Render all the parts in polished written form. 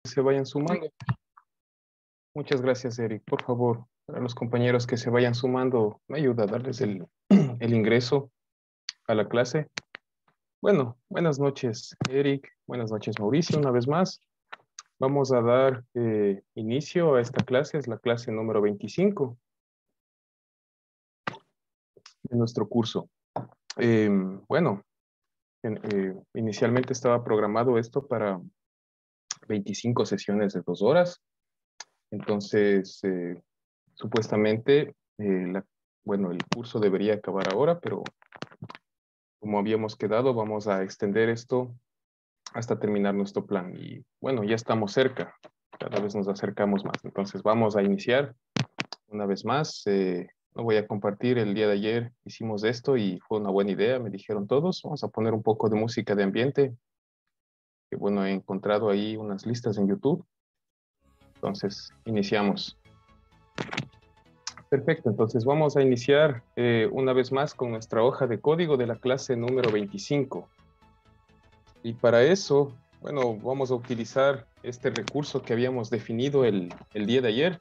se vayan sumando. Muchas gracias, Eric. Por favor, para los compañeros que se vayan sumando, me ayuda a darles el ingreso a la clase. Bueno, buenas noches, Eric. Buenas noches, Mauricio, una vez más. Vamos a dar inicio a esta clase, es la clase número 25 de nuestro curso. Bueno, inicialmente estaba programado esto para 25 sesiones de 2 horas. Entonces, supuestamente, bueno, el curso debería acabar ahora, pero como habíamos quedado, vamos a extender esto hasta terminar nuestro plan. Y bueno, ya estamos cerca, cada vez nos acercamos más. Entonces, vamos a iniciar una vez más. No voy a compartir, el día de ayer hicimos esto y fue una buena idea, me dijeron todos. Vamos a poner un poco de música de ambiente, que bueno, he encontrado ahí unas listas en YouTube. Entonces, iniciamos. Perfecto, entonces vamos a iniciar una vez más con nuestra hoja de código de la clase número 25. Y para eso, bueno, vamos a utilizar este recurso que habíamos definido el día de ayer.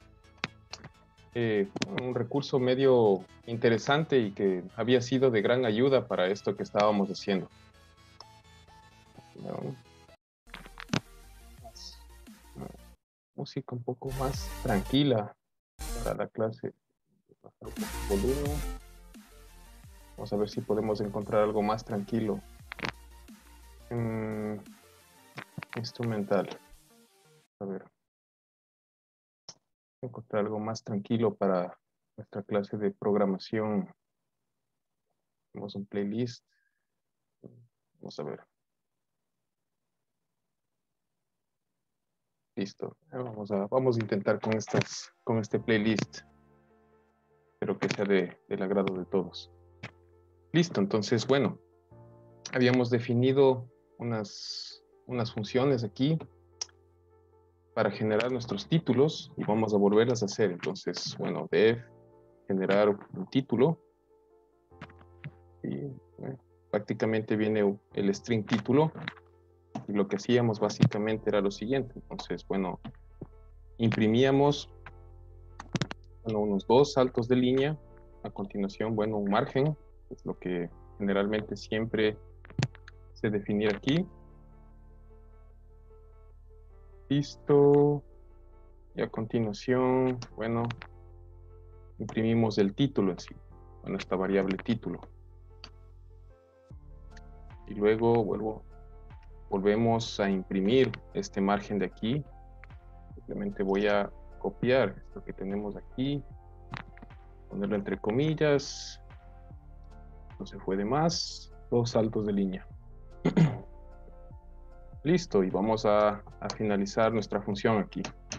Un recurso medio interesante y que había sido de gran ayuda para esto que estábamos haciendo. Música un poco más tranquila para la clase. Bajar un poco el volumen. Vamos a ver si podemos encontrar algo más tranquilo. Instrumental. A ver. Encontrar algo más tranquilo para nuestra clase de programación. Tenemos un playlist. Vamos a ver. Listo. Vamos a intentar con este playlist. Espero que sea del agrado de todos. Listo, entonces, bueno, habíamos definido unas funciones aquí para generar nuestros títulos y vamos a volverlas a hacer. Entonces, bueno, def generar un título y prácticamente viene el string título y lo que hacíamos básicamente era lo siguiente. Entonces, bueno, imprimíamos unos 2 saltos de línea, a continuación, bueno, un margen, es lo que generalmente siempre se define aquí. Listo. Y a continuación, bueno, imprimimos el título en sí, bueno, esta variable título. Y luego volvemos a imprimir este margen de aquí. Simplemente voy a copiar esto que tenemos aquí, ponerlo entre comillas, no se fue de más, 2 saltos de línea. Listo, y vamos a finalizar nuestra función aquí.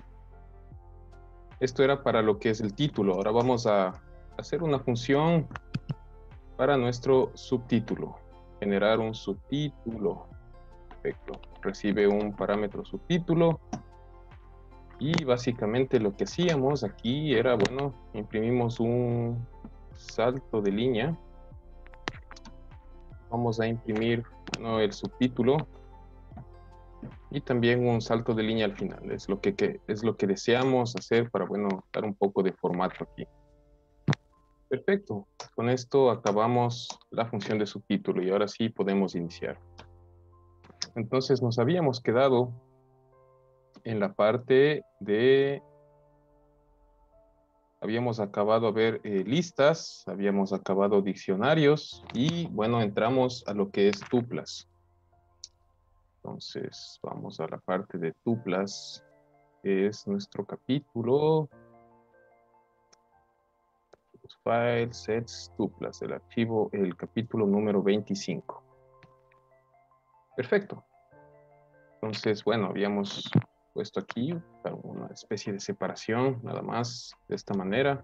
Esto era para lo que es el título. Ahora vamos a hacer una función para nuestro subtítulo. Generar un subtítulo. Perfecto. Recibe un parámetro subtítulo. Y básicamente lo que hacíamos aquí era, bueno, imprimimos un salto de línea. Vamos a imprimir, bueno, el subtítulo. Y también un salto de línea al final. Es lo que deseamos hacer para, bueno, dar un poco de formato aquí. Perfecto. Con esto acabamos la función de subtítulo y ahora sí podemos iniciar. Entonces nos habíamos quedado en la parte de... Habíamos acabado a ver listas, habíamos acabado diccionarios y bueno, entramos a lo que es tuplas. Entonces vamos a la parte de tuplas, que es nuestro capítulo. Files, sets, tuplas, el archivo, el capítulo número 25. Perfecto. Entonces, bueno, habíamos puesto aquí una especie de separación, nada más, de esta manera.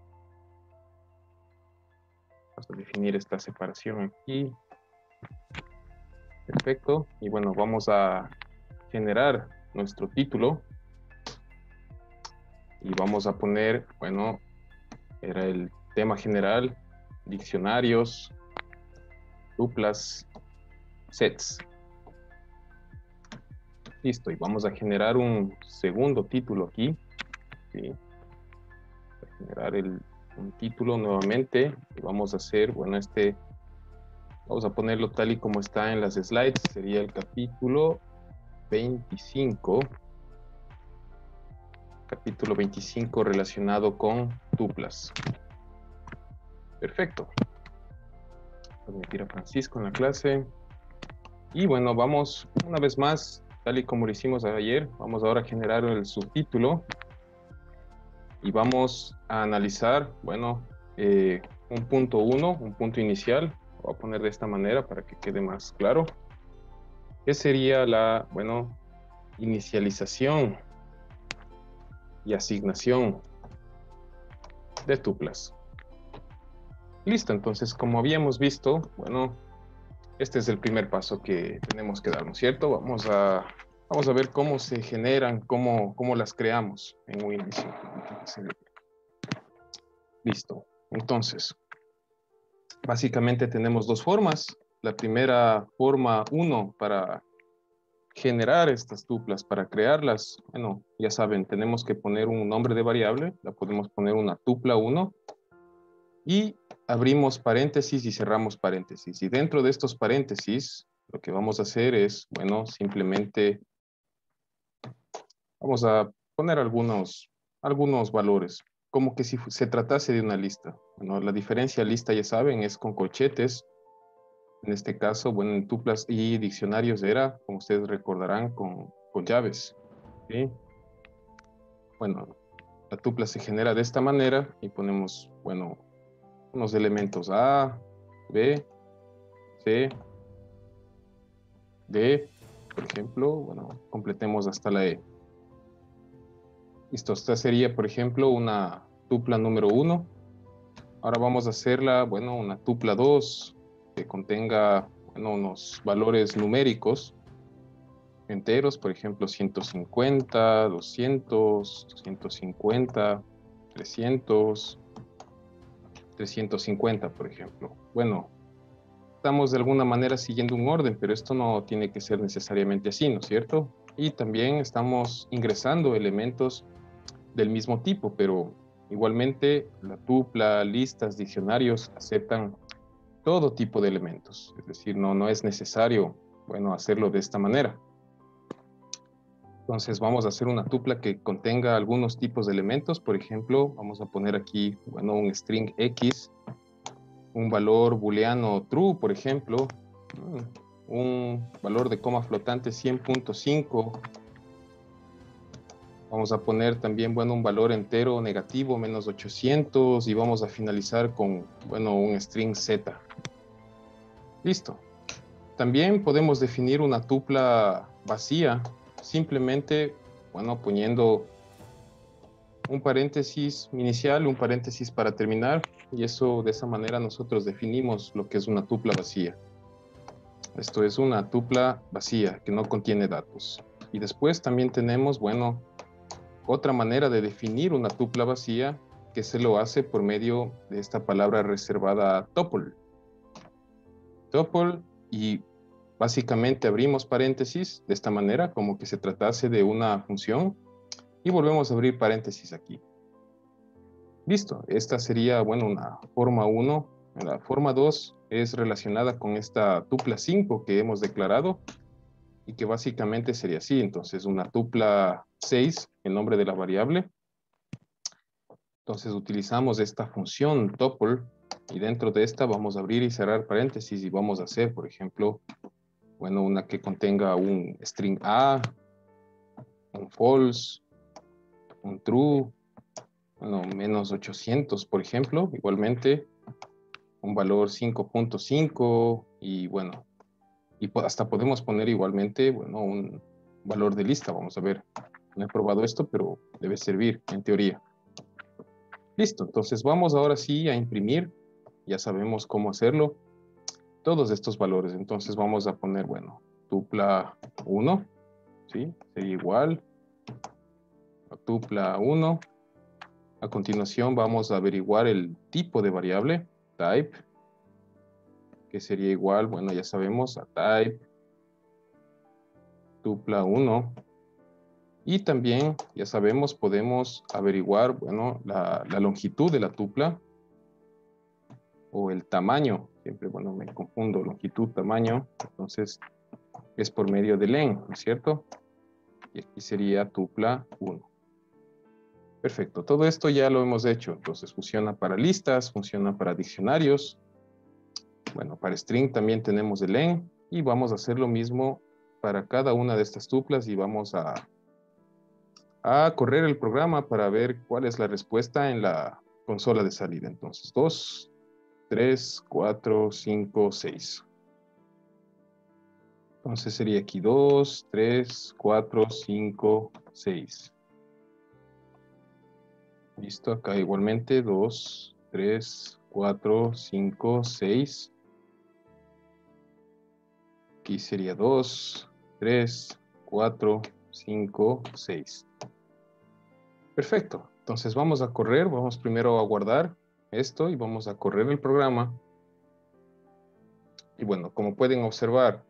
Vamos a definir esta separación aquí. Perfecto. Y bueno, vamos a generar nuestro título. Y vamos a poner, bueno, era el tema general, diccionarios, tuplas, sets. Listo, y vamos a generar un segundo título aquí. ¿Sí? A generar un título nuevamente. Y vamos a hacer, bueno, vamos a ponerlo tal y como está en las slides. Sería el capítulo 25. Capítulo 25 relacionado con tuplas. Perfecto. Permitir a Francisco en la clase. Y bueno, vamos una vez más, tal y como lo hicimos ayer, vamos ahora a generar el subtítulo y vamos a analizar, bueno, un punto 1, un punto inicial. Voy a poner de esta manera para que quede más claro. ¿Qué sería la, bueno, inicialización y asignación de tuplas? Listo, entonces, como habíamos visto, bueno, este es el primer paso que tenemos que dar, ¿no es cierto? Vamos a ver cómo se generan, cómo las creamos en un inicio. Listo. Entonces, básicamente tenemos dos formas. La primera forma, uno, para generar estas tuplas, para crearlas, bueno, ya saben, tenemos que poner un nombre de variable, la podemos poner una tupla 1 y abrimos paréntesis y cerramos paréntesis. Y dentro de estos paréntesis, lo que vamos a hacer es, bueno, simplemente vamos a poner algunos valores, como que si se tratase de una lista. Bueno, la diferencia lista, ya saben, es con corchetes. En este caso, bueno, en tuplas y diccionarios era, como ustedes recordarán, con llaves. ¿Sí? Bueno, la tupla se genera de esta manera y ponemos, bueno, unos elementos A, B, C, D, por ejemplo. Bueno, completemos hasta la E. Listo, esta sería, por ejemplo, una tupla número 1. Ahora vamos a hacerla, bueno, una tupla 2 que contenga, bueno, unos valores numéricos enteros, por ejemplo, 150, 200, 250, 300, 350, por ejemplo. Bueno, estamos de alguna manera siguiendo un orden, pero esto no tiene que ser necesariamente así, ¿no es cierto? Y también estamos ingresando elementos del mismo tipo, pero igualmente la tupla, listas, diccionarios aceptan todo tipo de elementos. Es decir, no es necesario, bueno, hacerlo de esta manera. Entonces vamos a hacer una tupla que contenga algunos tipos de elementos. Por ejemplo, vamos a poner aquí, bueno, un string X, un valor booleano true, por ejemplo, un valor de coma flotante 100.5. Vamos a poner también, bueno, un valor entero negativo, menos 800, y vamos a finalizar con, bueno, un string Z. Listo. También podemos definir una tupla vacía, simplemente, bueno, poniendo un paréntesis inicial, un paréntesis para terminar, y eso, de esa manera nosotros definimos lo que es una tupla vacía. Esto es una tupla vacía que no contiene datos. Y después también tenemos, bueno, otra manera de definir una tupla vacía que se lo hace por medio de esta palabra reservada tuple. Tuple, y básicamente abrimos paréntesis de esta manera, como que se tratase de una función, y volvemos a abrir paréntesis aquí. Listo, esta sería, bueno, una forma 1. La forma 2 es relacionada con esta tupla 5 que hemos declarado y que básicamente sería así. Entonces, una tupla 6, el nombre de la variable. Entonces, utilizamos esta función tuple y dentro de esta vamos a abrir y cerrar paréntesis y vamos a hacer, por ejemplo, bueno, una que contenga un string A, un false, un true, bueno, menos 800, por ejemplo, igualmente un valor 5.5 y bueno, y hasta podemos poner igualmente, bueno, un valor de lista. Vamos a ver, no he probado esto, pero debe servir en teoría. Listo, entonces vamos ahora sí a imprimir, ya sabemos cómo hacerlo, todos estos valores. Entonces vamos a poner, bueno, tupla 1, ¿sí? Sería igual a tupla 1. A continuación vamos a averiguar el tipo de variable, type, que sería igual, bueno, ya sabemos, a type tupla 1. Y también, ya sabemos, podemos averiguar, bueno, la longitud de la tupla o el tamaño. Siempre, bueno, me confundo, longitud, tamaño. Entonces, es por medio de len, ¿no es cierto? Y aquí sería tupla 1. Perfecto, todo esto ya lo hemos hecho. Entonces, funciona para listas, funciona para diccionarios. Bueno, para string también tenemos el len. Y vamos a hacer lo mismo para cada una de estas tuplas y vamos a correr el programa para ver cuál es la respuesta en la consola de salida. Entonces, 2, 3, 4, 5, 6. Entonces sería aquí 2, 3, 4, 5, 6. Listo, acá igualmente 2, 3, 4, 5, 6. Aquí sería 2, 3, 4, 5, 6. Perfecto. Entonces vamos a correr, vamos primero a guardar esto y vamos a correr el programa. Y bueno, como pueden observar,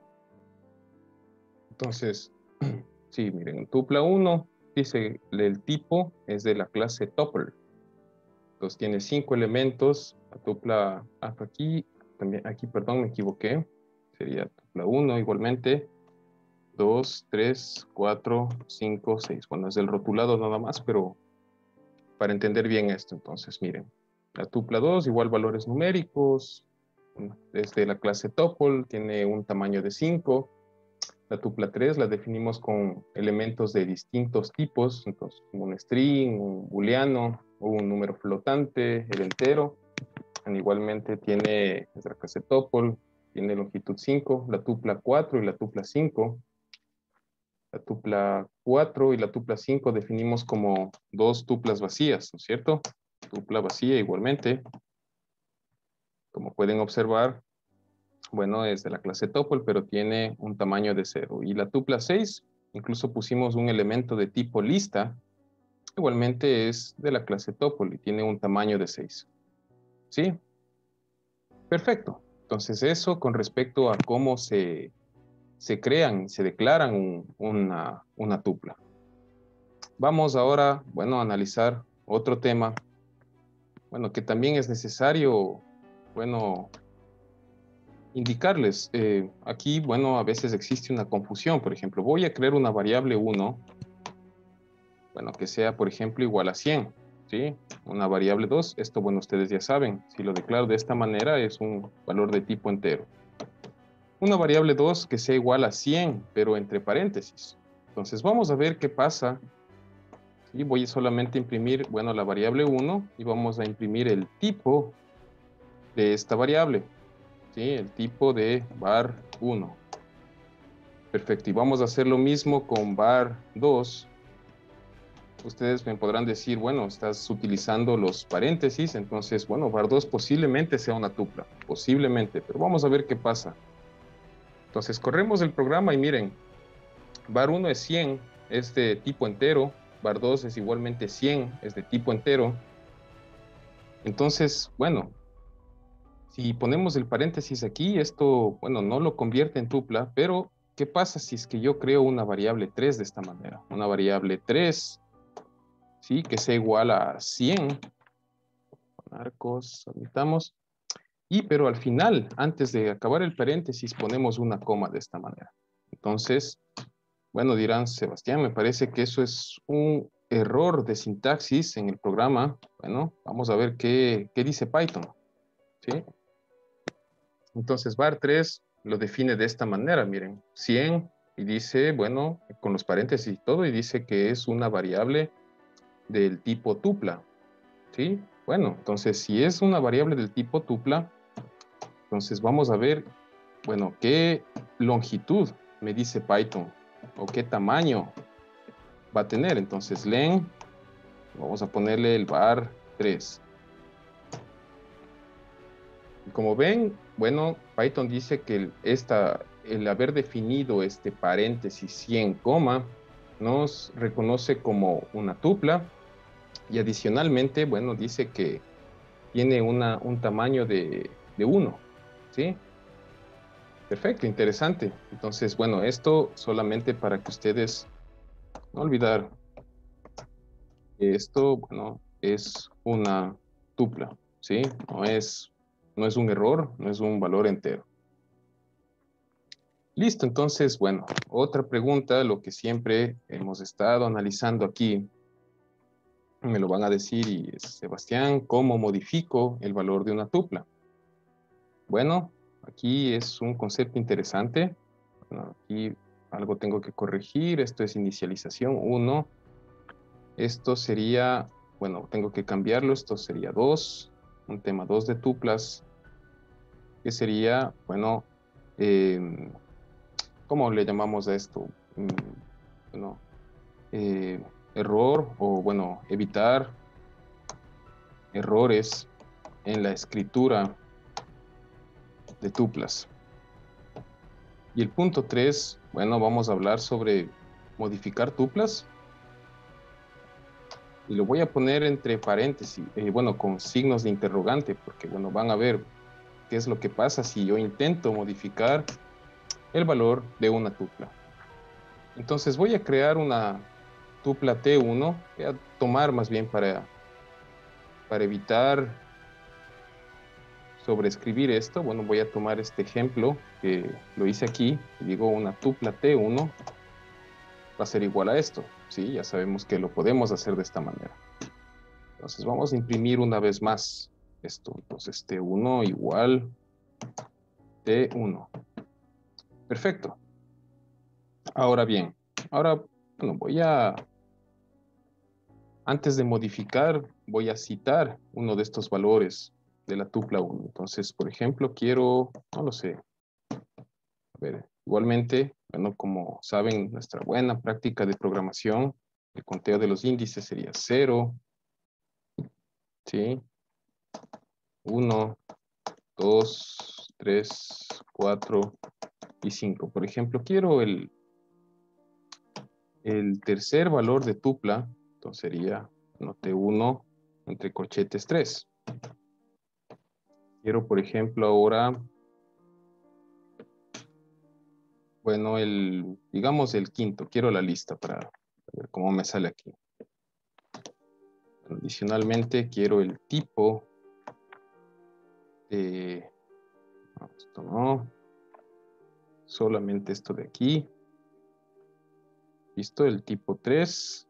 entonces, sí, miren, tupla 1 dice el tipo es de la clase tuple. Entonces tiene 5 elementos. La tupla aquí, también aquí, perdón, me equivoqué. Sería tupla 1 igualmente. 2, 3, 4, 5, 6. Bueno, es el rotulado nada más, pero para entender bien esto, entonces, miren. La tupla 2, igual valores numéricos. Desde la clase tuple, tiene un tamaño de 5. La tupla 3 la definimos con elementos de distintos tipos, entonces un string, un booleano, o un número flotante, el entero. Igualmente tiene nuestra clase tuple, tiene longitud 5, la tupla 4 y la tupla 5. La tupla 4 y la tupla 5 definimos como dos tuplas vacías, ¿no es cierto? Tupla vacía igualmente. Como pueden observar, bueno, es de la clase tuple, pero tiene un tamaño de 0. Y la tupla 6, incluso pusimos un elemento de tipo lista, igualmente es de la clase tuple y tiene un tamaño de 6. ¿Sí? Perfecto. Entonces eso con respecto a cómo se crean, se declaran una tupla. Vamos ahora, bueno, a analizar otro tema, bueno, que también es necesario, bueno, indicarles. Aquí, bueno, a veces existe una confusión. Por ejemplo, voy a crear una variable 1, bueno, que sea, por ejemplo, igual a 100, ¿sí? Una variable 2, esto, bueno, ustedes ya saben, si lo declaro de esta manera es un valor de tipo entero. Una variable 2 que sea igual a 100, pero entre paréntesis. Entonces, vamos a ver qué pasa. Y voy solamente a imprimir, bueno, la variable 1 y vamos a imprimir el tipo de esta variable, ¿sí? El tipo de var 1. Perfecto, y vamos a hacer lo mismo con var 2. Ustedes me podrán decir, bueno, estás utilizando los paréntesis, entonces, bueno, var 2 posiblemente sea una tupla, posiblemente, pero vamos a ver qué pasa. Entonces, corremos el programa y miren, var 1 es 100, es de tipo entero, var 2 es igualmente 100, es de tipo entero. Entonces, bueno, si ponemos el paréntesis aquí, esto, bueno, no lo convierte en tupla, pero ¿qué pasa si es que yo creo una variable 3 de esta manera? Una variable 3, ¿sí? Que sea igual a 100. Con arcos, admitamos. Y, pero al final, antes de acabar el paréntesis, ponemos una coma de esta manera. Entonces, bueno, dirán, Sebastián, me parece que eso es un error de sintaxis en el programa. Bueno, vamos a ver qué dice Python, ¿sí? Entonces, var 3 lo define de esta manera, miren, 100, y dice, bueno, con los paréntesis y todo, y dice que es una variable del tipo tupla, ¿sí? Bueno, entonces, si es una variable del tipo tupla, entonces vamos a ver, bueno, qué longitud me dice Python, o qué tamaño va a tener. Entonces, len, vamos a ponerle el var 3. Y como ven, bueno, Python dice que el haber definido este paréntesis 100 coma nos reconoce como una tupla y adicionalmente, bueno, dice que tiene un tamaño de 1, ¿sí? Perfecto, interesante. Entonces, bueno, esto solamente para que ustedes no olvidar que esto, bueno, es una tupla, ¿sí? No es un error, no es un valor entero. Listo, entonces, bueno, otra pregunta, lo que siempre hemos estado analizando aquí, me lo van a decir, y es, Sebastián, ¿cómo modifico el valor de una tupla? Bueno, aquí es un concepto interesante. Bueno, aquí algo tengo que corregir, esto es inicialización 1, esto sería, bueno, tengo que cambiarlo, esto sería 2, un tema 2 de tuplas, que sería, bueno, em, ¿cómo le llamamos a esto? Bueno, eh, error o, bueno, evitar errores en la escritura de tuplas. Y el punto 3, bueno, vamos a hablar sobre modificar tuplas. Y lo voy a poner entre paréntesis, bueno, con signos de interrogante, porque, bueno, van a ver qué es lo que pasa si yo intento modificar el valor de una tupla. Entonces voy a crear una tupla T1, voy a tomar más bien para evitar sobreescribir esto, bueno, voy a tomar este ejemplo que lo hice aquí, y digo una tupla T1 va a ser igual a esto, ¿sí? Ya sabemos que lo podemos hacer de esta manera. Entonces vamos a imprimir una vez más esto. Entonces T1 igual T1. Perfecto. Ahora bien, ahora, bueno, antes de modificar, voy a citar uno de estos valores de la tupla 1. Entonces, por ejemplo, quiero, no lo sé, a ver, igualmente, bueno, como saben, nuestra buena práctica de programación, el conteo de los índices sería 0, ¿sí? 1, 2, 3, 4 y 5. Por ejemplo, quiero el tercer valor de tupla, entonces sería, no, T1 entre corchetes 3. Quiero, por ejemplo, ahora, bueno, digamos el quinto, quiero la lista para ver cómo me sale aquí. Adicionalmente, quiero el tipo de, no, esto no, solamente esto de aquí. Listo, el tipo 3,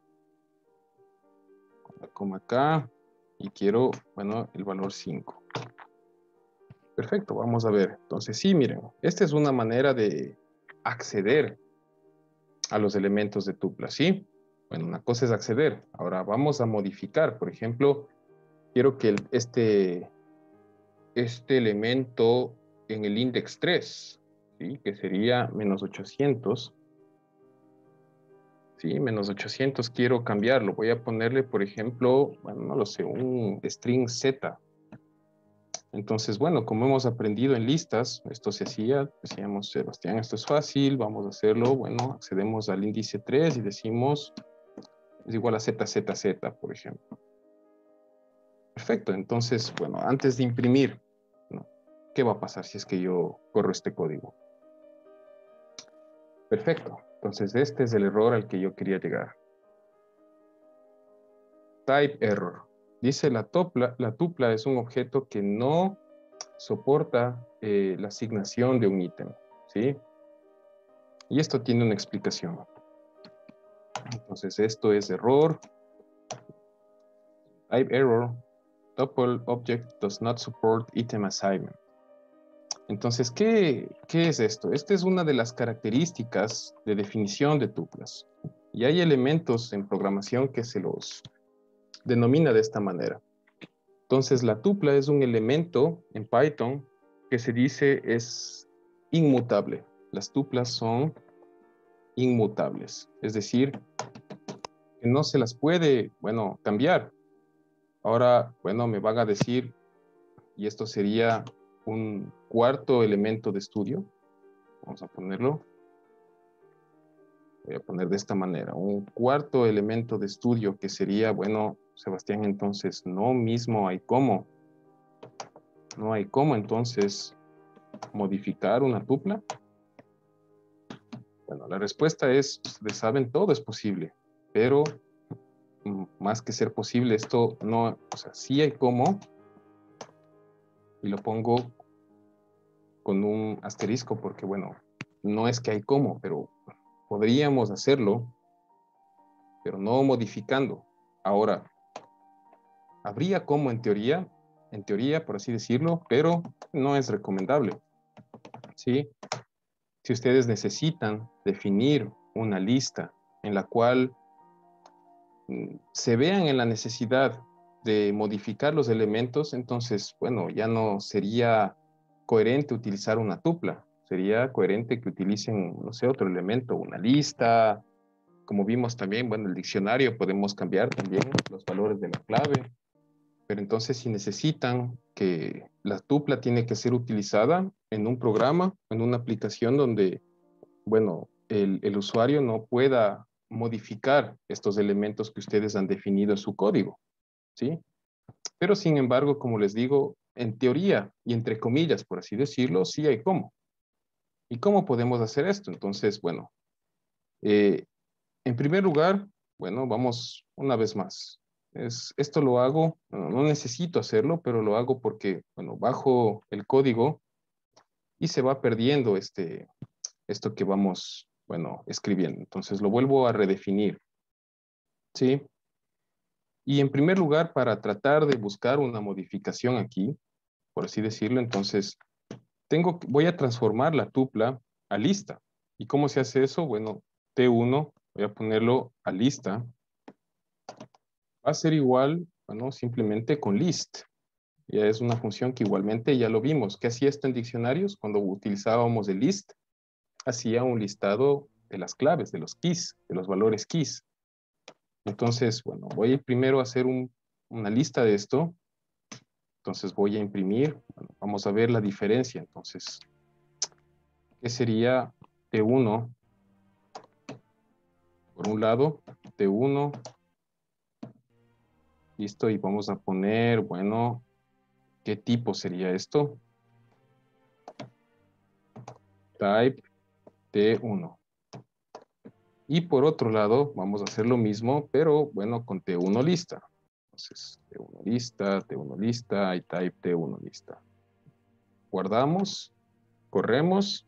coma acá, y quiero, bueno, el valor 5. Perfecto, vamos a ver. Entonces, sí, miren, esta es una manera de acceder a los elementos de tupla, ¿sí? Bueno, una cosa es acceder. Ahora vamos a modificar. Por ejemplo, quiero que este elemento en el index 3, ¿sí? Que sería menos 800, ¿sí? Menos 800 quiero cambiarlo. Voy a ponerle, por ejemplo, bueno, no lo sé, un string Z. Entonces, bueno, como hemos aprendido en listas, esto se hacía, decíamos, Sebastián, esto es fácil, vamos a hacerlo. Bueno, accedemos al índice 3 y decimos, es igual a ZZZ, por ejemplo. Perfecto, entonces, bueno, antes de imprimir, ¿no? ¿Qué va a pasar si es que yo corro este código? Perfecto, entonces este es el error al que yo quería llegar. Type error. Dice la tupla es un objeto que no soporta la asignación de un ítem, ¿sí? Y esto tiene una explicación. Entonces esto es error. Type error. Tuple object does not support item assignment. Entonces, ¿qué es esto? Esta es una de las características de definición de tuplas. Y hay elementos en programación que se los denomina de esta manera. Entonces, la tupla es un elemento en Python que se dice es inmutable. Las tuplas son inmutables, es decir, que no se las puede, bueno, cambiar. Ahora, bueno, me van a decir, y esto sería un cuarto elemento de estudio. Vamos a ponerlo. Voy a poner de esta manera. Un cuarto elemento de estudio que sería, bueno, Sebastián, entonces no mismo hay cómo. No hay cómo, entonces modificar una tupla? Bueno, la respuesta es, ustedes saben, todo es posible, pero más que ser posible, esto no, o sea, sí hay cómo, y lo pongo con un asterisco porque, bueno, no es que hay cómo, pero podríamos hacerlo, pero no modificando. Ahora, habría cómo en teoría, por así decirlo, pero no es recomendable, ¿sí? Si ustedes necesitan definir una lista en la cual se vean en la necesidad de modificar los elementos, entonces, bueno, ya no sería coherente utilizar una tupla. Sería coherente que utilicen, no sé, otro elemento, una lista. Como vimos también, bueno, el diccionario podemos cambiar también los valores de la clave. Pero entonces si necesitan que la tupla tiene que ser utilizada en un programa, en una aplicación donde, bueno, el usuario no pueda modificar estos elementos que ustedes han definido en su código, ¿sí? Pero sin embargo, como les digo, en teoría y entre comillas, por así decirlo, sí hay cómo. ¿Y cómo podemos hacer esto? Entonces, bueno, eh, en primer lugar, bueno, vamos una vez más. Esto lo hago, bueno, no necesito hacerlo, pero lo hago porque, bueno, bajo el código y se va perdiendo esto que vamos, bueno, escribiendo. Entonces lo vuelvo a redefinir, ¿sí? Y en primer lugar, para tratar de buscar una modificación aquí, por así decirlo, entonces voy a transformar la tupla a lista. ¿Y cómo se hace eso? Bueno, T1, voy a ponerlo a lista, va a ser igual, bueno, simplemente con list. Ya es una función que igualmente ya lo vimos. ¿Qué hacía esto en diccionarios? Cuando utilizábamos el list, hacía un listado de las claves, de los keys, de los valores keys. Entonces, bueno, voy primero a hacer una lista de esto. Entonces voy a imprimir. Bueno, vamos a ver la diferencia. Entonces, ¿qué sería T1? Por un lado, T1. Listo. Y vamos a poner, bueno, ¿qué tipo sería esto? Type T1. Y por otro lado, vamos a hacer lo mismo, pero bueno, con T1 lista. Entonces, T1 lista y type T1 lista. Guardamos, corremos.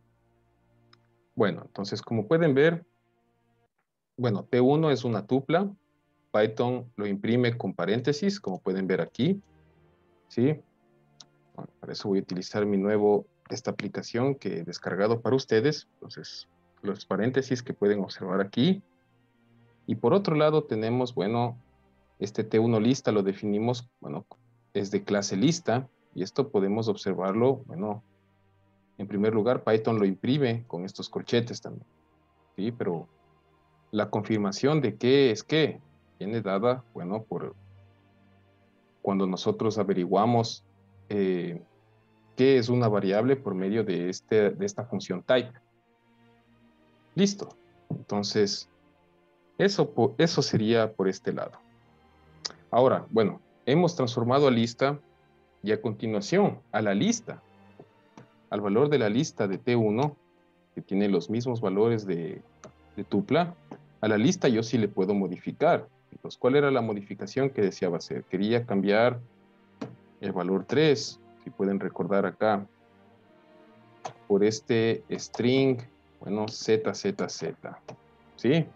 Bueno, entonces como pueden ver, bueno, T1 es una tupla. Python lo imprime con paréntesis, como pueden ver aquí. ¿Sí? Bueno, para eso voy a utilizar esta aplicación que he descargado para ustedes. Entonces, los paréntesis que pueden observar aquí. Y por otro lado tenemos, bueno, este T1 lista lo definimos, bueno, es de clase lista, y esto podemos observarlo, bueno, en primer lugar, Python lo imprime con estos corchetes también, ¿sí? Pero la confirmación de qué es qué viene dada, bueno, por cuando nosotros averiguamos qué es una variable por medio de esta función type. Listo. Entonces, eso sería por este lado. Ahora, bueno, hemos transformado a lista y a continuación a la lista, al valor de la lista de T1, que tiene los mismos valores de tupla, a la lista yo sí le puedo modificar. Entonces, ¿cuál era la modificación que deseaba hacer? Quería cambiar el valor 3, si pueden recordar acá, por este string, bueno, ZZZ, ¿sí?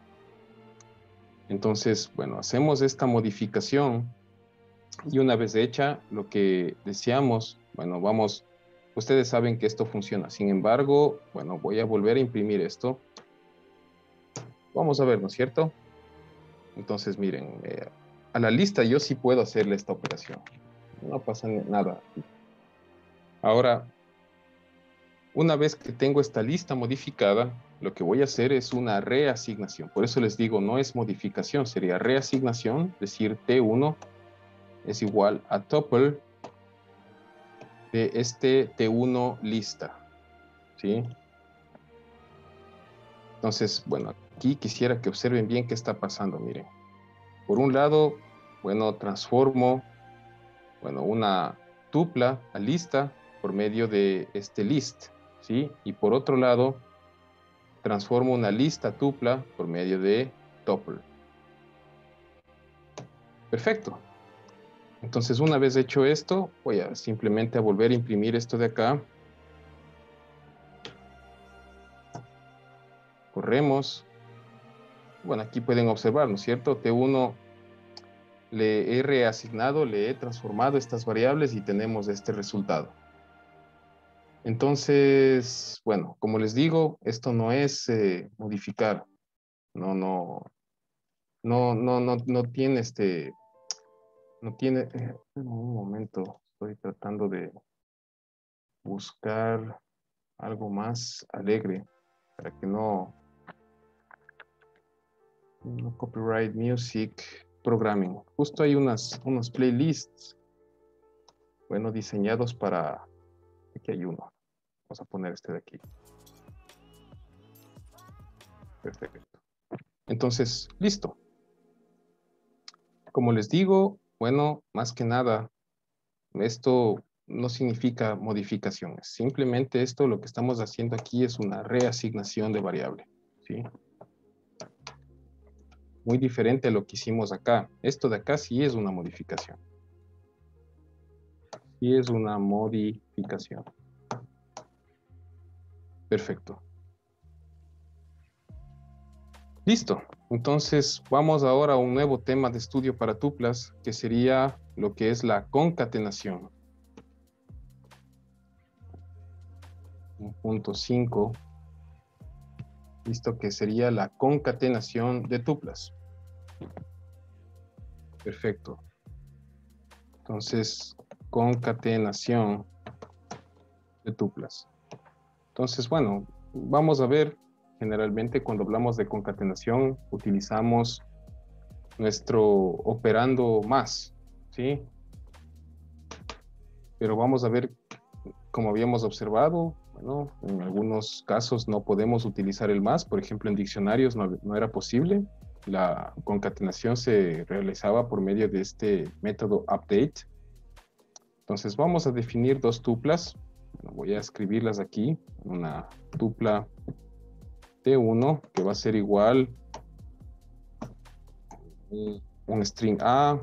Entonces, bueno, hacemos esta modificación y una vez hecha, lo que deseamos, bueno, ustedes saben que esto funciona. Sin embargo, bueno, voy a volver a imprimir esto. Vamos a ver, ¿no es cierto? Entonces, miren, a la lista yo sí puedo hacerle esta operación. No pasa nada. Ahora, una vez que tengo esta lista modificada, lo que voy a hacer es una reasignación. Por eso les digo, no es modificación, sería reasignación, es decir, T1 es igual a tuple de este T1 lista, ¿sí? Entonces, bueno, aquí quisiera que observen bien qué está pasando, miren. Por un lado, bueno, transformo, bueno, una tupla a lista, por medio de este list, ¿sí? Y por otro lado, transformo una lista tupla por medio de tuple. Perfecto. Entonces, una vez hecho esto, voy a simplemente a volver a imprimir esto de acá. Corremos. Bueno, aquí pueden observar, ¿no es cierto? T1 le he reasignado, le he transformado estas variables y tenemos este resultado. Entonces, bueno, como les digo, esto no es modificar. No tiene no tiene, un momento, estoy tratando de buscar algo más alegre para que no copyright music programming. Justo hay unos playlists, bueno, diseñados para, aquí hay uno, vamos a poner este de aquí. Perfecto. Entonces, listo. Como les digo, bueno, más que nada, esto no significa modificaciones. Simplemente esto lo que estamos haciendo aquí es una reasignación de variable, ¿sí? Muy diferente a lo que hicimos acá. Esto de acá sí es una modificación. Sí es una modificación. Perfecto. Listo. Entonces vamos ahora a un nuevo tema de estudio para tuplas, que sería lo que es la concatenación. 1.5. Listo, que sería la concatenación de tuplas. Perfecto. Entonces, concatenación de tuplas. Entonces, bueno, vamos a ver, generalmente cuando hablamos de concatenación, utilizamos nuestro operando más, ¿sí? Pero vamos a ver, como habíamos observado, bueno, en algunos casos no podemos utilizar el más, por ejemplo, en diccionarios no era posible. La concatenación se realizaba por medio de este método update. Entonces vamos a definir dos tuplas. Bueno, voy a escribirlas aquí. Una tupla T1 que va a ser igual un string A,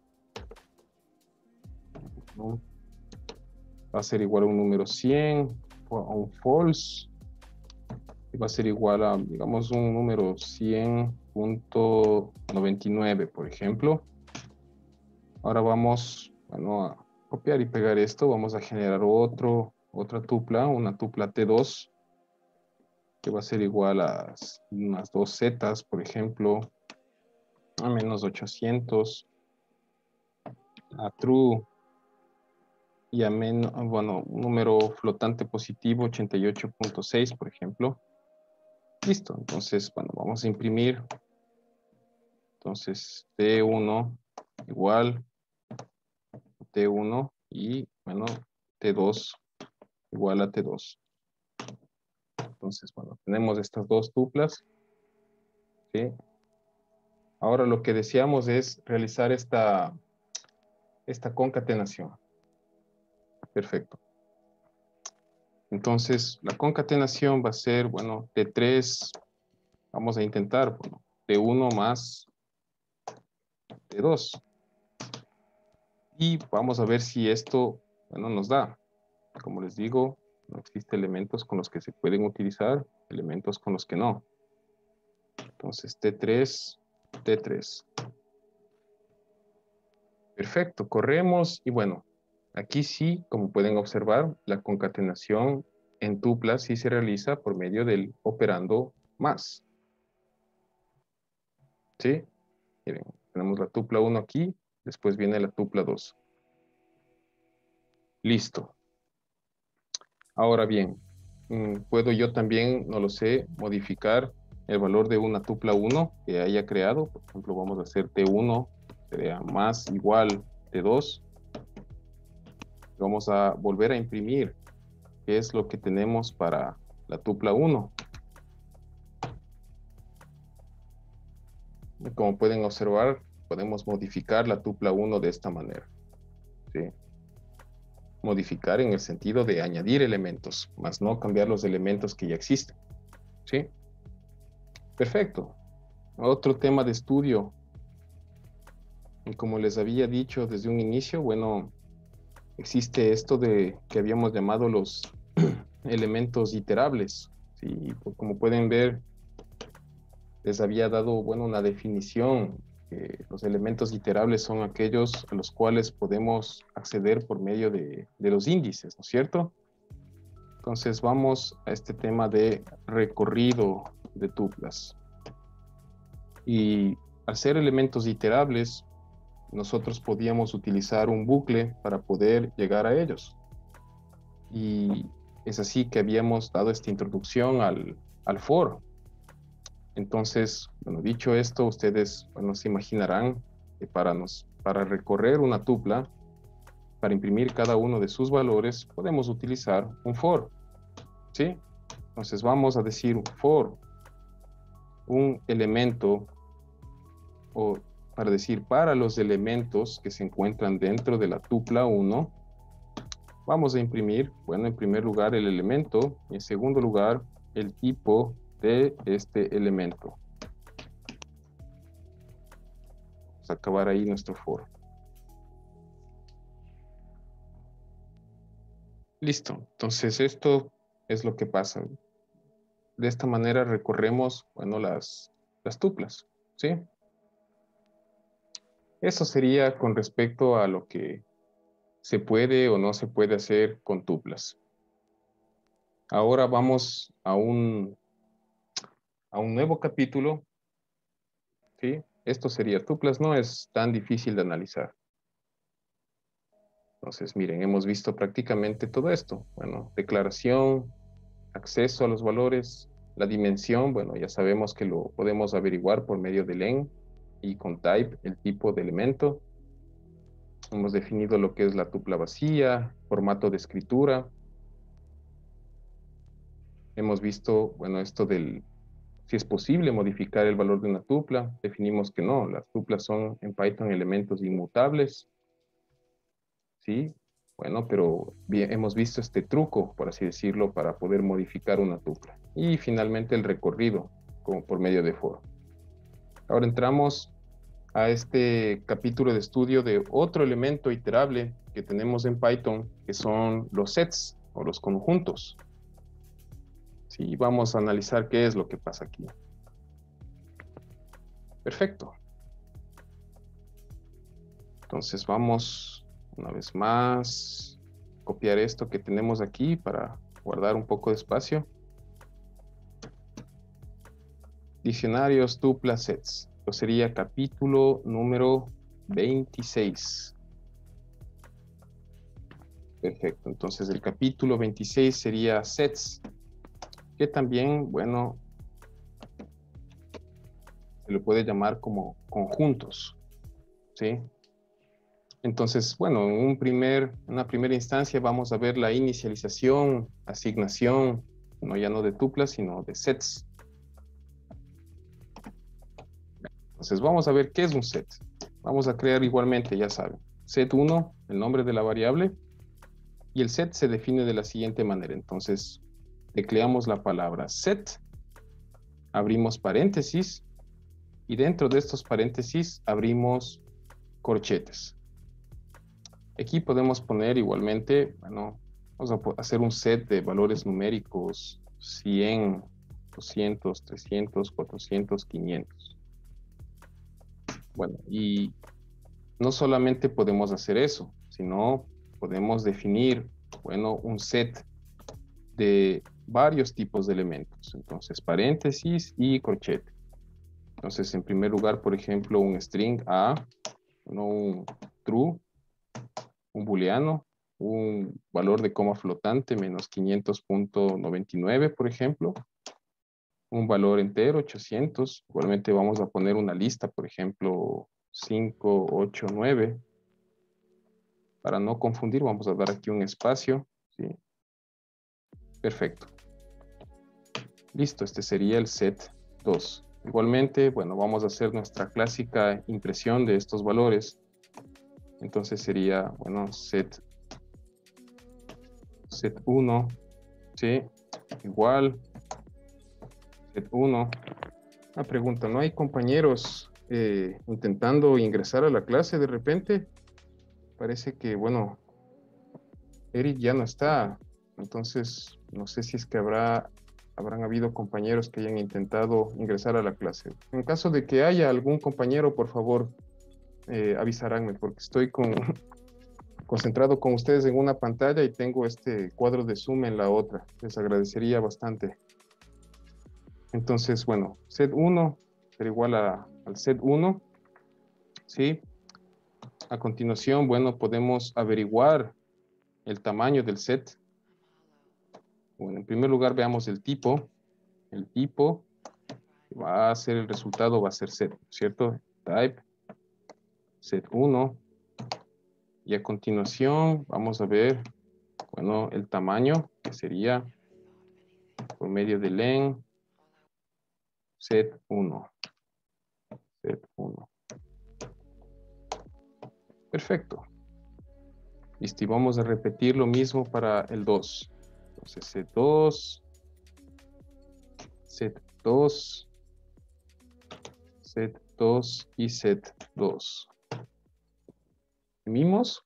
¿no? Va a ser igual a un número 100, a un false, y va a ser igual a, digamos, un número 100.99, por ejemplo. Ahora vamos, bueno, a copiar y pegar esto. Vamos a generar otra tupla, una tupla T2, que va a ser igual a unas 2 zetas, por ejemplo, a menos 800, a true, y a menos, bueno, un número flotante positivo, 88.6, por ejemplo. Listo, entonces, bueno, vamos a imprimir. Entonces, T1 igual T1 y, bueno, T2 igual a T2. Entonces, bueno, tenemos estas dos tuplas, ¿sí? Ahora lo que deseamos es realizar esta concatenación. Perfecto. Entonces, la concatenación va a ser, bueno, T3, vamos a intentar, bueno, T1 más T2. Y vamos a ver si esto, bueno, nos da. Como les digo, no existen elementos con los que se pueden utilizar, elementos con los que no. Entonces, T3, T3. Perfecto, corremos y bueno, aquí sí, como pueden observar, la concatenación en tuplas sí se realiza por medio del operando más. ¿Sí? Miren, tenemos la tupla 1 aquí, después viene la tupla 2. Listo. Ahora bien, puedo yo también, no lo sé, modificar el valor de una tupla 1 que haya creado. Por ejemplo, vamos a hacer T1, sería más igual T2. Vamos a volver a imprimir qué es lo que tenemos para la tupla 1. Y como pueden observar, podemos modificar la tupla 1 de esta manera. ¿Sí? modificar en el sentido de añadir elementos, más no cambiar los elementos que ya existen. ¿Sí? Perfecto. Otro tema de estudio. Y como les había dicho desde un inicio, bueno, existe esto de que habíamos llamado los elementos iterables. ¿Sí? Como pueden ver, les había dado, bueno, una definición. Los elementos iterables son aquellos a los cuales podemos acceder por medio de los índices, ¿no es cierto? Entonces vamos a este tema de recorrido de tuplas. Y al ser elementos iterables, nosotros podíamos utilizar un bucle para poder llegar a ellos. Y es así que habíamos dado esta introducción al for. Entonces, bueno, dicho esto, ustedes, bueno, se imaginarán que para recorrer una tupla, para imprimir cada uno de sus valores, podemos utilizar un for. ¿Sí? Entonces vamos a decir for, un elemento, o para decir para los elementos que se encuentran dentro de la tupla 1, vamos a imprimir, bueno, en primer lugar el elemento, y en segundo lugar el tipo de este elemento. Vamos a acabar ahí nuestro for. Listo, entonces esto es lo que pasa. De esta manera recorremos, bueno, las tuplas, ¿sí? Eso sería con respecto a lo que se puede o no se puede hacer con tuplas. Ahora vamos a un nuevo capítulo, ¿sí? Esto sería tuplas, no es tan difícil de analizar. Entonces, miren, hemos visto prácticamente todo esto. Bueno, declaración, acceso a los valores, la dimensión, bueno, ya sabemos que lo podemos averiguar por medio de len y con type, el tipo de elemento. Hemos definido lo que es la tupla vacía, formato de escritura. Hemos visto, bueno, esto del si es posible modificar el valor de una tupla. Definimos que no, las tuplas son en Python elementos inmutables. ¿Sí? Bueno, pero bien, hemos visto este truco, por así decirlo, para poder modificar una tupla. Y finalmente el recorrido, como por medio de for. Ahora entramos a este capítulo de estudio de otro elemento iterable que tenemos en Python, que son los sets o los conjuntos. Sí, vamos a analizar qué es lo que pasa aquí. Perfecto. Entonces vamos una vez más a copiar esto que tenemos aquí para guardar un poco de espacio. Diccionarios, tuplas, sets. Esto sería capítulo número 26. Perfecto. Entonces el capítulo 26 sería sets, que también, bueno, se le puede llamar como conjuntos. ¿Sí? Entonces, bueno, en una primera instancia vamos a ver la inicialización, asignación, no ya no de tuplas, sino de sets. Entonces vamos a ver qué es un set. Vamos a crear igualmente, ya saben, set1, el nombre de la variable, y el set se define de la siguiente manera. Entonces, tecleamos la palabra set, abrimos paréntesis, y dentro de estos paréntesis abrimos corchetes. Aquí podemos poner igualmente, bueno, vamos a hacer un set de valores numéricos 100, 200, 300, 400, 500. Bueno, y no solamente podemos hacer eso, sino podemos definir, bueno, un set de varios tipos de elementos. Entonces, paréntesis y corchete. Entonces, en primer lugar, por ejemplo, un string A, no un true, un booleano, un valor de coma flotante, menos 500.99, por ejemplo. Un valor entero, 800. Igualmente vamos a poner una lista, por ejemplo, 5, 8, 9. Para no confundir, vamos a dar aquí un espacio. ¿Sí? Perfecto. Listo, este sería el set 2. Igualmente, bueno, vamos a hacer nuestra clásica impresión de estos valores. Entonces sería, bueno, set set 1, ¿sí? Igual, set 1. Una pregunta, ¿no hay compañeros intentando ingresar a la clase de repente? Parece que, bueno, Eric ya no está, entonces no sé si es que habrán habido compañeros que hayan intentado ingresar a la clase. En caso de que haya algún compañero, por favor, avisaránme, porque estoy concentrado con ustedes en una pantalla y tengo este cuadro de Zoom en la otra. Les agradecería bastante. Entonces, bueno, set 1 será igual al set 1, ¿sí? A continuación, bueno, podemos averiguar el tamaño del set. Bueno, en primer lugar, veamos el tipo. El tipo va a ser el resultado, va a ser set, ¿cierto? Type, set 1. Y a continuación, vamos a ver, bueno, el tamaño, que sería por medio de len, set 1. Set 1. Perfecto. Listo, y vamos a repetir lo mismo para el 2. Entonces, set 2, set 2, set 2 y set 2. Imprimimos.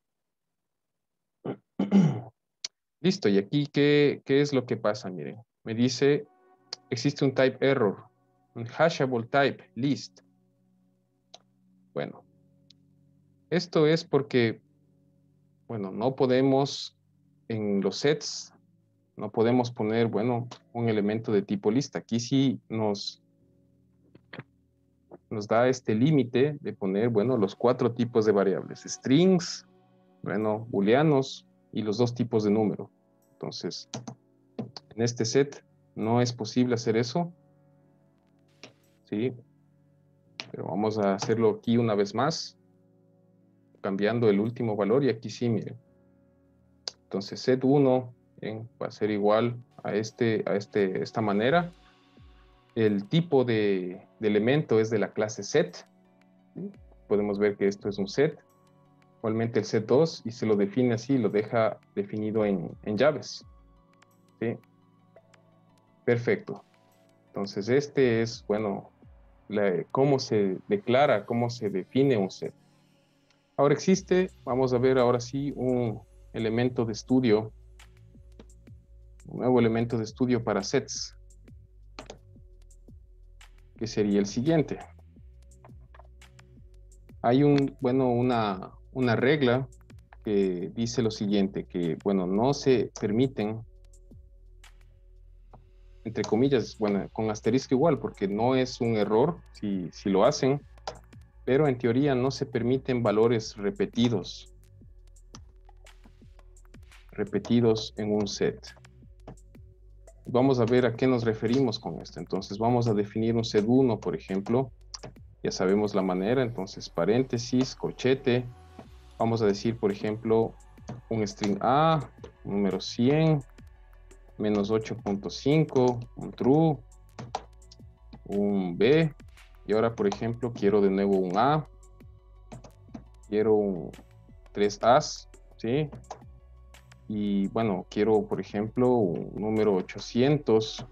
Listo, y aquí, ¿qué es lo que pasa? Miren, me dice, existe un type error, un hashable type list. Bueno, esto es porque, bueno, no podemos, en los sets, no podemos poner, bueno, un elemento de tipo lista. Aquí sí nos da este límite de poner, bueno, los 4 tipos de variables, strings, bueno, booleanos y los 2 tipos de número. Entonces, en este set no es posible hacer eso, ¿sí? Pero vamos a hacerlo aquí una vez más, cambiando el último valor y aquí sí, miren. Entonces, set 1 va a ser igual a esta manera. El tipo de elemento es de la clase set, ¿sí? Podemos ver que esto es un set. Igualmente el set 2 y se lo define así, lo deja definido en llaves. ¿Sí? Perfecto. Entonces este es, bueno, cómo se declara, cómo se define un set. Ahora existe, vamos a ver ahora sí, un elemento de estudio, un nuevo elemento de estudio para sets, que sería el siguiente. Hay una regla que dice lo siguiente, que, bueno, no se permiten, entre comillas, bueno, con asterisco igual, porque no es un error si lo hacen, pero en teoría no se permiten valores repetidos en un set. Vamos a ver a qué nos referimos con esto. Entonces vamos a definir un set 1, por ejemplo. Ya sabemos la manera, entonces paréntesis, corchete. Vamos a decir, por ejemplo, un string A, número 100, menos 8.5, un true, un B. Y ahora, por ejemplo, quiero de nuevo un A. Quiero un 3 As, ¿sí? Y bueno, quiero, por ejemplo, un número 800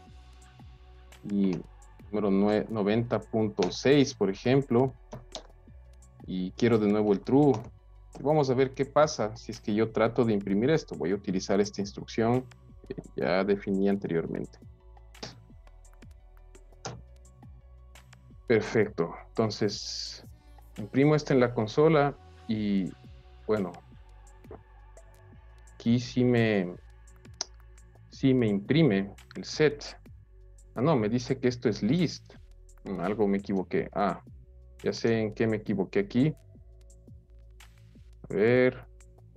y número 90.6, por ejemplo. Y quiero de nuevo el true. Vamos a ver qué pasa si es que yo trato de imprimir esto. Voy a utilizar esta instrucción que ya definí anteriormente. Perfecto. Entonces, imprimo esto en la consola y bueno, aquí sí me imprime el set. Ah, no, me dice que esto es list. Algo me equivoqué. Ah, ya sé en qué me equivoqué aquí. A ver.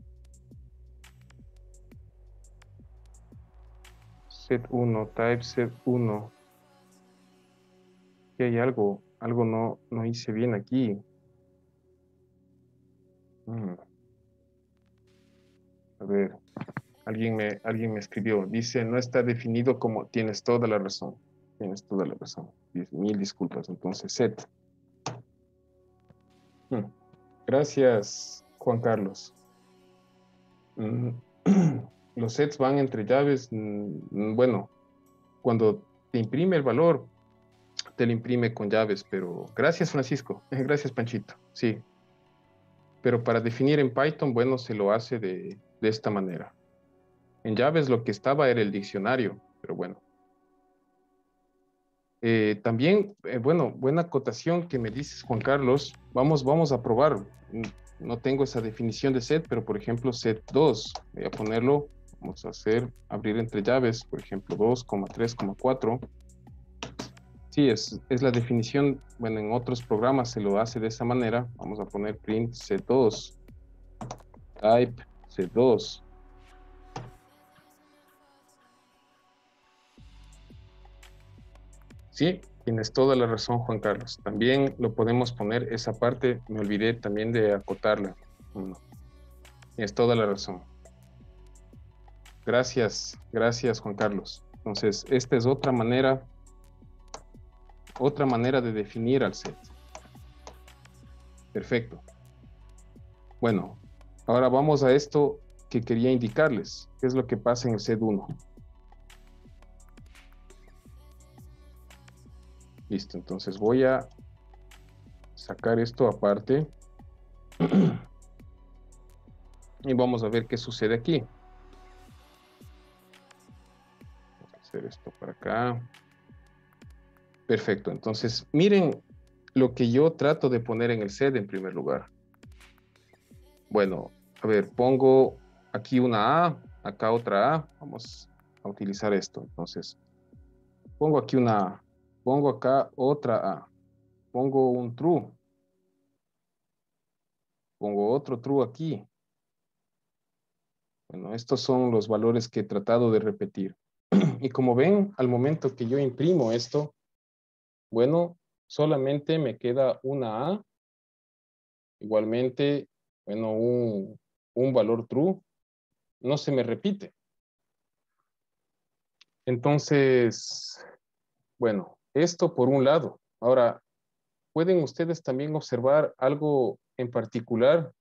Set 1, type set 1. Aquí hay algo no hice bien aquí. A ver, alguien me escribió. Dice, no está definido como tienes toda la razón. Tienes toda la razón. Mil disculpas. Entonces, set. Gracias, Juan Carlos. los sets van entre llaves, bueno, cuando te imprime el valor, te lo imprime con llaves, pero gracias, Francisco, gracias, Panchito, sí. Pero para definir en Python, bueno, se lo hace de esta manera. En llaves lo que estaba era el diccionario, pero bueno. También, bueno, buena acotación que me dices, Juan Carlos. Vamos a probar. No tengo esa definición de set, pero por ejemplo, set 2, voy a ponerlo, vamos a hacer, abrir entre llaves, por ejemplo, 2,3,4. Sí, es la definición, bueno, en otros programas se lo hace de esa manera. Vamos a poner print set2, type set2. Sí, tienes toda la razón, Juan Carlos. También lo podemos poner, esa parte, me olvidé también de acotarla. Tienes toda la razón. Gracias, Juan Carlos. Entonces, esta es otra manera de definir al set. Perfecto. Bueno, ahora vamos a esto que quería indicarles. ¿Qué es lo que pasa en el set 1? Listo, entonces voy a sacar esto aparte y vamos a ver qué sucede aquí. Vamos a hacer esto para acá. Perfecto, entonces miren lo que yo trato de poner en el set en primer lugar. Bueno, a ver, pongo aquí una A, acá otra A. Vamos a utilizar esto. Entonces, pongo aquí una A, pongo acá otra A, pongo un true, pongo otro true aquí. Bueno, estos son los valores que he tratado de repetir. Y como ven, al momento que yo imprimo esto, bueno, solamente me queda una A. Igualmente, bueno, un valor true. No se me repite. Entonces, bueno, esto por un lado. Ahora, ¿pueden ustedes también observar algo en particular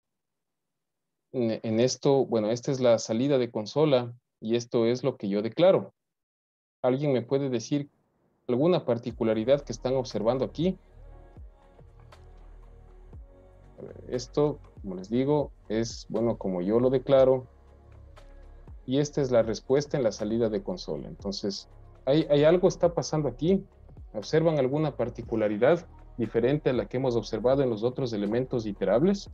en esto? Bueno, esta es la salida de consola y esto es lo que yo declaro. ¿Alguien me puede decir alguna particularidad que están observando aquí? Esto, como les digo, es, bueno, como yo lo declaro. Y esta es la respuesta en la salida de consola. Entonces, ¿hay algo está pasando aquí? ¿Observan alguna particularidad diferente a la que hemos observado en los otros elementos iterables?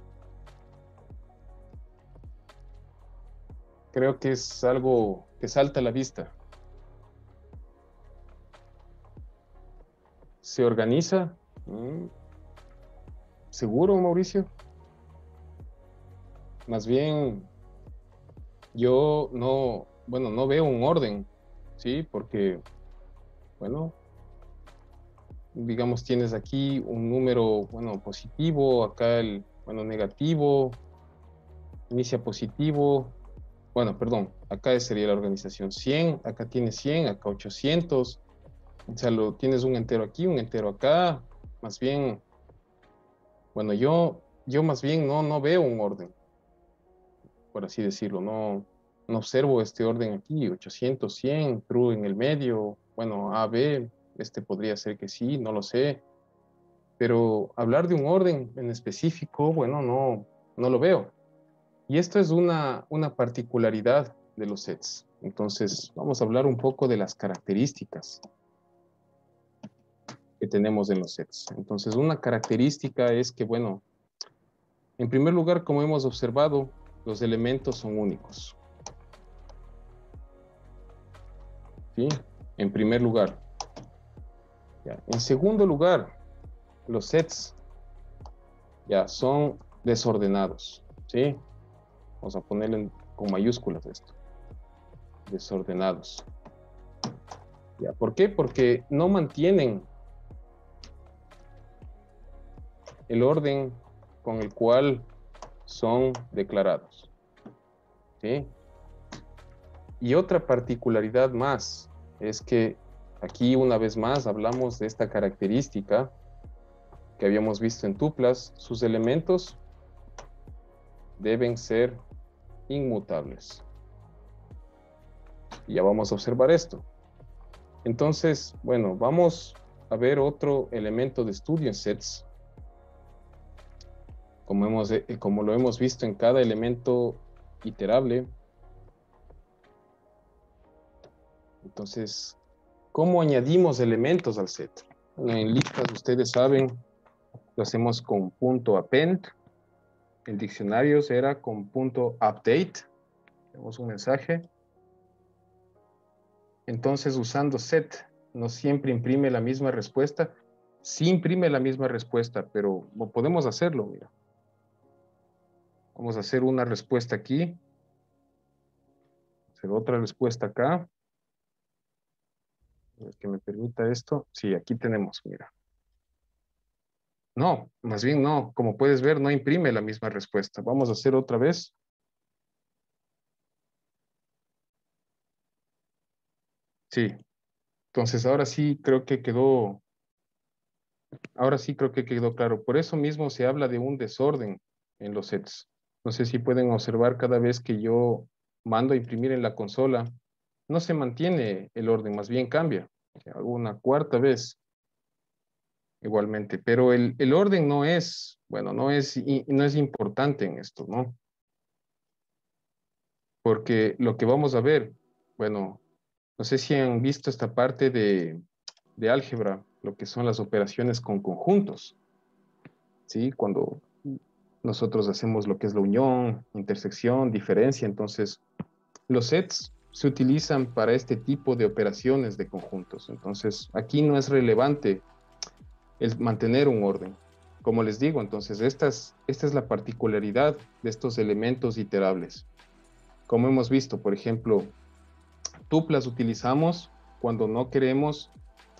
Creo que es algo que salta a la vista. ¿Se organiza? ¿Seguro, Mauricio? Más bien, yo no, bueno, no veo un orden, ¿sí? Porque, bueno, digamos, tienes aquí un número, bueno, positivo, acá el, bueno, negativo, inicia positivo, bueno, perdón, acá sería la organización 100, acá tienes 100, acá 800, o sea, tienes un entero aquí, un entero acá, más bien, bueno, yo más bien no veo un orden, por así decirlo, no observo este orden aquí, 800, 100, true en el medio, bueno, A, B, este podría ser que sí, no lo sé, pero hablar de un orden en específico, bueno, no lo veo. Y esto es una particularidad de los sets. Entonces, vamos a hablar un poco de las características que tenemos en los sets. Entonces, una característica es que, bueno, en primer lugar, como hemos observado, los elementos son únicos. ¿Sí? En primer lugar. Ya. En segundo lugar, los sets ya son desordenados. ¿Sí? Vamos a ponerle con mayúsculas esto. Desordenados. ¿Ya? ¿Por qué? Porque no mantienen el orden con el cual son declarados. ¿Sí? Y otra particularidad más es que aquí una vez más hablamos de esta característica que habíamos visto en tuplas. Sus elementos deben ser inmutables. Y ya vamos a observar esto. Entonces, bueno, vamos a ver otro elemento de estudio en sets. Como lo hemos visto en cada elemento iterable. Entonces, ¿cómo añadimos elementos al set? Bueno, en listas, ustedes saben, lo hacemos con punto append. En diccionarios era con punto update. Tenemos un mensaje. Entonces, usando set, no siempre imprime la misma respuesta. Sí imprime la misma respuesta, pero no podemos hacerlo, mira. Vamos a hacer una respuesta aquí. Hacer otra respuesta acá. Que me permita esto. Sí, aquí tenemos, mira. No, más bien no. Como puedes ver, no imprime la misma respuesta. Vamos a hacer otra vez. Sí. Entonces, ahora sí creo que quedó claro. Por eso mismo se habla de un desorden en los sets. No sé si pueden observar cada vez que yo mando a imprimir en la consola, no se mantiene el orden, más bien cambia. Hago una cuarta vez igualmente, pero el orden no es, bueno, no es importante en esto, ¿no? Porque lo que vamos a ver, bueno, no sé si han visto esta parte de álgebra, lo que son las operaciones con conjuntos, ¿sí? Cuando nosotros hacemos lo que es la unión, intersección, diferencia, entonces los sets se utilizan para este tipo de operaciones de conjuntos. Entonces, aquí no es relevante el mantener un orden. Como les digo, entonces, esta es la particularidad de estos elementos iterables. Como hemos visto, por ejemplo, tuplas utilizamos cuando no queremos,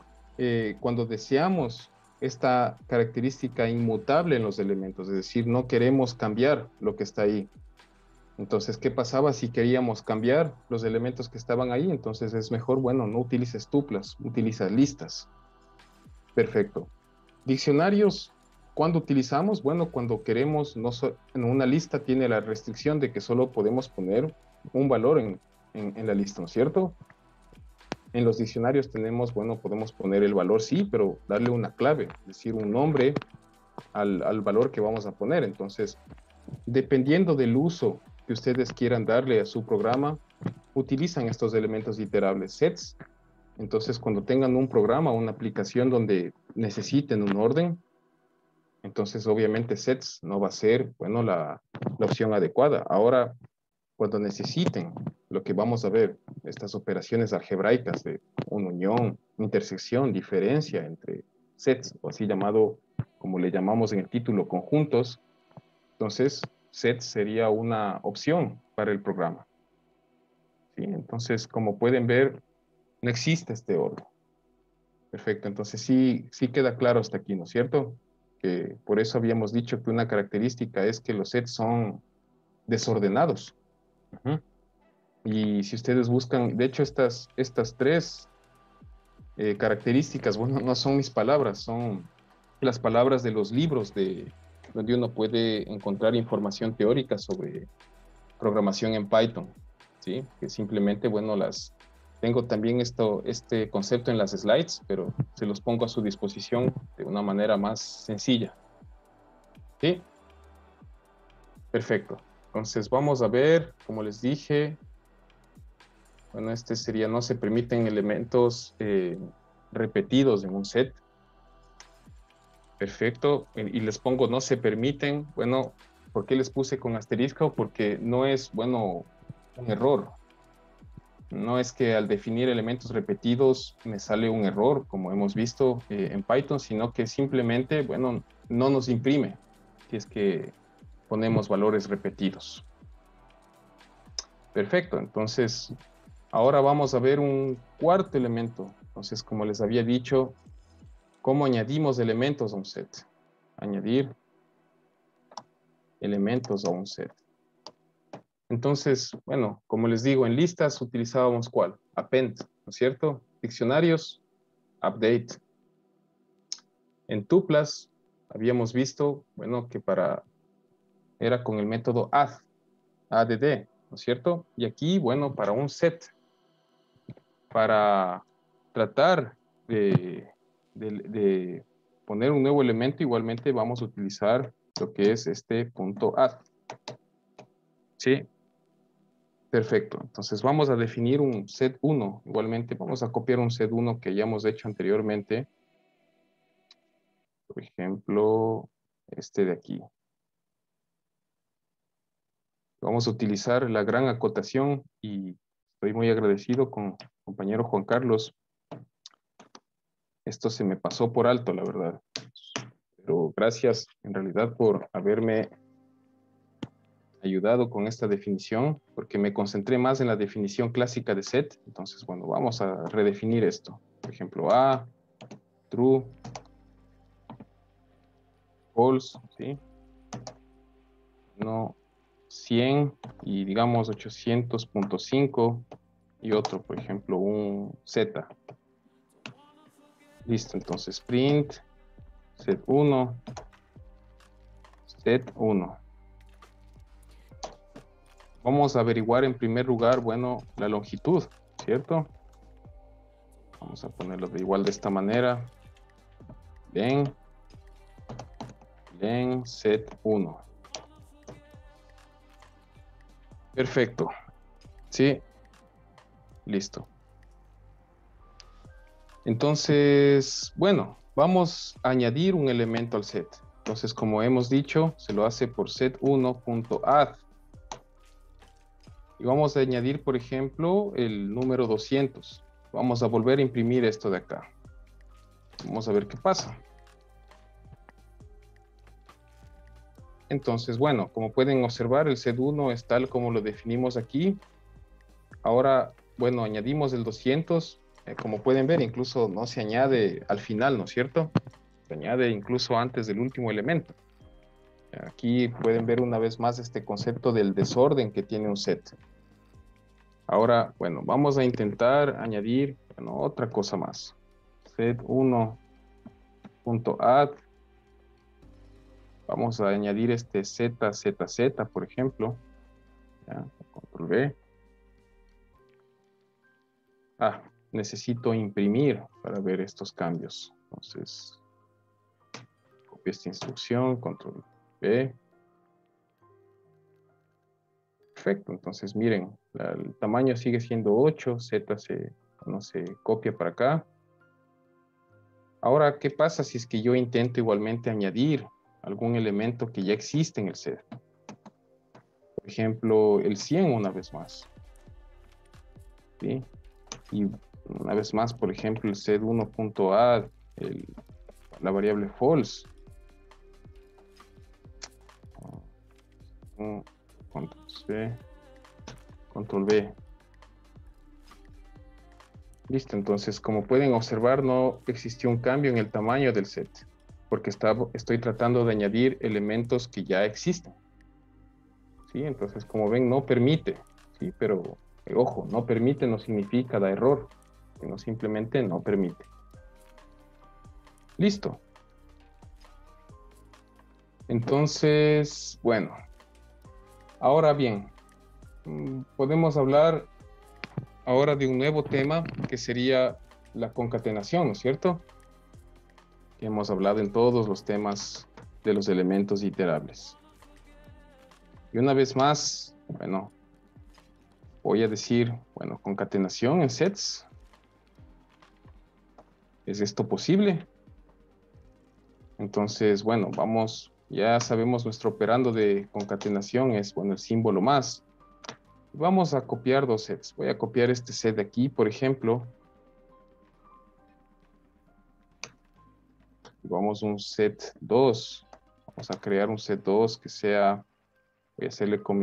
cuando deseamos esta característica inmutable en los elementos, es decir, no queremos cambiar lo que está ahí. Entonces, ¿qué pasaba si queríamos cambiar los elementos que estaban ahí? Entonces es mejor, bueno, no utilices tuplas, utiliza listas. Perfecto. Diccionarios, ¿cuándo utilizamos? Bueno, cuando queremos, en una lista tiene la restricción de que solo podemos poner un valor en la lista, ¿no es cierto? En los diccionarios tenemos, bueno, podemos poner el valor sí, pero darle una clave, es decir, un nombre al valor que vamos a poner. Entonces, dependiendo del uso que ustedes quieran darle a su programa, utilizan estos elementos iterables, sets. Entonces, cuando tengan un programa o una aplicación donde necesiten un orden, entonces obviamente sets no va a ser, bueno, la opción adecuada. Ahora, cuando necesiten lo que vamos a ver, estas operaciones algebraicas de una unión, intersección, diferencia entre sets, o así llamado, como le llamamos en el título, conjuntos, entonces set sería una opción para el programa. ¿Sí? Entonces, como pueden ver, no existe este orden. Perfecto, entonces sí queda claro hasta aquí, ¿no es cierto? Que por eso habíamos dicho que una característica es que los sets son desordenados. Ujú. Y si ustedes buscan, de hecho, estas tres características, bueno, no son mis palabras, son las palabras de los libros donde uno puede encontrar información teórica sobre programación en Python, ¿sí? Que simplemente, bueno, tengo también este concepto en las slides, pero se los pongo a su disposición de una manera más sencilla, ¿sí? Perfecto. Entonces vamos a ver, como les dije, bueno, este sería, no se permiten elementos repetidos en un set. Perfecto. Y les pongo no se permiten. Bueno, ¿por qué les puse con asterisco? Porque no es, bueno, un error. No es que al definir elementos repetidos me sale un error, como hemos visto en Python, sino que simplemente, bueno, no nos imprime si es que ponemos valores repetidos. Perfecto. Entonces, ahora vamos a ver un cuarto elemento. Entonces, como les había dicho, ¿cómo añadimos elementos a un set? Añadir elementos a un set. Entonces, bueno, como les digo, en listas utilizábamos ¿cuál? Append, ¿no es cierto? Diccionarios, update. En tuplas habíamos visto, bueno, que era con el método add, ¿no es cierto? Y aquí, bueno, para un set. para tratar de poner un nuevo elemento, igualmente vamos a utilizar lo que es este punto add. ¿Sí? Perfecto. Entonces vamos a definir un set1. Igualmente vamos a copiar un set1 que ya hemos hecho anteriormente. Por ejemplo, este de aquí. Vamos a utilizar la gran acotación y estoy muy agradecido con el compañero Juan Carlos. Esto se me pasó por alto, la verdad. Pero gracias en realidad por haberme ayudado con esta definición, porque me concentré más en la definición clásica de set. Entonces, bueno, vamos a redefinir esto. Por ejemplo, A, true, false, ¿sí? No, 100 y digamos 800.5 y otro, por ejemplo, un Z. Listo, entonces print set1, set1. Vamos a averiguar en primer lugar, bueno, la longitud, ¿cierto? Vamos a ponerlo de igual de esta manera. Len set1. Perfecto. Sí, listo. Entonces, bueno, vamos a añadir un elemento al set. Entonces, como hemos dicho, se lo hace por set1.add. Y vamos a añadir, por ejemplo, el número 200. Vamos a volver a imprimir esto de acá. Vamos a ver qué pasa. Entonces, bueno, como pueden observar, el set1 es tal como lo definimos aquí. Ahora, bueno, añadimos el 200. Como pueden ver, incluso no se añade al final, ¿no es cierto? Se añade incluso antes del último elemento. Aquí pueden ver una vez más este concepto del desorden que tiene un set. Ahora, bueno, vamos a intentar añadir, bueno, otra cosa más. Set1.add. Vamos a añadir este ZZZ, por ejemplo. Ya, control V. Necesito imprimir para ver estos cambios. Entonces, copio esta instrucción, control V. Perfecto, entonces miren, el tamaño sigue siendo 8, Z no se copia para acá. Ahora, ¿qué pasa si es que yo intento igualmente añadir algún elemento que ya existe en el set? Por ejemplo, el 100 una vez más. ¿Sí? Y una vez más, por ejemplo, el set1.add, la variable false. Control C, control V. Listo, entonces como pueden observar no existió un cambio en el tamaño del set, porque estoy tratando de añadir elementos que ya existen. ¿Sí? Entonces como ven no permite, ¿sí? Pero ojo, no permite no significa da error, sino simplemente no permite. Listo. Entonces, bueno, ahora bien, podemos hablar ahora de un nuevo tema que sería la concatenación, ¿no es cierto? Que hemos hablado en todos los temas de los elementos iterables. Y una vez más, bueno, voy a decir, bueno, concatenación en sets. ¿Es esto posible? Entonces, bueno, vamos, ya sabemos nuestro operando de concatenación es, bueno, el símbolo más. Vamos a copiar dos sets. Voy a copiar este set de aquí, por ejemplo. Vamos un set 2. Vamos a crear un set 2 que sea, voy a hacerle con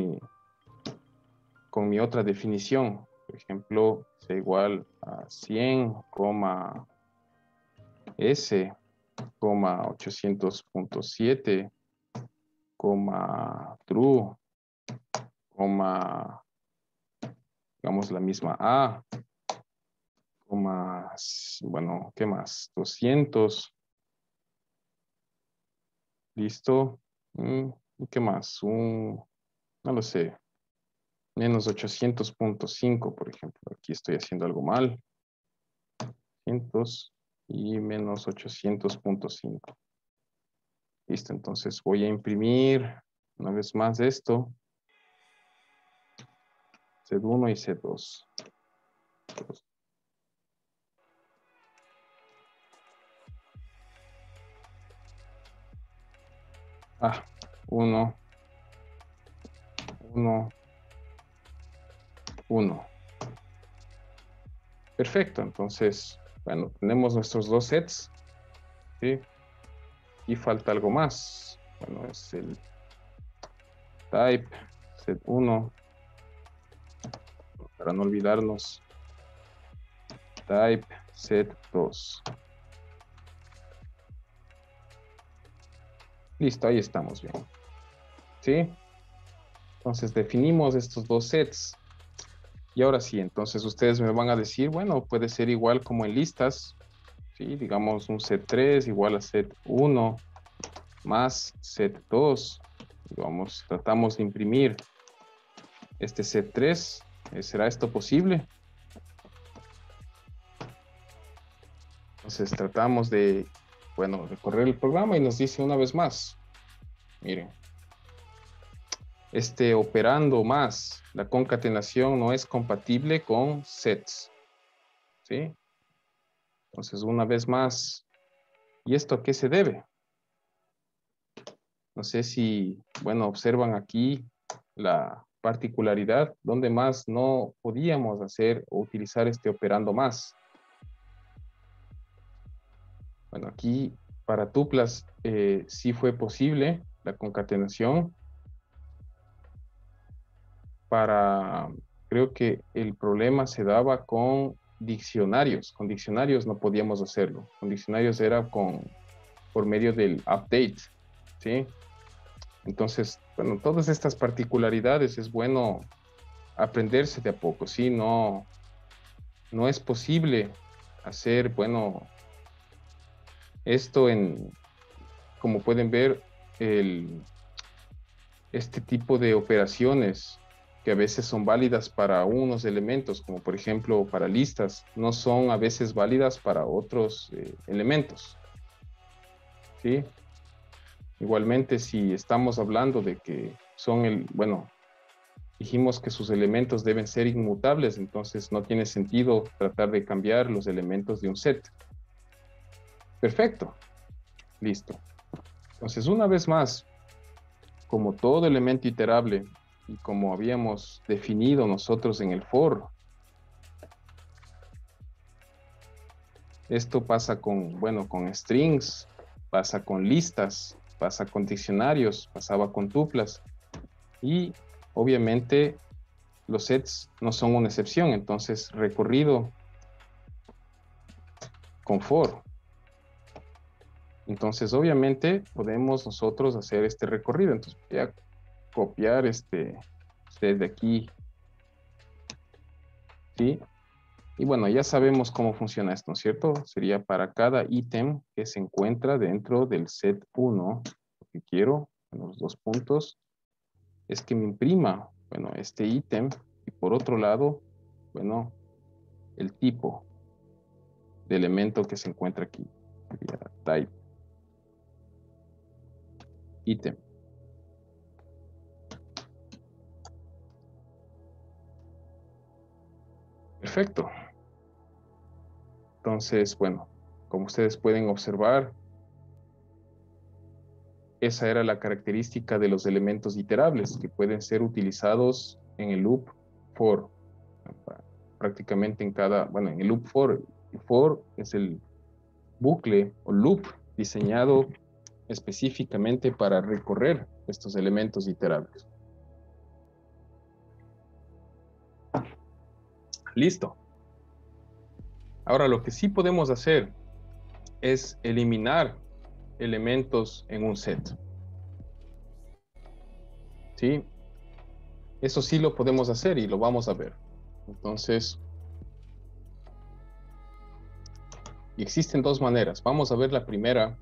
mi otra definición. Por ejemplo, sea igual a 100, S, 800.7, true, digamos la misma A, bueno, ¿qué más? 200, listo. ¿Y qué más? No lo sé, menos 800.5, por ejemplo. Aquí estoy haciendo algo mal. 800 y menos 800.5. Listo, entonces voy a imprimir una vez más esto. Z1 y Z2. Ah, 1, 1, 1. Perfecto, entonces, bueno, tenemos nuestros dos sets, ¿sí? Y falta algo más. Bueno, es el type set1, para no olvidarnos, type set2. Listo, ahí estamos bien. ¿Sí? Entonces definimos estos dos sets. Y ahora sí, entonces ustedes me van a decir, bueno, puede ser igual como en listas, ¿sí? Digamos un set 3 igual a set 1 más set 2. Digamos, tratamos de imprimir este set 3. ¿Será esto posible? Entonces tratamos de, bueno, de correr el programa y nos dice una vez más, miren, este operando más, la concatenación no es compatible con sets, ¿sí? Entonces una vez más, ¿y esto a qué se debe? No sé si, bueno, observan aquí la particularidad donde más no podíamos hacer o utilizar este operando más. Bueno, aquí para tuplas sí fue posible la concatenación. Creo que el problema se daba con diccionarios. Con diccionarios no podíamos hacerlo. Con diccionarios era por medio del update, ¿sí? Entonces, bueno, todas estas particularidades es bueno aprenderse de a poco, ¿sí? No es posible hacer, bueno, esto como pueden ver, este tipo de operaciones que a veces son válidas para unos elementos, como por ejemplo para listas, no son a veces válidas para otros elementos, ¿sí? Igualmente, si estamos hablando de que bueno, dijimos que sus elementos deben ser inmutables, entonces no tiene sentido tratar de cambiar los elementos de un set. Perfecto. Listo. Entonces, una vez más, como todo elemento iterable y como habíamos definido nosotros en el for, esto pasa con, bueno, con strings, pasa con listas, pasa con diccionarios, pasaba con tuplas y obviamente los sets no son una excepción, entonces recorrido con for. Entonces obviamente podemos nosotros hacer este recorrido, entonces voy a copiar este set de aquí, ¿sí? Y bueno, ya sabemos cómo funciona esto, ¿no es cierto? Sería para cada ítem que se encuentra dentro del set 1. Lo que quiero, en los dos puntos, es que me imprima, bueno, este ítem. Y por otro lado, bueno, el tipo de elemento que se encuentra aquí. Sería type ítem. Perfecto. Entonces, bueno, como ustedes pueden observar, esa era la característica de los elementos iterables que pueden ser utilizados en el loop for. Prácticamente en bueno, en el loop for. El for es el bucle o loop diseñado específicamente para recorrer estos elementos iterables. Listo. Ahora lo que sí podemos hacer es eliminar elementos en un set. ¿Sí? Eso sí lo podemos hacer y lo vamos a ver. Entonces, y existen dos maneras. Vamos a ver la primera.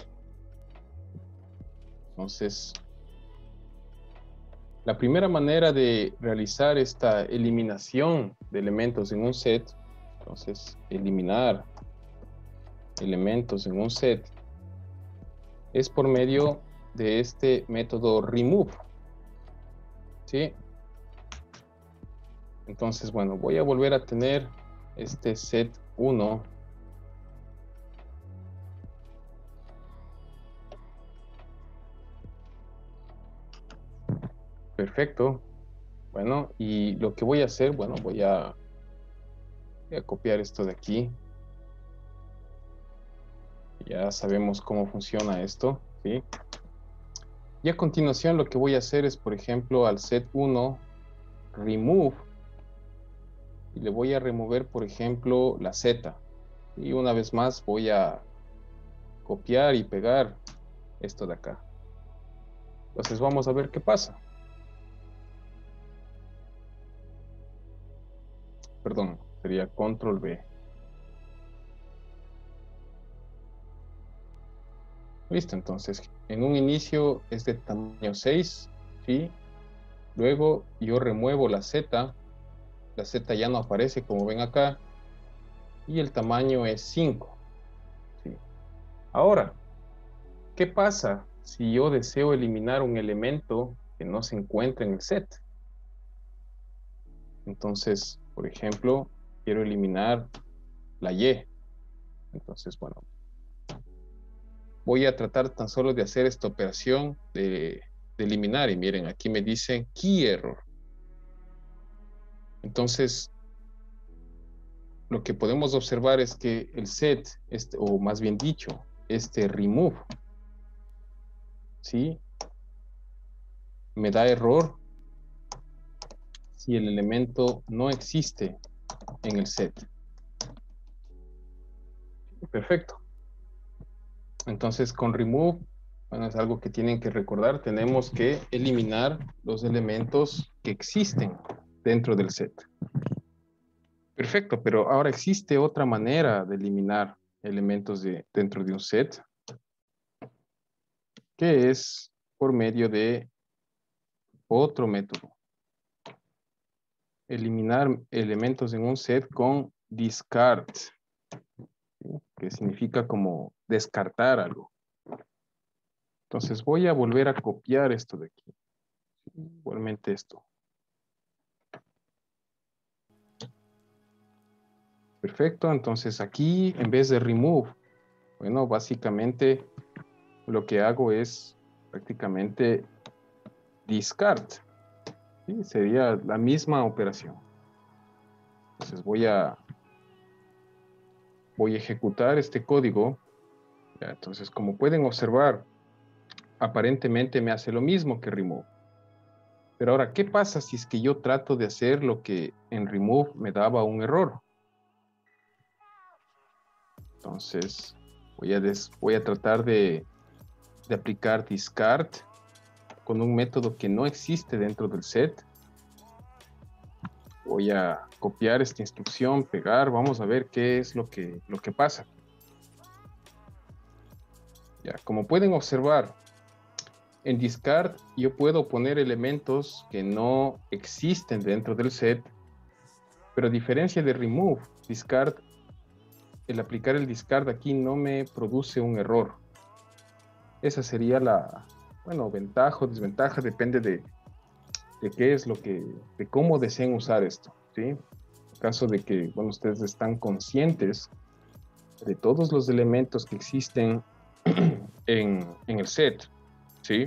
Entonces, la primera manera de realizar esta eliminación de elementos en un set, entonces eliminar elementos en un set es por medio de este método remove, ¿sí? Entonces, bueno, voy a volver a tener este set 1. Perfecto. Bueno, y lo que voy a hacer, bueno, voy a copiar esto de aquí. Ya sabemos cómo funciona esto, ¿sí? Y a continuación lo que voy a hacer es, por ejemplo, al set 1, remove, y le voy a remover, por ejemplo, la Z. Y una vez más voy a copiar y pegar esto de acá. Entonces vamos a ver qué pasa. Perdón, sería control V. Listo, entonces en un inicio es de tamaño 6, ¿sí? Luego yo remuevo la Z ya no aparece como ven acá, y el tamaño es 5, ¿sí? Ahora, ¿qué pasa si yo deseo eliminar un elemento que no se encuentra en el set? Entonces, por ejemplo, quiero eliminar la Y. Entonces, bueno, voy a tratar tan solo de hacer esta operación de eliminar. Y miren, aquí me dicen key error. Entonces, lo que podemos observar es que el set, o más bien dicho, este remove, ¿sí? Me da error si el elemento no existe en el set. Perfecto. Entonces, con remove, bueno, es algo que tienen que recordar, tenemos que eliminar los elementos que existen dentro del set. Perfecto, pero ahora existe otra manera de eliminar elementos dentro de un set, que es por medio de otro método. Eliminar elementos en un set con discard, ¿sí? Que significa como descartar algo. Entonces voy a volver a copiar esto de aquí. Igualmente esto. Perfecto, entonces aquí en vez de remove, bueno, básicamente lo que hago es prácticamente discard, ¿sí? Sería la misma operación. Entonces voy a ejecutar este código. Ya, entonces, como pueden observar, aparentemente me hace lo mismo que remove. Pero ahora, ¿qué pasa si es que yo trato de hacer lo que en remove me daba un error? Entonces, voy a tratar de aplicar discard con un método que no existe dentro del set. Voy a copiar esta instrucción, pegar, vamos a ver qué es lo que pasa. Ya, como pueden observar, en discard yo puedo poner elementos que no existen dentro del set, pero a diferencia de remove, discard, el aplicar el discard aquí no me produce un error. Esa sería la, bueno, ventaja o desventaja, depende de qué es de cómo deseen usar esto, ¿sí? En caso de que, bueno, ustedes están conscientes de todos los elementos que existen en el set, ¿sí?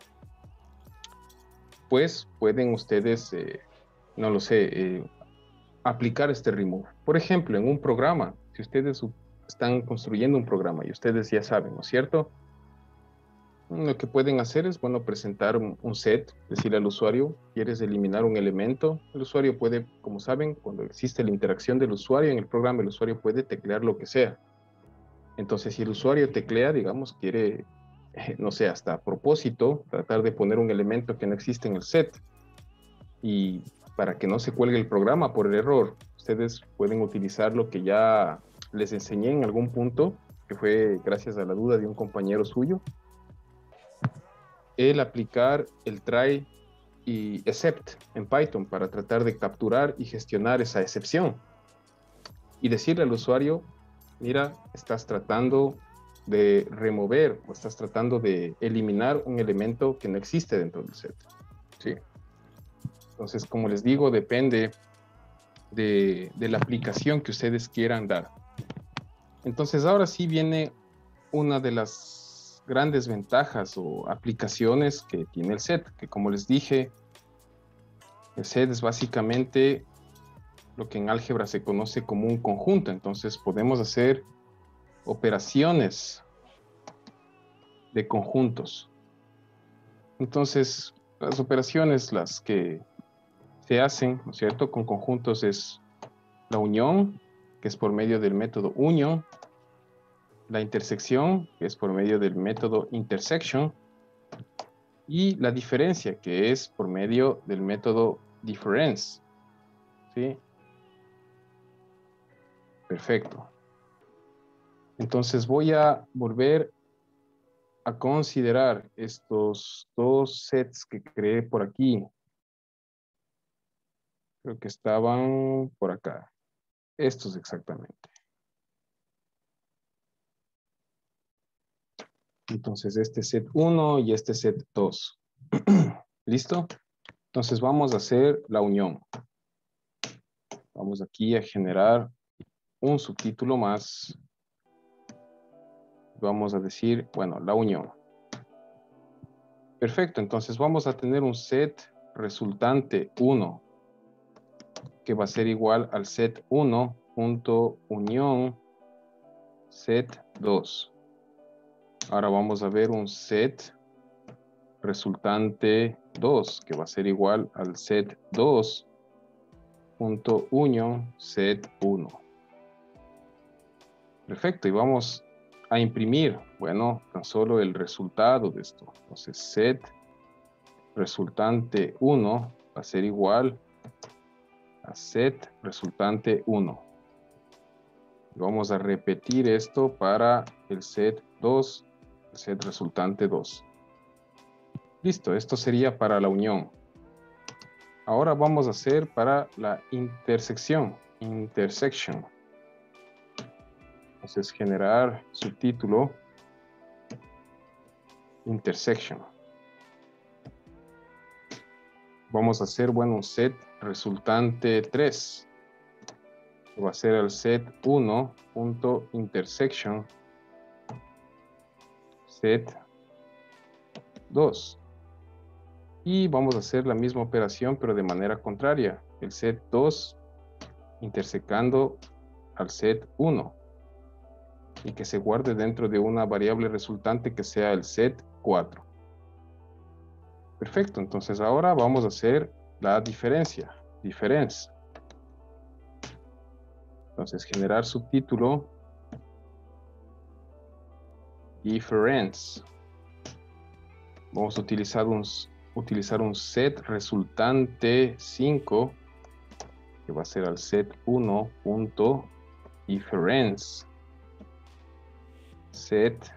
Pues pueden ustedes, no lo sé, aplicar este remove. Por ejemplo, en un programa, si ustedes están construyendo un programa y ustedes ya saben, ¿no es cierto? Lo que pueden hacer es, bueno, presentar un set, decirle al usuario, quieres eliminar un elemento. El usuario puede, como saben, cuando existe la interacción del usuario en el programa, el usuario puede teclear lo que sea. Entonces, si el usuario teclea, digamos, quiere, no sé, hasta a propósito, tratar de poner un elemento que no existe en el set, y para que no se cuelgue el programa por el error, ustedes pueden utilizar lo que ya les enseñé en algún punto, que fue gracias a la duda de un compañero suyo, el aplicar el try y except en Python para tratar de capturar y gestionar esa excepción y decirle al usuario mira, estás tratando de remover o estás tratando de eliminar un elemento que no existe dentro del set. ¿Sí? Entonces, como les digo, depende de la aplicación que ustedes quieran dar. Entonces, ahora sí viene una de las grandes ventajas o aplicaciones que tiene el set, que como les dije, el set es básicamente lo que en álgebra se conoce como un conjunto. Entonces, podemos hacer operaciones de conjuntos. Entonces, las operaciones, las que se hacen, ¿no es cierto?, con conjuntos es la unión, que es por medio del método union, la intersección, que es por medio del método intersection, y la diferencia, que es por medio del método difference. ¿Sí? Perfecto. Entonces voy a volver a considerar estos dos sets que creé por aquí. Creo que estaban por acá. Estos exactamente. Entonces este set 1 y este set 2. ¿Listo? Entonces vamos a hacer la unión. Vamos aquí a generar un subtítulo más. Vamos a decir, bueno, la unión. Perfecto, entonces vamos a tener un set resultante 1 que va a ser igual al set 1 punto unión set 2. Ahora vamos a ver un set resultante 2 que va a ser igual al set 2 punto unión set 1. Perfecto, y vamos a imprimir, bueno, tan solo el resultado de esto. Entonces set resultante 1 va a ser igual a set resultante 1. Vamos a repetir esto para el set 2, el set resultante 2. Listo, esto sería para la unión. Ahora vamos a hacer para la intersección, intersection. Entonces generar subtítulo, intersection. Vamos a hacer, bueno, un set resultante 3. Que va a ser el set 1.intersection set 2. Y vamos a hacer la misma operación, pero de manera contraria. El set 2 intersecando al set 1. Y que se guarde dentro de una variable resultante que sea el set 4. Perfecto, entonces ahora vamos a hacer la diferencia. Difference. Entonces generar subtítulo. Difference. Vamos a utilizar un set resultante 5 que va a ser al set 1.difference set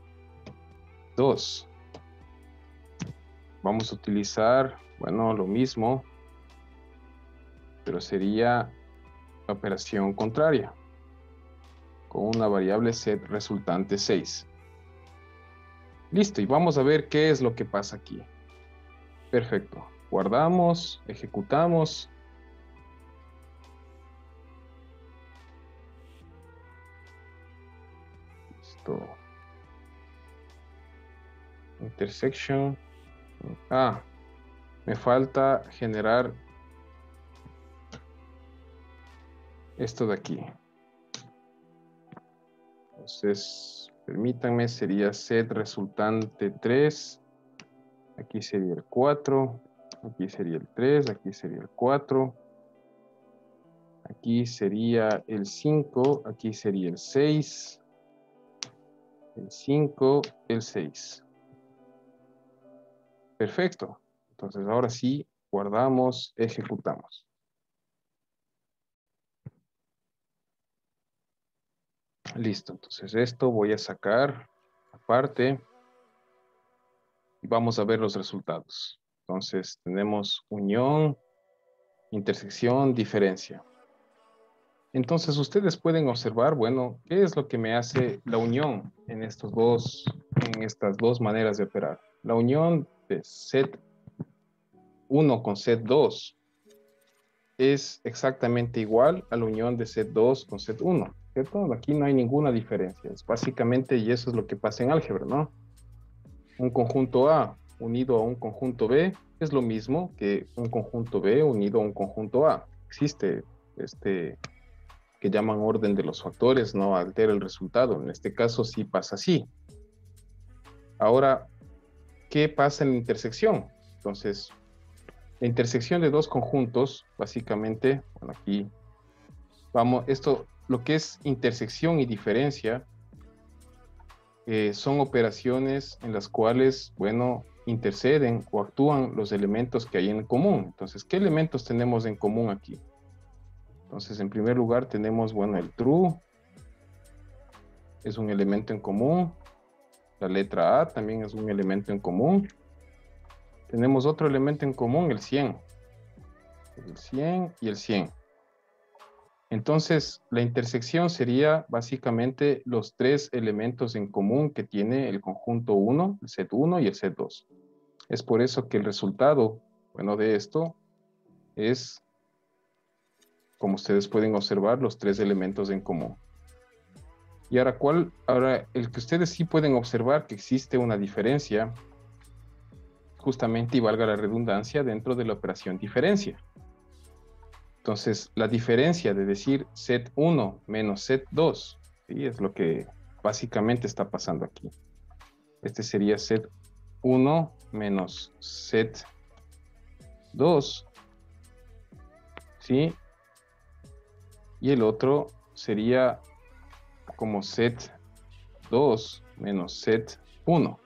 2. Vamos a utilizar, bueno, lo mismo, pero sería la operación contraria con una variable set resultante 6. Listo, y vamos a ver qué es lo que pasa aquí. Perfecto. Guardamos, ejecutamos. Listo. Intersection. Ah, me falta generar esto de aquí. Entonces, permítanme, sería set resultante 3. Aquí sería el 4. Aquí sería el 3. Aquí sería el 4. Aquí sería el 5. Aquí sería el 6. El 5, el 6. Perfecto. Entonces, ahora sí, guardamos, ejecutamos. Listo. Entonces, esto voy a sacar aparte y vamos a ver los resultados. Entonces, tenemos unión, intersección, diferencia. Entonces ustedes pueden observar, bueno, qué es lo que me hace la unión en estas dos maneras de operar. La unión de set 1 con set 2 es exactamente igual a la unión de set 2 con set 1, ¿cierto? Aquí no hay ninguna diferencia. Es básicamente, y eso es lo que pasa en álgebra, ¿no? Un conjunto A unido a un conjunto B es lo mismo que un conjunto B unido a un conjunto A. Existe este que llaman orden de los factores, no altera el resultado. En este caso sí pasa así. Ahora, ¿qué pasa en la intersección? Entonces, la intersección de dos conjuntos, básicamente, bueno, aquí vamos, esto, lo que es intersección y diferencia, son operaciones en las cuales, bueno, interceden o actúan los elementos que hay en común. Entonces, ¿qué elementos tenemos en común aquí? Entonces, en primer lugar tenemos, bueno, el true, es un elemento en común. La letra A también es un elemento en común. Tenemos otro elemento en común, el 100. El 100 y el 100. Entonces, la intersección sería básicamente los tres elementos en común que tiene el conjunto 1, el set 1 y el set 2. Es por eso que el resultado, bueno, de esto es, como ustedes pueden observar, los tres elementos en común. Y ahora el que ustedes sí pueden observar que existe una diferencia, justamente, y valga la redundancia, dentro de la operación diferencia. Entonces, la diferencia de decir set 1 menos set 2, ¿sí? Es lo que básicamente está pasando aquí. Este sería set 1 menos set 2, ¿sí? Y el otro sería como set 2 menos set 1.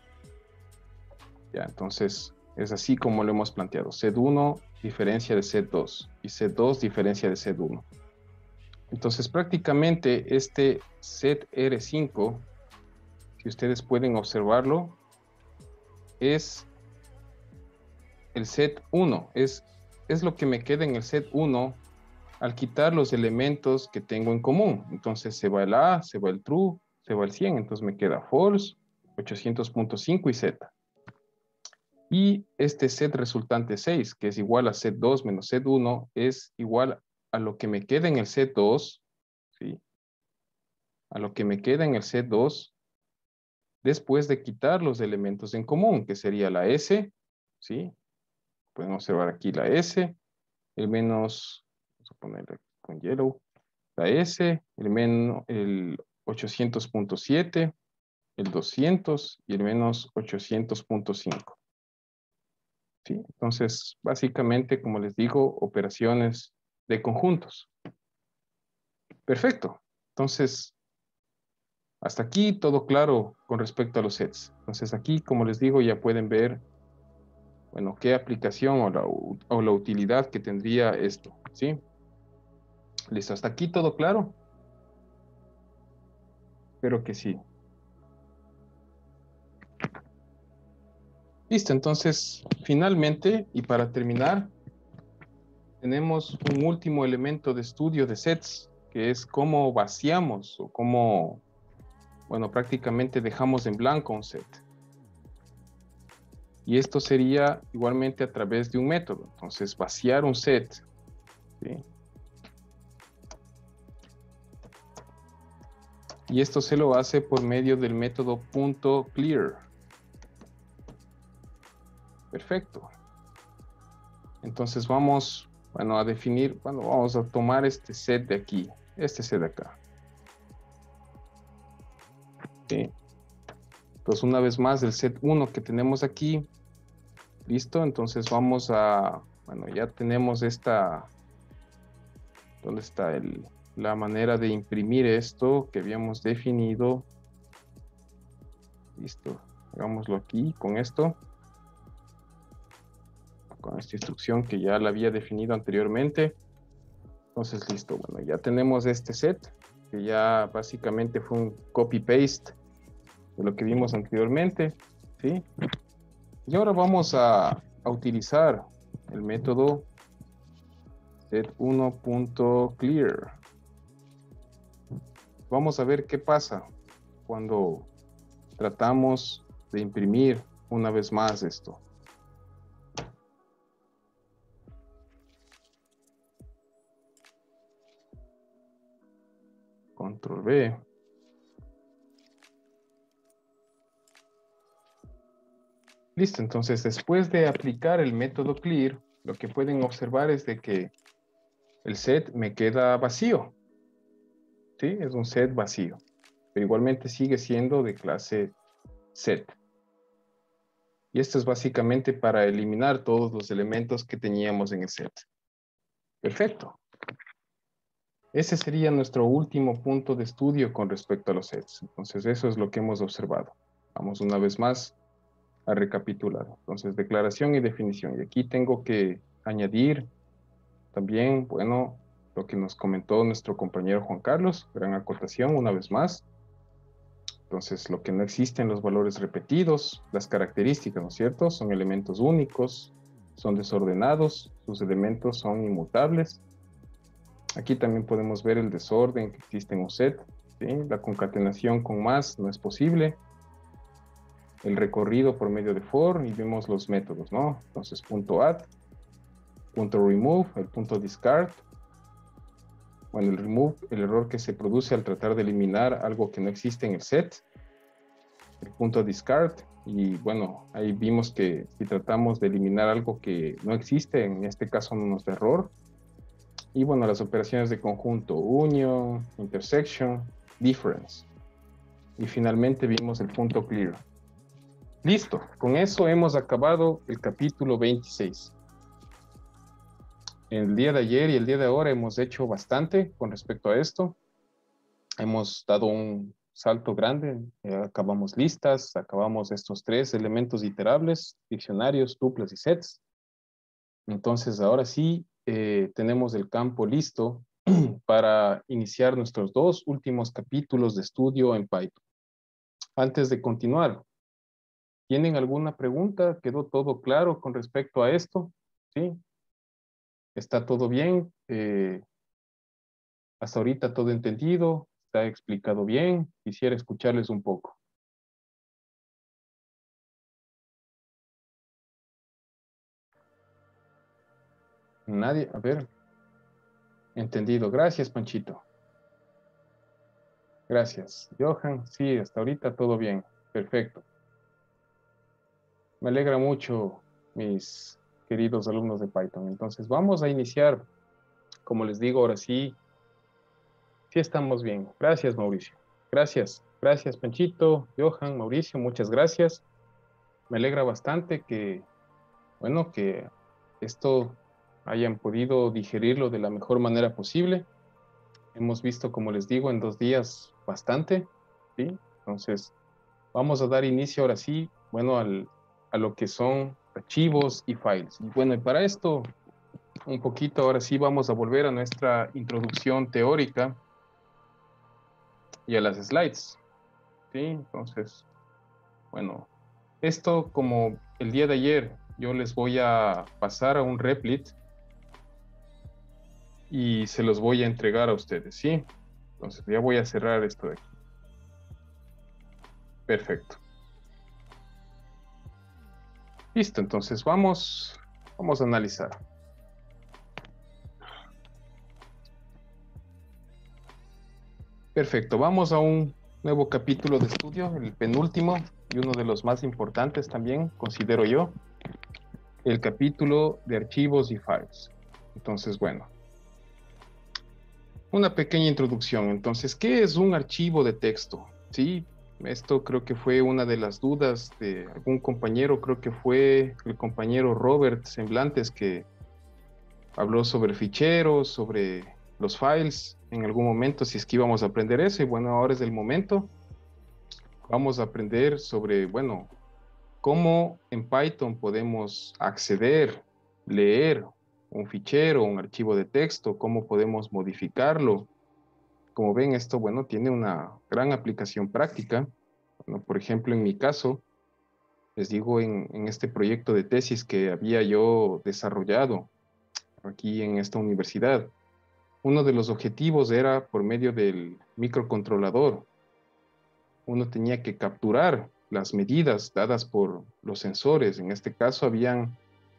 Ya, entonces es así como lo hemos planteado. Set 1 diferencia de set 2 y set 2 diferencia de set 1. Entonces prácticamente este set R5, si ustedes pueden observarlo, es el set 1, es lo que me queda en el set 1 al quitar los elementos que tengo en común. Entonces se va el A, se va el true, se va el 100, entonces me queda false, 800.5 y Z. Y este set resultante 6, que es igual a set 2 menos set 1, es igual a lo que me queda en el set 2, ¿sí? A lo que me queda en el set 2, después de quitar los elementos en común, que sería la S, ¿sí? Pueden observar aquí la S, el menos, vamos a ponerle con yellow, la S, el 800.7, el 200 y el menos 800.5. ¿Sí? Entonces, básicamente, como les digo, operaciones de conjuntos. Perfecto. Entonces, hasta aquí todo claro con respecto a los sets. Entonces, aquí, como les digo, ya pueden ver, bueno, qué aplicación o la utilidad que tendría esto, ¿sí? Listo, hasta aquí todo claro. Espero que sí. Listo, entonces, finalmente, y para terminar, tenemos un último elemento de estudio de sets, que es cómo vaciamos o cómo, bueno, prácticamente dejamos en blanco un set. Y esto sería igualmente a través de un método. Entonces, vaciar un set, ¿sí? Y esto se lo hace por medio del método .clear. Perfecto. Entonces vamos, bueno, a definir, bueno, vamos a tomar este set de aquí, este set de acá. ¿Sí? Entonces, una vez más, el set 1 que tenemos aquí, listo. Entonces vamos a, bueno, ya tenemos esta, ¿dónde está la manera de imprimir esto que habíamos definido? Listo, hagámoslo aquí con esto. Con esta instrucción que ya la había definido anteriormente. Entonces, listo, bueno, ya tenemos este set, que ya básicamente fue un copy-paste de lo que vimos anteriormente, ¿sí? Y ahora vamos a utilizar el método set1.clear. vamos a ver qué pasa cuando tratamos de imprimir una vez más esto. Control V. Listo, entonces después de aplicar el método clear, lo que pueden observar es de que el set me queda vacío. ¿Sí? Es un set vacío, pero igualmente sigue siendo de clase set. Y esto es básicamente para eliminar todos los elementos que teníamos en el set. Perfecto. Ese sería nuestro último punto de estudio con respecto a los sets. Entonces, eso es lo que hemos observado. Vamos una vez más a recapitular. Entonces, declaración y definición. Y aquí tengo que añadir también, bueno, lo que nos comentó nuestro compañero Juan Carlos, gran acotación una vez más. Entonces, lo que no existen los valores repetidos, las características, ¿no es cierto? Son elementos únicos, son desordenados, sus elementos son inmutables. Aquí también podemos ver el desorden que existe en un set, ¿sí? La concatenación con más no es posible. El recorrido por medio de for y vemos los métodos, ¿no? Entonces, punto add, punto remove, el punto discard. Bueno, el remove, el error que se produce al tratar de eliminar algo que no existe en el set. El punto discard, y bueno, ahí vimos que si tratamos de eliminar algo que no existe, en este caso no nos da error. Y bueno, las operaciones de conjunto, union, intersection, difference. Y finalmente vimos el punto clear. Listo, con eso hemos acabado el capítulo 26. El día de ayer y el día de ahora hemos hecho bastante con respecto a esto. Hemos dado un salto grande, acabamos listas, acabamos estos 3 elementos iterables, diccionarios, tuplas y sets. Entonces ahora sí tenemos el campo listo para iniciar nuestros 2 últimos capítulos de estudio en Python. Antes de continuar, ¿tienen alguna pregunta? ¿Quedó todo claro con respecto a esto? ¿Sí? ¿Está todo bien? Hasta ahorita todo entendido, está explicado bien. Quisiera escucharles un poco. Nadie, a ver. Entendido. Gracias, Panchito. Gracias. Johan, sí, hasta ahorita todo bien. Perfecto. Me alegra mucho, mis queridos alumnos de Python. Entonces, vamos a iniciar. Como les digo, ahora sí, sí estamos bien. Gracias, Mauricio. Gracias. Gracias, Panchito, Johan, Mauricio, muchas gracias. Me alegra bastante que, bueno, que esto hayan podido digerirlo de la mejor manera posible. Hemos visto, como les digo, en 2 días bastante, ¿sí? Entonces, vamos a dar inicio ahora sí, bueno, a lo que son archivos y files. Y bueno, y para esto, un poquito, ahora sí vamos a volver a nuestra introducción teórica y a las slides, ¿sí? Entonces, bueno, esto como el día de ayer, yo les voy a pasar a un Replit y se los voy a entregar a ustedes, ¿sí? Entonces, ya voy a cerrar esto de aquí. Perfecto. Listo, entonces vamos a analizar. Perfecto, vamos a un nuevo capítulo de estudio, el penúltimo y uno de los más importantes también, considero yo, el capítulo de archivos y files. Entonces, bueno, una pequeña introducción. Entonces, ¿qué es un archivo de texto? Sí, esto creo que fue una de las dudas de algún compañero, creo que fue el compañero Robert Semblantes que habló sobre ficheros, sobre los files en algún momento, si es que íbamos a aprender eso, y bueno, ahora es el momento. Vamos a aprender sobre, bueno, cómo en Python podemos acceder, leer un fichero, un archivo de texto, cómo podemos modificarlo. Como ven, esto, bueno, tiene una gran aplicación práctica. Bueno, por ejemplo, en mi caso, les digo, en este proyecto de tesis que había yo desarrollado aquí en esta universidad, uno de los objetivos era por medio del microcontrolador. Uno tenía que capturar las medidas dadas por los sensores. En este caso habían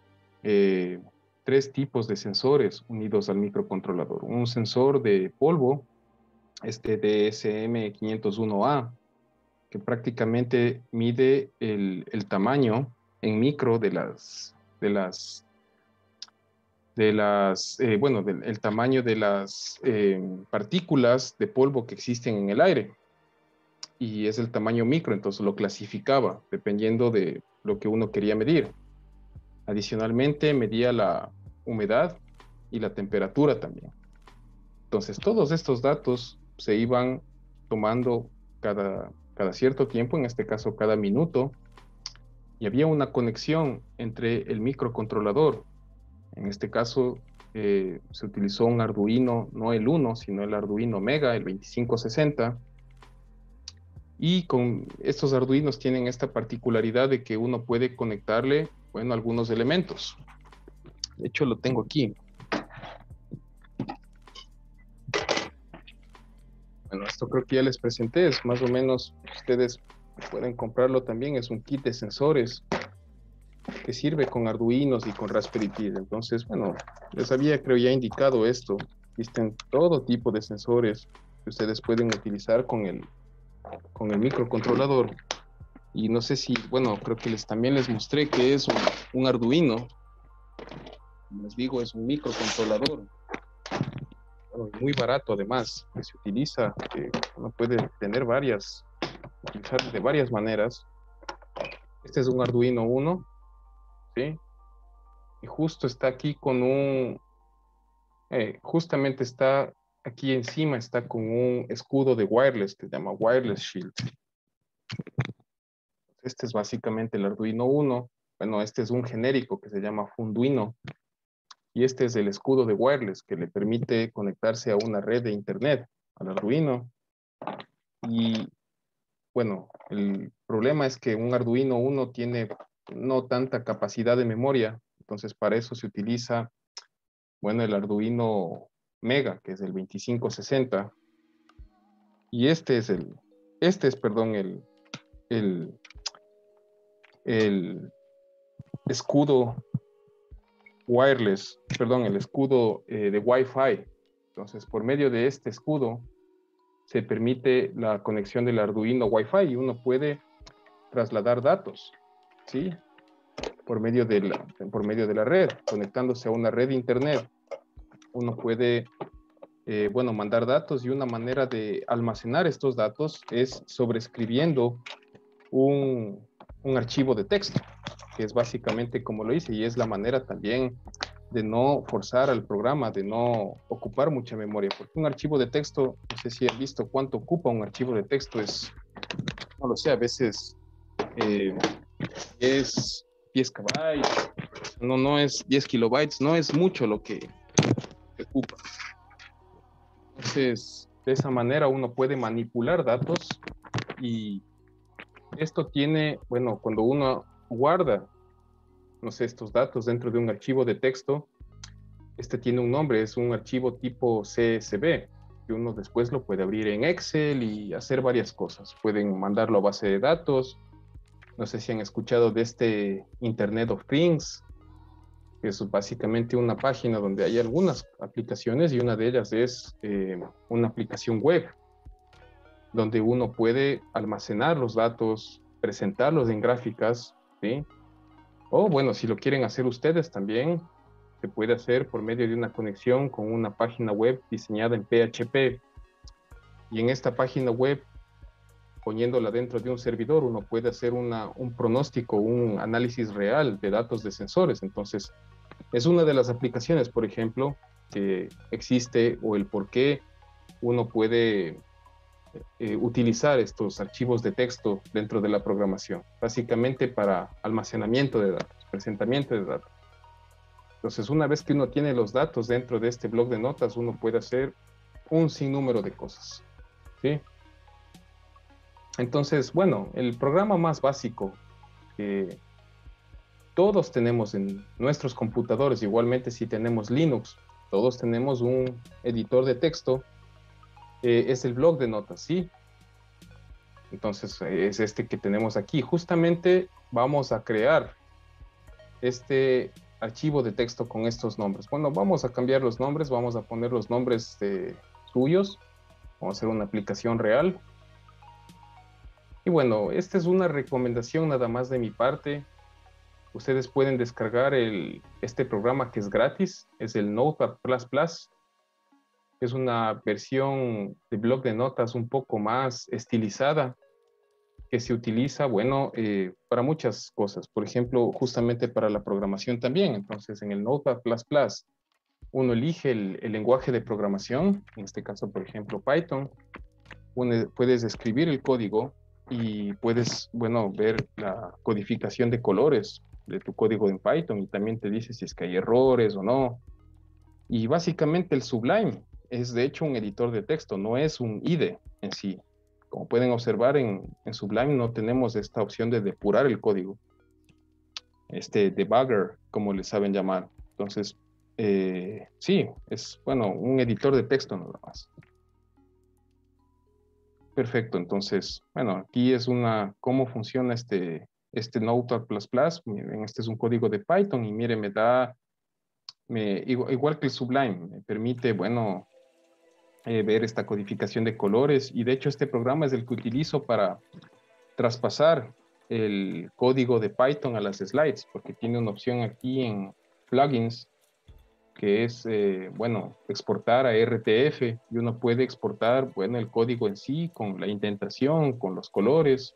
3 tipos de sensores unidos al microcontrolador. Un sensor de polvo, este DSM-501A, que prácticamente mide el tamaño en micro el tamaño de las partículas de polvo que existen en el aire. Y es el tamaño micro, entonces lo clasificaba dependiendo de lo que uno quería medir. Adicionalmente, medía la humedad y la temperatura también. Entonces, todos estos datos se iban tomando cada cierto tiempo, en este caso cada minuto, y había una conexión entre el microcontrolador. En este caso, se utilizó un Arduino, no el 1, sino el Arduino Mega, el 2560. Y con estos Arduinos tienen esta particularidad de que uno puede conectarle, bueno, algunos elementos. De hecho, lo tengo aquí. Bueno, esto creo que ya les presenté, es más o menos, ustedes pueden comprarlo también, es un kit de sensores que sirve con Arduinos y con Raspberry Pi. Entonces, bueno, les había, creo, ya indicado esto. Existen todo tipo de sensores que ustedes pueden utilizar con el microcontrolador. Y no sé si, bueno, creo que también les mostré que es un Arduino. Como les digo, es un microcontrolador. Bueno, muy barato además, que se utiliza, que uno puede tener utilizar de varias maneras. Este es un Arduino 1, ¿sí? Y justo está aquí justamente está aquí encima, está con un escudo de wireless que se llama Wireless Shield. Este es básicamente el Arduino 1. Bueno, este es un genérico que se llama Funduino. Y este es el escudo de wireless que le permite conectarse a una red de internet, al Arduino. Y bueno, el problema es que un Arduino 1 tiene no tanta capacidad de memoria. Entonces, para eso se utiliza, bueno, el Arduino Mega, que es el 2560. Y perdón, el escudo wireless, perdón, el escudo de Wi-Fi. Entonces, por medio de este escudo se permite la conexión del Arduino Wi-Fi y uno puede trasladar datos, ¿sí? Por medio de la red, conectándose a una red de internet. Uno puede, bueno, mandar datos, y una manera de almacenar estos datos es sobreescribiendo un archivo de texto, que es básicamente como lo hice, y es la manera también de no forzar al programa, de no ocupar mucha memoria, porque un archivo de texto, no sé si han visto cuánto ocupa un archivo de texto, no lo sé, a veces es 10 KB, no es 10 kilobytes, no es mucho lo que ocupa. Entonces, de esa manera uno puede manipular datos, y esto tiene, bueno, cuando uno guarda, no sé, estos datos dentro de un archivo de texto, este tiene un nombre, es un archivo tipo CSV, que uno después lo puede abrir en Excel y hacer varias cosas. Pueden mandarlo a base de datos. No sé si han escuchado de este Internet of Things, que es básicamente una página donde hay algunas aplicaciones, y una de ellas es una aplicación web, donde uno puede almacenar los datos, presentarlos en gráficas, ¿sí? O bueno, si lo quieren hacer ustedes también, se puede hacer por medio de una conexión con una página web diseñada en PHP. Y en esta página web, poniéndola dentro de un servidor, uno puede hacer un pronóstico, un análisis real de datos de sensores. Entonces, es una de las aplicaciones, por ejemplo, que existe, o el por qué uno puede utilizar estos archivos de texto dentro de la programación, básicamente para almacenamiento de datos, presentamiento de datos. Entonces, una vez que uno tiene los datos dentro de este bloc de notas, uno puede hacer un sinnúmero de cosas, ¿sí? Entonces, bueno, el programa más básico que todos tenemos en nuestros computadores, igualmente si tenemos Linux, todos tenemos un editor de texto, es el bloc de notas, ¿sí? Entonces, es este que tenemos aquí. Justamente vamos a crear este archivo de texto con estos nombres. Bueno, vamos a cambiar los nombres, vamos a poner los nombres suyos. Vamos a hacer una aplicación real. Y bueno, esta es una recomendación nada más de mi parte. Ustedes pueden descargar este programa que es gratis, es el Notepad++. Es una versión de bloc de notas un poco más estilizada que se utiliza, bueno, para muchas cosas. Por ejemplo, justamente para la programación también. Entonces, en el Notepad++, uno elige el lenguaje de programación, en este caso, por ejemplo, Python. Puedes escribir el código y puedes, bueno, ver la codificación de colores de tu código en Python y también te dice si es que hay errores o no. Y básicamente el Sublime es de hecho un editor de texto, no es un IDE en sí. Como pueden observar en Sublime no tenemos esta opción de depurar el código, este debugger, como le saben llamar. Entonces, sí, es, bueno, un editor de texto nada más. Perfecto, entonces, bueno, aquí es cómo funciona este Notepad++. Miren, este es un código de Python y mire, igual que el Sublime, me permite, bueno, ver esta codificación de colores y de hecho este programa es el que utilizo para traspasar el código de Python a las slides, porque tiene una opción aquí en plugins que es, bueno, exportar a RTF y uno puede exportar, bueno, el código en sí con la indentación, con los colores.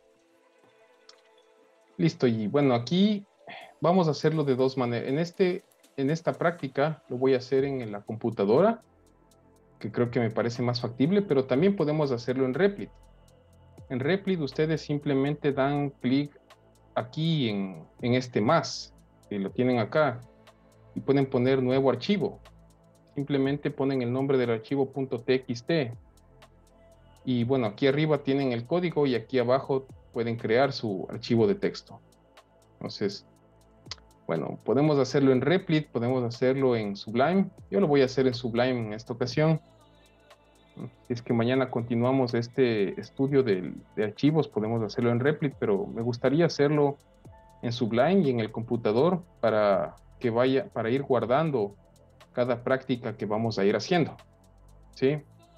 Listo, y bueno, aquí vamos a hacerlo de dos maneras. En esta práctica lo voy a hacer en la computadora, que creo que me parece más factible, pero también podemos hacerlo en Replit. En Replit ustedes simplemente dan clic aquí en este más, que lo tienen acá, y pueden poner nuevo archivo. Simplemente ponen el nombre del archivo .txt. Y bueno, aquí arriba tienen el código y aquí abajo pueden crear su archivo de texto. Entonces, bueno, podemos hacerlo en Replit, podemos hacerlo en Sublime. Yo lo voy a hacer en Sublime en esta ocasión. Si es que mañana continuamos este estudio de archivos, podemos hacerlo en Replit, pero me gustaría hacerlo en Sublime y en el computador para ir guardando cada práctica que vamos a ir haciendo. ¿Sí?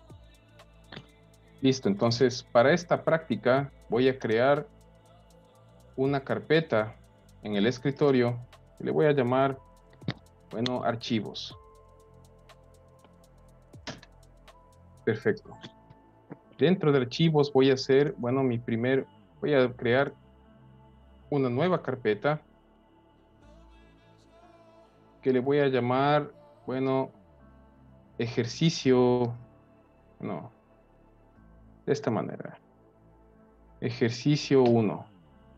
Listo, entonces para esta práctica voy a crear una carpeta en el escritorio que le voy a llamar, bueno, archivos. Perfecto. Dentro de archivos voy a hacer, bueno, voy a crear una nueva carpeta que le voy a llamar, bueno, ejercicio, no, de esta manera. Ejercicio 1.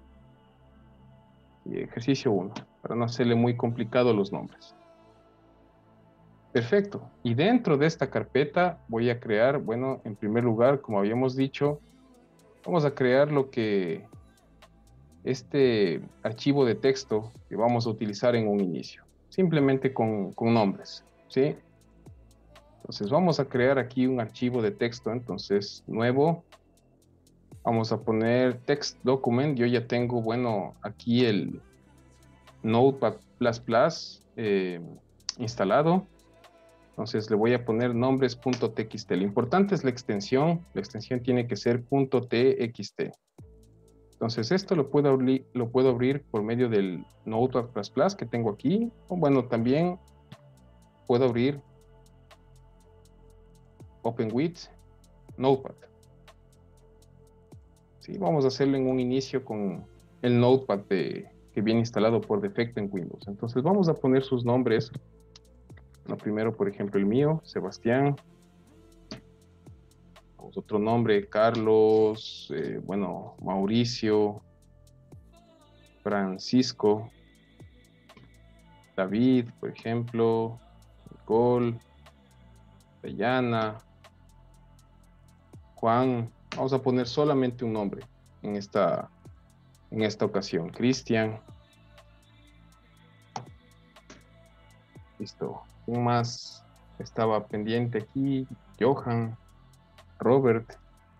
Y ejercicio 1, para no hacerle muy complicado los nombres. Perfecto. Y dentro de esta carpeta voy a crear, bueno, en primer lugar, como habíamos dicho, vamos a crear este archivo de texto que vamos a utilizar en un inicio, simplemente con nombres, ¿sí? Entonces vamos a crear aquí un archivo de texto, entonces nuevo, vamos a poner text document, yo ya tengo, bueno, aquí el Notepad++ instalado. Entonces le voy a poner nombres.txt. Lo importante es la extensión tiene que ser .txt. Entonces esto lo puedo abrir por medio del Notepad++ que tengo aquí. O bueno, también puedo abrir Open with Notepad. Sí, vamos a hacerlo en un inicio con el Notepad que viene instalado por defecto en Windows. Entonces vamos a poner sus nombres. Primero, por ejemplo, el mío, Sebastián. Otro nombre, Carlos, bueno, Mauricio, Francisco, David, por ejemplo, Nicole, Dayana, Juan. Vamos a poner solamente un nombre en esta ocasión. Cristian. Listo. Un más. estaba pendiente aquí, Johan, Robert,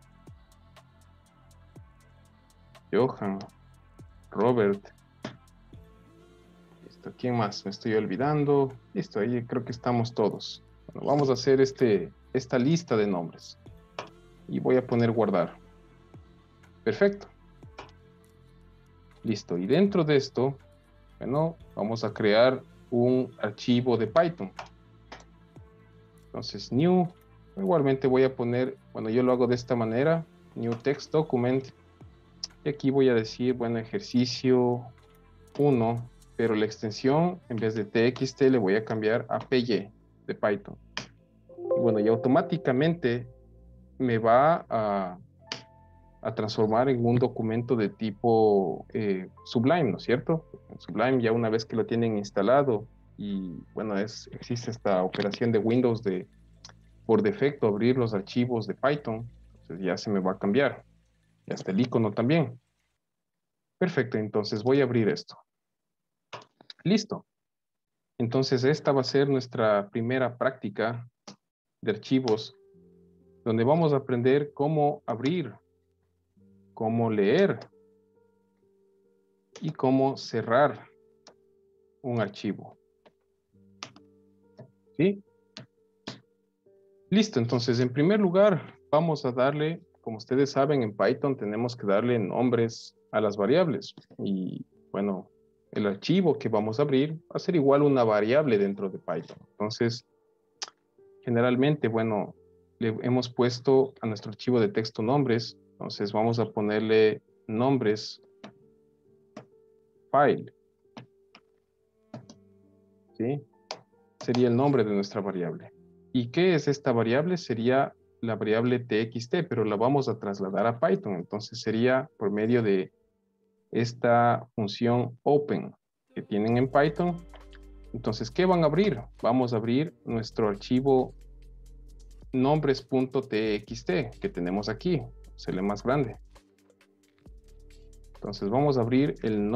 Johan, Robert. Listo, ¿quién más? Me estoy olvidando. Listo, ahí creo que estamos todos. Bueno, vamos a hacer esta lista de nombres. Y voy a poner guardar. Perfecto. Listo, y dentro de esto, bueno, vamos a crear un archivo de Python. Entonces, new, igualmente voy a poner, bueno, yo lo hago de esta manera, new text document, y aquí voy a decir, bueno, ejercicio 1, pero la extensión, en vez de txt, le voy a cambiar a py de Python. Y bueno, y automáticamente me va a transformar en un documento de tipo Sublime, ¿no es cierto? Sublime ya una vez que lo tienen instalado y bueno, existe esta operación de Windows de por defecto abrir los archivos de Python, entonces ya se me va a cambiar. Y hasta el icono también. Perfecto, entonces voy a abrir esto. Listo. Entonces esta va a ser nuestra primera práctica de archivos, donde vamos a aprender cómo abrir, cómo leer y cómo cerrar un archivo. ¿Sí? Listo, entonces en primer lugar vamos a darle, como ustedes saben, en Python tenemos que darle nombres a las variables. Y bueno, el archivo que vamos a abrir va a ser igual una variable dentro de Python. Entonces, generalmente, bueno, le hemos puesto a nuestro archivo de texto nombres. Entonces vamos a ponerle nombres file. ¿Sí? Sería el nombre de nuestra variable. ¿Y qué es esta variable? Sería la variable txt, pero la vamos a trasladar a Python. Entonces sería por medio de esta función open que tienen en Python. Entonces, ¿qué van a abrir? Vamos a abrir nuestro archivo nombres.txt que tenemos aquí. Se lee más grande. Entonces vamos a abrir el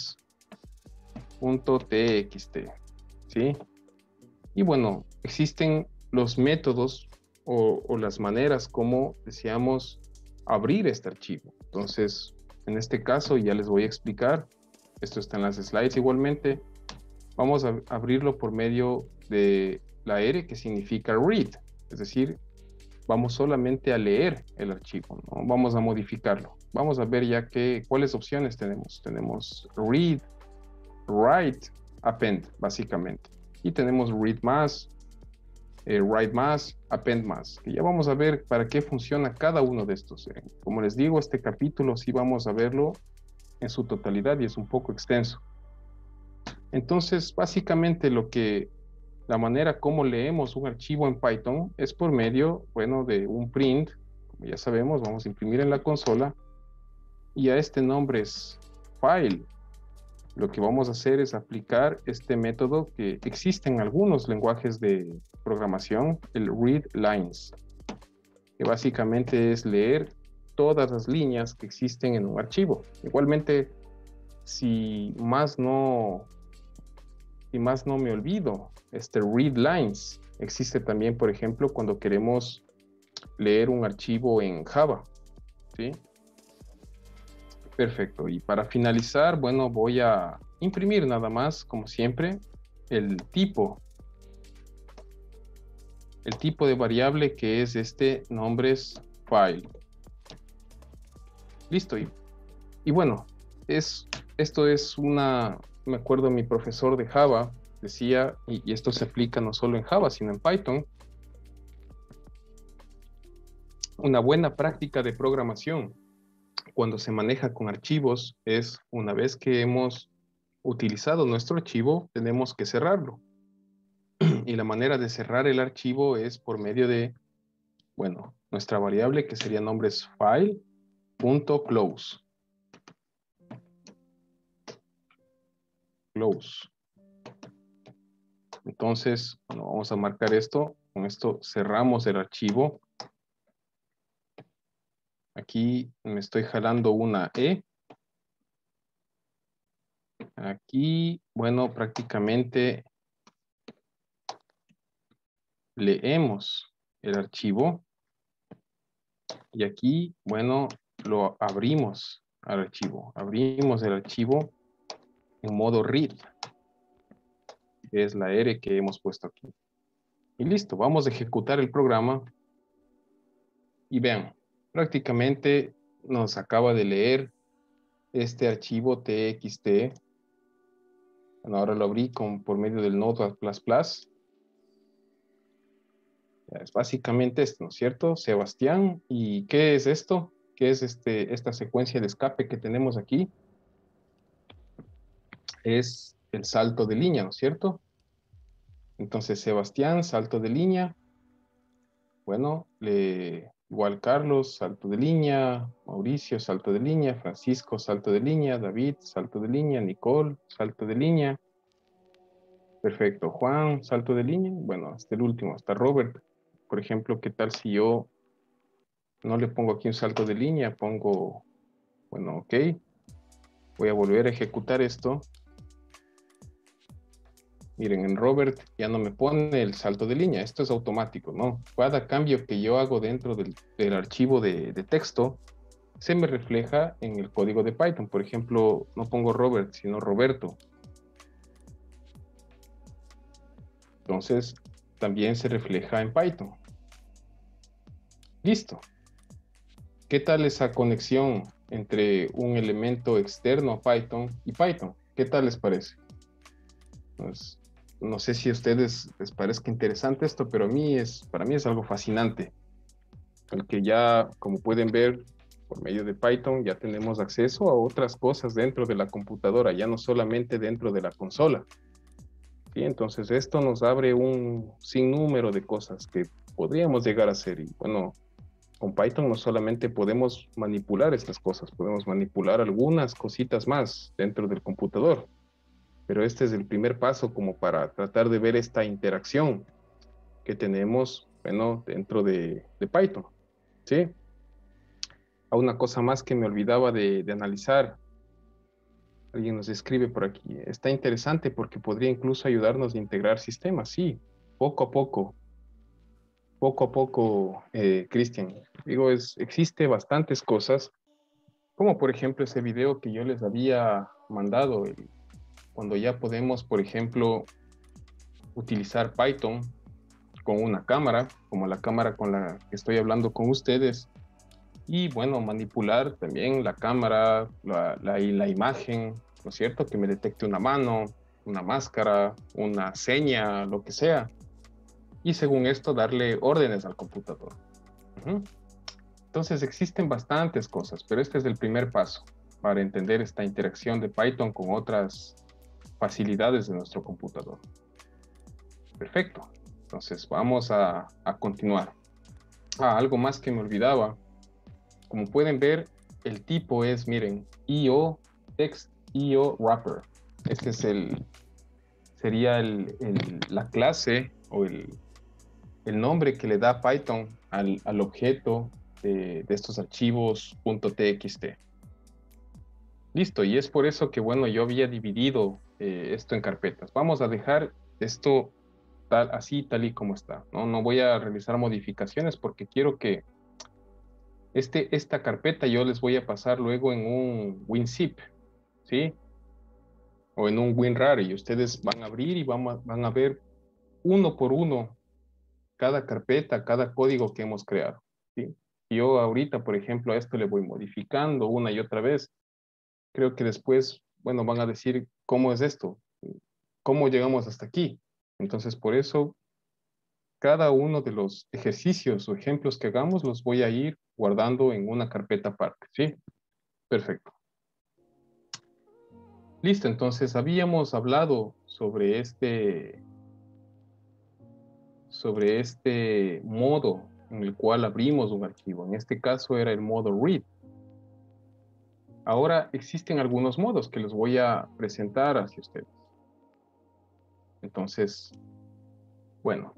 nombres.txt. ¿Sí? Y bueno, existen los métodos o las maneras como deseamos abrir este archivo. Entonces, en este caso ya les voy a explicar. Esto está en las slides igualmente. Vamos a abrirlo por medio de la R que significa read. Es decir, vamos solamente a leer el archivo, no vamos a modificarlo. Vamos a ver ya cuáles opciones tenemos. Tenemos read, write, append, básicamente. Y tenemos read más, write más, append más, que ya vamos a ver para qué funciona cada uno de estos. Como les digo, este capítulo sí vamos a verlo en su totalidad y es un poco extenso. Entonces, básicamente la manera como leemos un archivo en Python es por medio, bueno, de un print, como ya sabemos, vamos a imprimir en la consola, y a este nombre es file. Lo que vamos a hacer es aplicar este método que existe en algunos lenguajes de programación, el read lines, que básicamente es leer todas las líneas que existen en un archivo. Igualmente, si más no me olvido, este read lines existe también, por ejemplo, cuando queremos leer un archivo en Java, ¿sí? Perfecto. Y para finalizar, bueno, voy a imprimir nada más, como siempre, el tipo de variable que es este nombres file. Listo. Y bueno, esto es me acuerdo mi profesor de Java decía, y esto se aplica no solo en Java, sino en Python, una buena práctica de programación cuando se maneja con archivos es una vez que hemos utilizado nuestro archivo, tenemos que cerrarlo. Y la manera de cerrar el archivo es por medio de, bueno, nuestra variable que sería nombres file.close. Close. Entonces, bueno, vamos a marcar esto. Con esto cerramos el archivo. Aquí me estoy jalando una E. Aquí, bueno, prácticamente leemos el archivo y aquí, bueno, lo abrimos al archivo. Abrimos el archivo en modo read, que es la R que hemos puesto aquí. Y listo, vamos a ejecutar el programa y vean, prácticamente nos acaba de leer este archivo txt. Bueno, ahora lo abrí por medio del Notepad++. Es básicamente esto, ¿no es cierto? Sebastián, ¿y qué es esto? ¿Qué es esta secuencia de escape que tenemos aquí? Es el salto de línea, ¿no es cierto? Entonces, Sebastián, salto de línea. Bueno, igual Carlos, salto de línea. Mauricio, salto de línea. Francisco, salto de línea. David, salto de línea. Nicole, salto de línea. Perfecto. Juan, salto de línea. Bueno, hasta el último, hasta Robert. Por ejemplo, ¿qué tal si yo no le pongo aquí un salto de línea? Pongo, bueno, ok. Voy a volver a ejecutar esto. Miren, en Robert ya no me pone el salto de línea. Esto es automático, ¿no? Cada cambio que yo hago dentro del archivo de texto se me refleja en el código de Python. Por ejemplo, no pongo Robert, sino Roberto. Entonces, también se refleja en Python. Listo. ¿Qué tal esa conexión entre un elemento externo a Python y Python? ¿Qué tal les parece? Pues, no sé si a ustedes les parezca interesante esto, pero para mí es algo fascinante. El que ya, como pueden ver, por medio de Python ya tenemos acceso a otras cosas dentro de la computadora, ya no solamente dentro de la consola. ¿Sí? Entonces esto nos abre un sinnúmero de cosas que podríamos llegar a hacer. Y bueno, con Python no solamente podemos manipular estas cosas, podemos manipular algunas cositas más dentro del computador. Pero este es el primer paso como para tratar de ver esta interacción que tenemos, bueno, dentro de Python. ¿Sí? A una cosa más que me olvidaba de analizar. Alguien nos escribe por aquí. Está interesante porque podría incluso ayudarnos a integrar sistemas. Sí, poco a poco, Cristian. Digo, existe bastantes cosas, como por ejemplo ese video que yo les había mandado, cuando ya podemos, por ejemplo, utilizar Python con una cámara, como la cámara con la que estoy hablando con ustedes, y bueno, manipular también la cámara, la imagen, ¿no es cierto? Que me detecte una mano, una máscara, una seña, lo que sea. Y según esto, darle órdenes al computador. Ujú. Entonces existen bastantes cosas, pero este es el primer paso para entender esta interacción de Python con otras facilidades de nuestro computador. Perfecto. Entonces vamos a continuar. Algo más que me olvidaba. Como pueden ver, el tipo es, miren, IO Text IO Wrapper. Este es sería la clase o el nombre que le da Python al objeto de estos archivos .txt. Listo, y es por eso que, bueno, yo había dividido esto en carpetas. Vamos a dejar esto así, tal y como está, ¿no? No voy a realizar modificaciones porque quiero que esta carpeta yo les voy a pasar luego en un WinZip, ¿sí? O en un WinRAR y ustedes van a abrir y van a ver uno por uno cada carpeta, cada código que hemos creado, ¿sí? Yo ahorita, por ejemplo, a esto le voy modificando una y otra vez. Creo que después, bueno, van a decir, ¿cómo es esto? ¿Cómo llegamos hasta aquí? Entonces, por eso, cada uno de los ejercicios o ejemplos que hagamos los voy a ir guardando en una carpeta aparte, ¿sí? Perfecto. Listo, entonces habíamos hablado sobre este modo en el cual abrimos un archivo. En este caso era el modo read. Ahora existen algunos modos que les voy a presentar hacia ustedes. Entonces, bueno.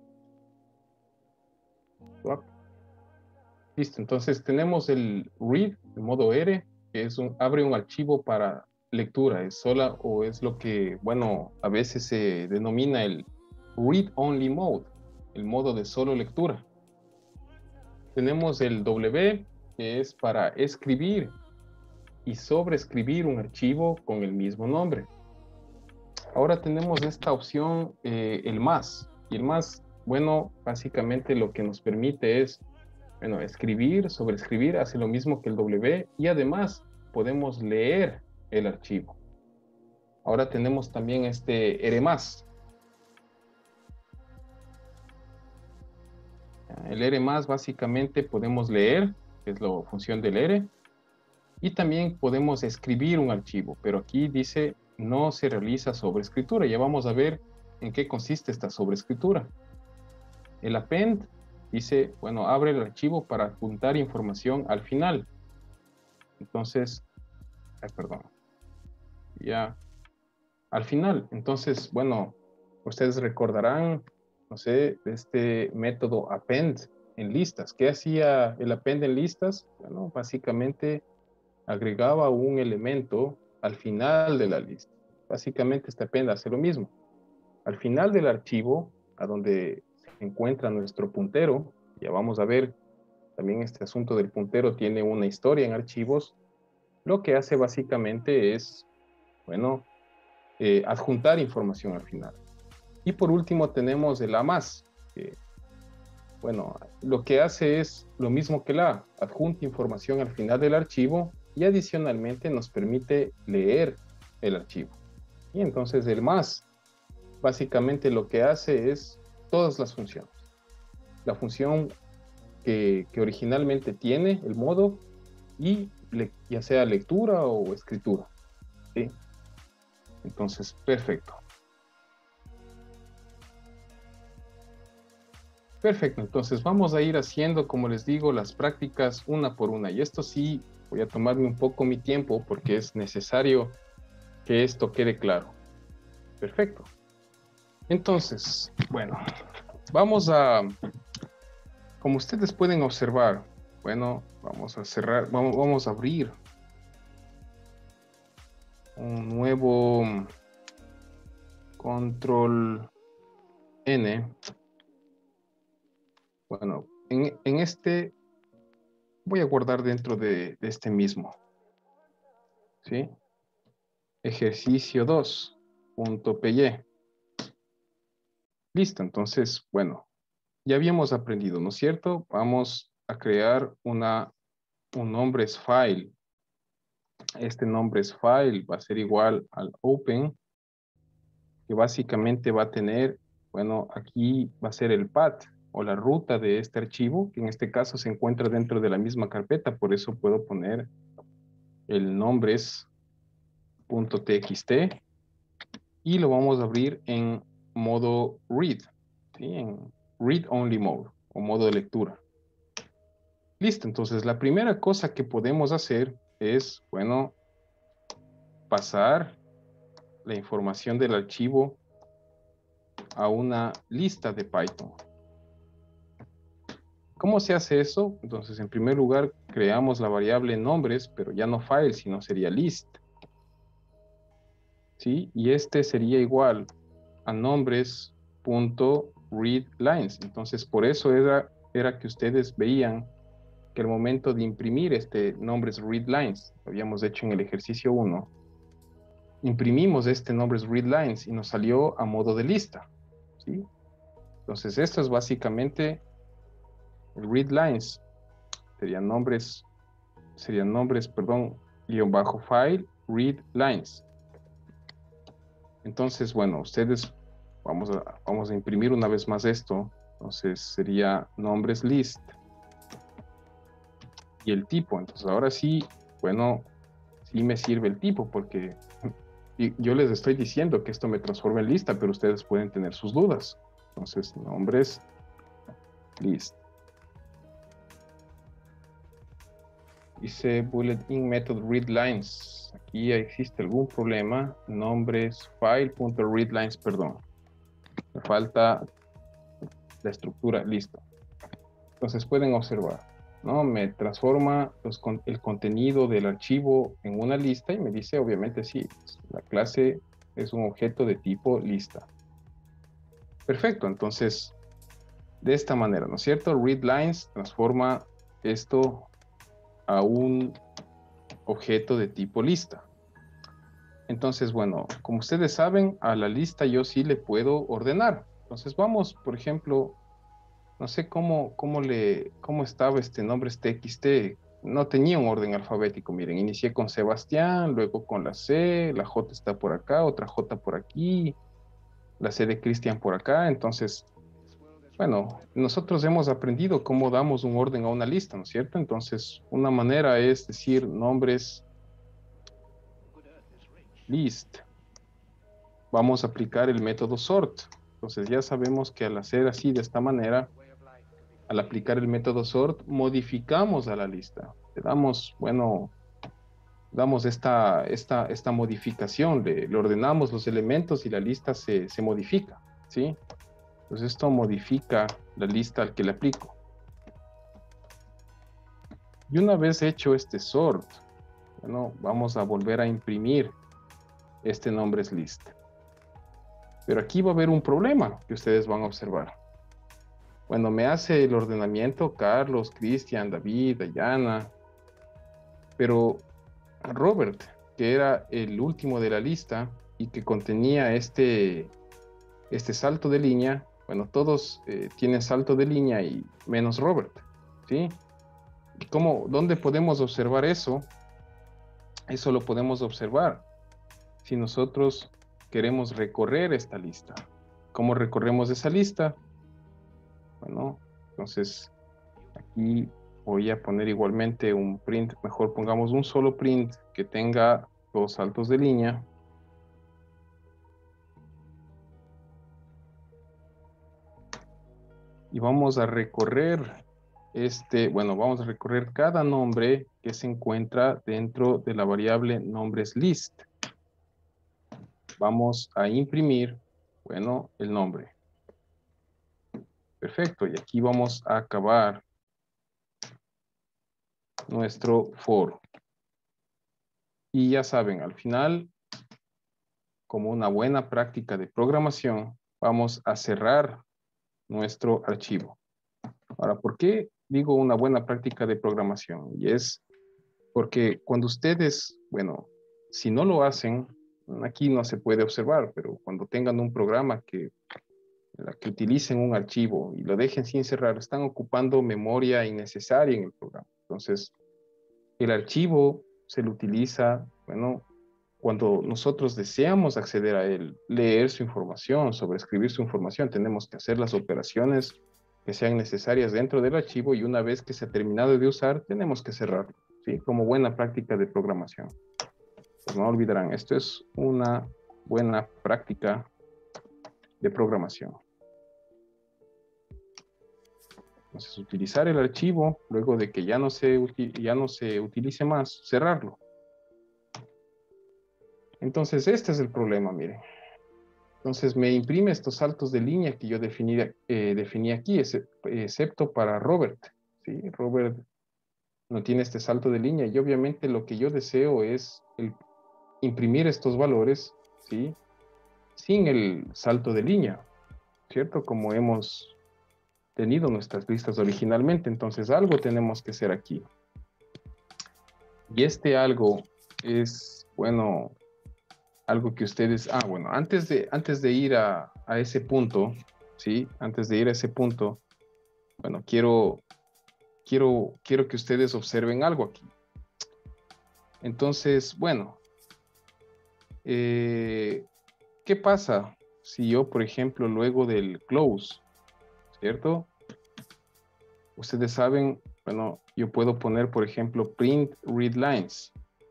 Listo, entonces tenemos el read, el modo R, que abre un archivo para lectura, es sola o es lo que, bueno, a veces se denomina el read-only mode. el modo de solo lectura. Tenemos el W, que es para escribir y sobreescribir un archivo con el mismo nombre. Ahora tenemos esta opción, el más. Y el más, bueno, básicamente lo que nos permite es, bueno, escribir, sobreescribir, hace lo mismo que el W y además podemos leer el archivo. Ahora tenemos también este R+. El R+, básicamente podemos leer, que es la función del R, y también podemos escribir un archivo, pero aquí dice no se realiza sobreescritura. Ya vamos a ver en qué consiste esta sobreescritura. El append dice, bueno, abre el archivo para adjuntar información al final. Entonces, perdón, ya al final. Entonces, bueno, ustedes recordarán, no sé, este método append en listas. ¿Qué hacía el append en listas? Bueno, básicamente agregaba un elemento al final de la lista. Básicamente este append hace lo mismo. Al final del archivo, a donde se encuentra nuestro puntero, ya vamos a ver, también este asunto del puntero tiene una historia en archivos, lo que hace básicamente es, bueno, adjuntar información al final. Y por último tenemos el A+, que, bueno, lo que hace es lo mismo que la A, adjunta información al final del archivo y adicionalmente nos permite leer el archivo. Y entonces el más, básicamente lo que hace es todas las funciones. La función que originalmente tiene el modo y ya sea lectura o escritura. ¿Sí? Entonces, perfecto. Perfecto, entonces vamos a ir haciendo, como les digo, las prácticas una por una. Y esto sí, voy a tomarme un poco mi tiempo porque es necesario que esto quede claro. Perfecto. Entonces, bueno, vamos a, como ustedes pueden observar, bueno, vamos a cerrar, vamos a abrir un nuevo control N. Bueno, en este voy a guardar dentro de este mismo, ¿sí? Ejercicio 2.py. Listo, entonces, bueno, ya habíamos aprendido, ¿no es cierto? Vamos a crear un nombre es file. Este nombre es file, va a ser igual al open, que básicamente va a tener, bueno, aquí va a ser el path o la ruta de este archivo, que en este caso se encuentra dentro de la misma carpeta, por eso puedo poner el nombres.txt y lo vamos a abrir en modo read, ¿sí? En read only mode o modo de lectura. Listo, entonces la primera cosa que podemos hacer es, bueno, pasar la información del archivo a una lista de Python. ¿Cómo se hace eso? Entonces, en primer lugar, creamos la variable nombres, pero ya no file, sino sería list. ¿Sí? Y este sería igual a nombres.readLines. Entonces, por eso era que ustedes veían que al momento de imprimir este nombres readLines, lo habíamos hecho en el ejercicio 1, imprimimos este nombres readLines y nos salió a modo de lista. ¿Sí? Entonces, esto es básicamente el readLines. Serían nombres, perdón, guión bajo file, readLines. Entonces, bueno, ustedes vamos a imprimir una vez más esto. Entonces sería nombres list y el tipo. Entonces ahora sí, bueno, sí me sirve el tipo porque yo les estoy diciendo que esto me transforma en lista, pero ustedes pueden tener sus dudas. Entonces, nombres list. Dice bullet in method readLines. Aquí existe algún problema. Nombres file.readLines, perdón. Me falta la estructura, listo. Entonces pueden observar, ¿no? Me transforma el contenido del archivo en una lista y me dice, obviamente, sí, la clase es un objeto de tipo lista. Perfecto, entonces, de esta manera, ¿no es cierto? Readlines transforma esto a un objeto de tipo lista. Entonces, bueno, como ustedes saben, a la lista yo sí le puedo ordenar. Entonces vamos, por ejemplo, no sé cómo estaba este nombre, este TXT. No tenía un orden alfabético. Miren, inicié con Sebastián, luego con la C, la J está por acá, otra J por aquí, la C de Cristian por acá. Entonces, bueno, nosotros hemos aprendido cómo damos un orden a una lista, ¿no es cierto? Entonces, una manera es decir nombres list. Vamos a aplicar el método sort. Entonces, ya sabemos que al hacer así de esta manera, al aplicar el método sort, modificamos a la lista. Le damos, bueno, damos esta modificación, le ordenamos los elementos y la lista se modifica, ¿sí? Entonces, esto modifica la lista al que le aplico. Y una vez hecho este sort, bueno, vamos a volver a imprimir este nombres list. Pero aquí va a haber un problema que ustedes van a observar. Bueno, me hace el ordenamiento Carlos, Cristian, David, Dayana, pero Robert, que era el último de la lista y que contenía este salto de línea, bueno, todos tienen salto de línea y menos Robert, ¿sí? ¿Y dónde podemos observar eso? Eso lo podemos observar si nosotros queremos recorrer esta lista. ¿Cómo recorremos esa lista? Bueno, entonces aquí voy a poner igualmente un print, mejor pongamos un solo print que tenga dos saltos de línea. Y vamos a recorrer vamos a recorrer cada nombre que se encuentra dentro de la variable nombres list. Vamos a imprimir, bueno, el nombre. Perfecto, y aquí vamos a acabar nuestro for. Y ya saben, al final, como una buena práctica de programación, vamos a cerrar nuestro archivo. Ahora, ¿por qué digo una buena práctica de programación? Y es porque cuando ustedes, bueno, si no lo hacen, aquí no se puede observar, pero cuando tengan un programa que utilicen un archivo y lo dejen sin cerrar, están ocupando memoria innecesaria en el programa. Entonces, el archivo se lo utiliza, bueno, cuando nosotros deseamos acceder a él, leer su información, sobreescribir su información, tenemos que hacer las operaciones que sean necesarias dentro del archivo y una vez que se ha terminado de usar, tenemos que cerrarlo, ¿sí? Como buena práctica de programación. Pues no olvidarán, esto es una buena práctica de programación. Entonces, utilizar el archivo, luego de que ya no se utilice más, cerrarlo. Entonces, este es el problema, miren. Entonces, me imprime estos saltos de línea que yo definí aquí, excepto para Robert. ¿Sí? Robert no tiene este salto de línea y obviamente lo que yo deseo es imprimir estos valores, ¿sí? Sin el salto de línea, ¿cierto? Como hemos tenido nuestras listas originalmente. Entonces, algo tenemos que hacer aquí. Y este algo es, bueno, algo que ustedes, bueno, antes de ir a ese punto, ¿sí? Antes de ir a ese punto, bueno, quiero que ustedes observen algo aquí. Entonces, bueno, ¿qué pasa si yo, por ejemplo, luego del close, ¿cierto? Ustedes saben, bueno, yo puedo poner, por ejemplo, print readlines.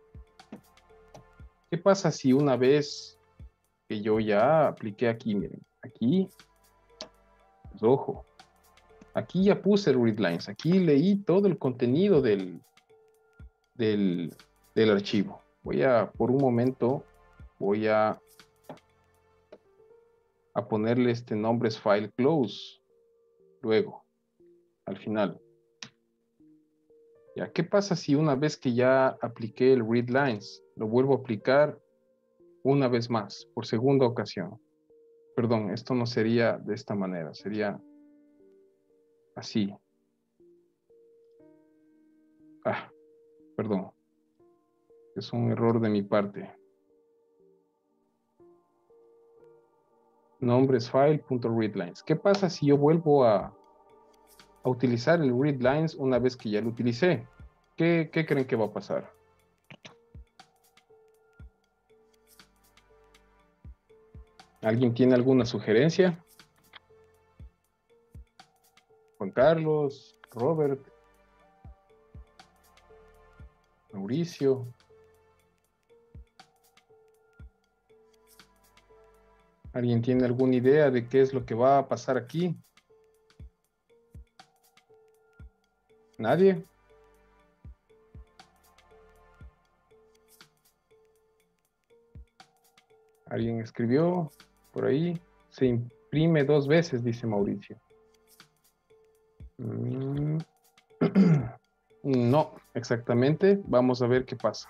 ¿Qué pasa si una vez que yo ya apliqué aquí, miren, aquí, pues, ojo, aquí ya puse el readlines, aquí leí todo el contenido del archivo. Por un momento, voy a ponerle este nombre es file close, luego, al final. Ya, ¿qué pasa si una vez que ya apliqué el readlines, lo vuelvo a aplicar una vez más, por segunda ocasión? Perdón, esto no sería de esta manera, sería así. Ah, perdón. Es un error de mi parte. Nombres file.readlines. ¿Qué pasa si yo vuelvo a utilizar el readlines una vez que ya lo utilicé? ¿Qué creen que va a pasar? ¿Alguien tiene alguna sugerencia? Juan Carlos, Robert, Mauricio. ¿Alguien tiene alguna idea de qué es lo que va a pasar aquí? ¿Nadie? ¿Alguien escribió por ahí? Se imprime 2 veces, dice Mauricio. No, exactamente. Vamos a ver qué pasa.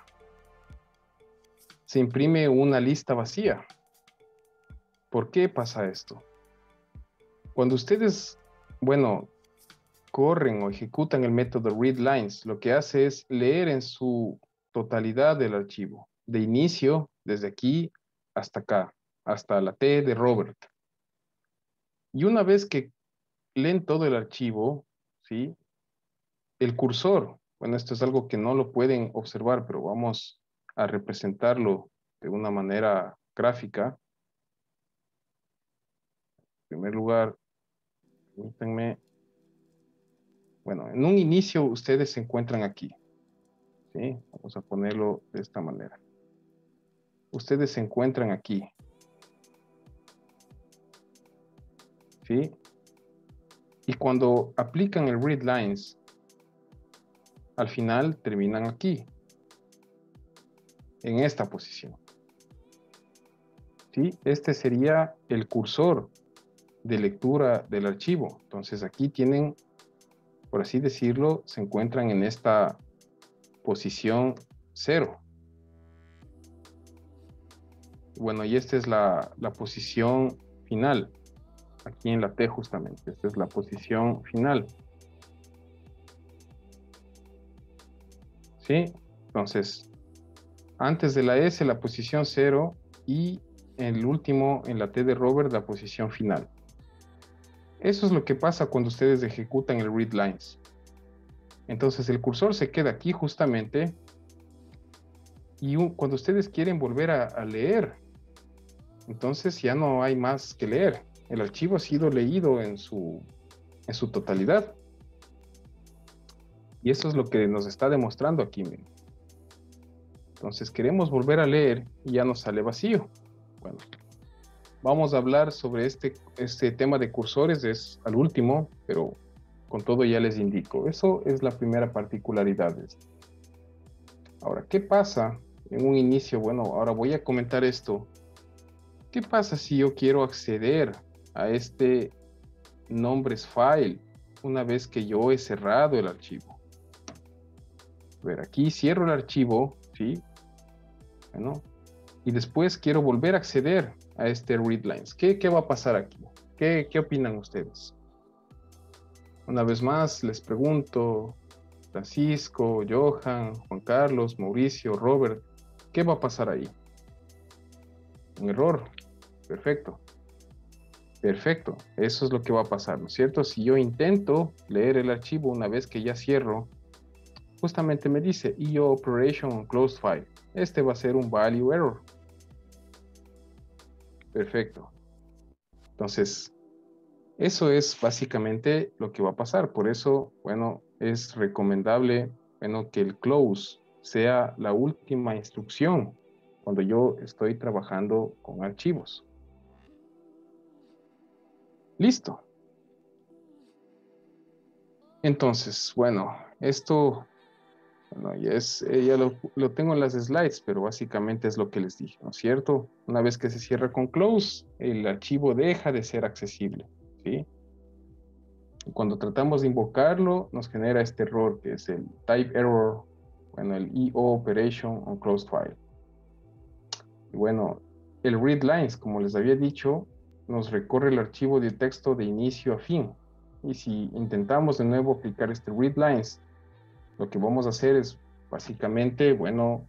Se imprime una lista vacía. ¿Por qué pasa esto? Cuando ustedes, bueno, corren o ejecutan el método readlines, lo que hace es leer en su totalidad el archivo, de inicio, desde aquí hasta acá, hasta la T de Robert. Y una vez que leen todo el archivo, ¿sí? El cursor, bueno, esto es algo que no lo pueden observar, pero vamos a representarlo de una manera gráfica. En primer lugar, permítanme. Bueno, en un inicio ustedes se encuentran aquí, ¿sí? Vamos a ponerlo de esta manera. Ustedes se encuentran aquí, ¿sí? Y cuando aplican el readlines, al final terminan aquí, en esta posición, ¿sí? Este sería el cursor de lectura del archivo. Entonces aquí tienen, por así decirlo, se encuentran en esta posición 0. Bueno, y esta es la posición final, aquí en la T justamente, esta es la posición final. ¿Sí? Entonces, antes de la S, la posición 0, y el último, en la T de Robert, la posición final. Eso es lo que pasa cuando ustedes ejecutan el readlines. Entonces, el cursor se queda aquí justamente, y cuando ustedes quieren volver a leer, entonces ya no hay más que leer. El archivo ha sido leído en su totalidad. Y eso es lo que nos está demostrando aquí. Entonces queremos volver a leer y ya nos sale vacío. Bueno, vamos a hablar sobre este tema de cursores, es al último, pero con todo ya les indico. Eso es la primera particularidad de esto. Ahora, ¿qué pasa en un inicio? Bueno, ahora voy a comentar esto. ¿Qué pasa si yo quiero acceder a este nombres file una vez que yo he cerrado el archivo? A ver, aquí cierro el archivo, ¿sí? Bueno, y después quiero volver a acceder a este readlines. ¿Qué va a pasar aquí? ¿Qué opinan ustedes? Una vez más les pregunto, Francisco, Johan, Juan Carlos, Mauricio, Robert, ¿qué va a pasar ahí? Un error. Perfecto. Perfecto. Eso es lo que va a pasar, ¿no es cierto? Si yo intento leer el archivo una vez que ya cierro, justamente me dice IO operation on closed file. Este va a ser un value error. Perfecto. Entonces, eso es básicamente lo que va a pasar. Por eso, bueno, es recomendable, bueno, que el close sea la última instrucción cuando yo estoy trabajando con archivos. Listo. Entonces, bueno, esto, bueno, ya lo tengo en las slides, pero básicamente es lo que les dije, ¿no es cierto? Una vez que se cierra con close, el archivo deja de ser accesible, ¿sí? Y cuando tratamos de invocarlo, nos genera este error que es el type error, bueno, el IO operation on closed file. Y bueno, el readlines, como les había dicho, nos recorre el archivo de texto de inicio a fin. Y si intentamos de nuevo aplicar este readlines, lo que vamos a hacer es básicamente, bueno,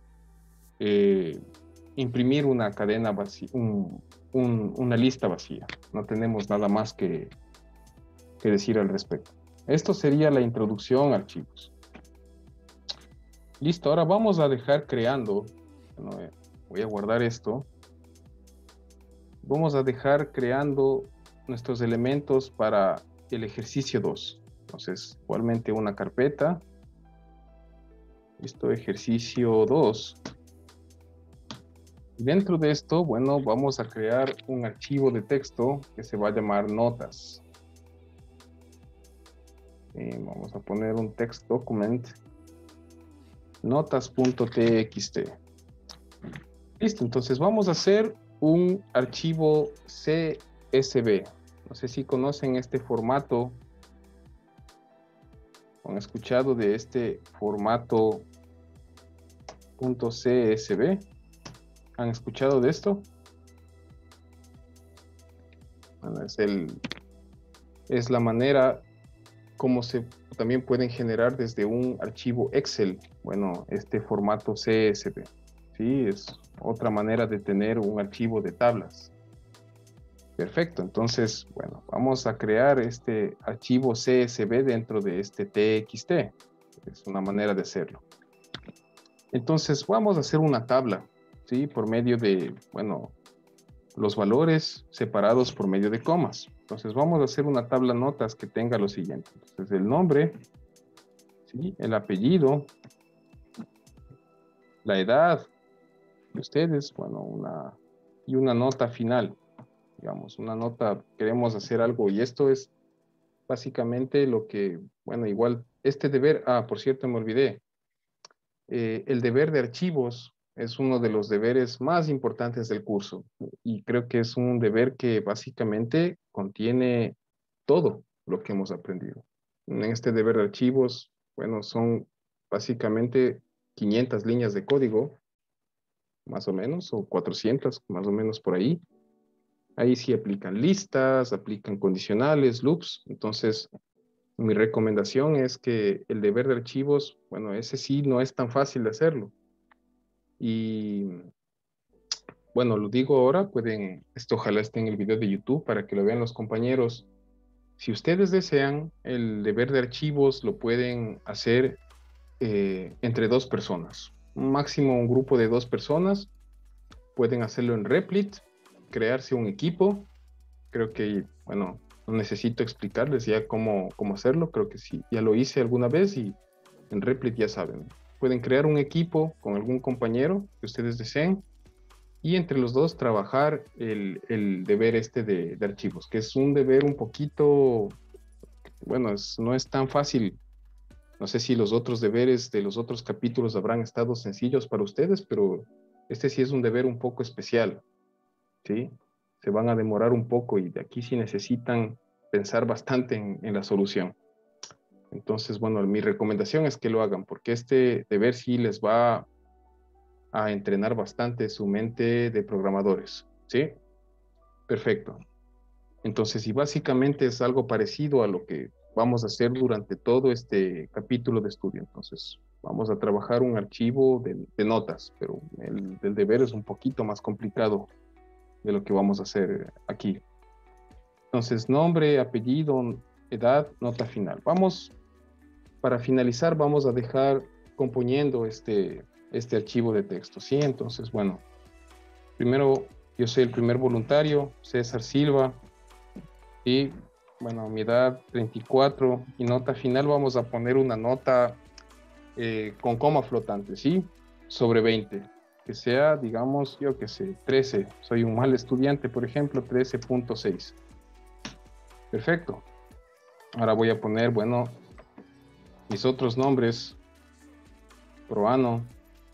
imprimir una cadena vacía, una lista vacía. No tenemos nada más que decir al respecto. Esto sería la introducción a archivos. Listo, ahora vamos a dejar creando, bueno, voy a guardar esto. Vamos a dejar creando nuestros elementos para el ejercicio 2. Entonces, igualmente una carpeta. Listo, ejercicio 2. Dentro de esto, bueno, vamos a crear un archivo de texto que se va a llamar notas. Vamos a poner un text document notas.txt. Listo, entonces vamos a hacer un archivo CSV. No sé si conocen este formato o han escuchado de este formato .csv. ¿Han escuchado de esto? Bueno, es la manera como se también pueden generar desde un archivo Excel. Bueno, este formato CSV. Sí, es otra manera de tener un archivo de tablas. Perfecto, entonces, bueno, vamos a crear este archivo CSV dentro de este TXT. Es una manera de hacerlo. Entonces, vamos a hacer una tabla, ¿sí? Por medio de, bueno, los valores separados por medio de comas. Entonces, vamos a hacer una tabla notas que tenga lo siguiente. Entonces, el nombre, ¿sí? El apellido, la edad de ustedes, bueno, y una nota final. Digamos, una nota, queremos hacer algo y esto es básicamente lo que, bueno, igual, este deber, por cierto, me olvidé, el deber de archivos es uno de los deberes más importantes del curso y creo que es un deber que básicamente contiene todo lo que hemos aprendido. En este deber de archivos, bueno, son básicamente 500 líneas de código, más o menos, o 400, más o menos por ahí. Ahí sí aplican listas, aplican condicionales, loops. Entonces, mi recomendación es que el deber de archivos, bueno, ese sí no es tan fácil de hacerlo. Y bueno, lo digo ahora, pueden, esto ojalá esté en el video de YouTube para que lo vean los compañeros. Si ustedes desean, el deber de archivos lo pueden hacer entre dos personas. Máximo un grupo de dos personas. Pueden hacerlo en Replit, crearse un equipo. Creo que, bueno, no necesito explicarles ya cómo hacerlo. Creo que sí, ya lo hice alguna vez y en Replit ya saben. Pueden crear un equipo con algún compañero que ustedes deseen y entre los dos trabajar el deber este de archivos, que es un deber un poquito, bueno, no es tan fácil. No sé si los otros deberes de los otros capítulos habrán estado sencillos para ustedes, pero este sí es un deber un poco especial, ¿sí? Se van a demorar un poco y de aquí sí necesitan pensar bastante en la solución. Entonces, bueno, mi recomendación es que lo hagan, porque este deber sí les va a entrenar bastante su mente de programadores, ¿sí? Perfecto. Entonces, y básicamente es algo parecido a lo que vamos a hacer durante todo este capítulo de estudio. Entonces, vamos a trabajar un archivo de notas, pero el deber es un poquito más complicado de lo que vamos a hacer aquí. Entonces, nombre, apellido, edad, nota final. Vamos, para finalizar, vamos a dejar componiendo este archivo de texto, ¿sí? Entonces, bueno, primero, yo soy el primer voluntario, César Silva, y bueno, mi edad 34 y nota final vamos a poner una nota con coma flotante, ¿sí? Sobre 20, que sea, digamos, yo que sé, 13. Soy un mal estudiante, por ejemplo, 13.6. Perfecto. Ahora voy a poner, bueno, mis otros nombres, Proano,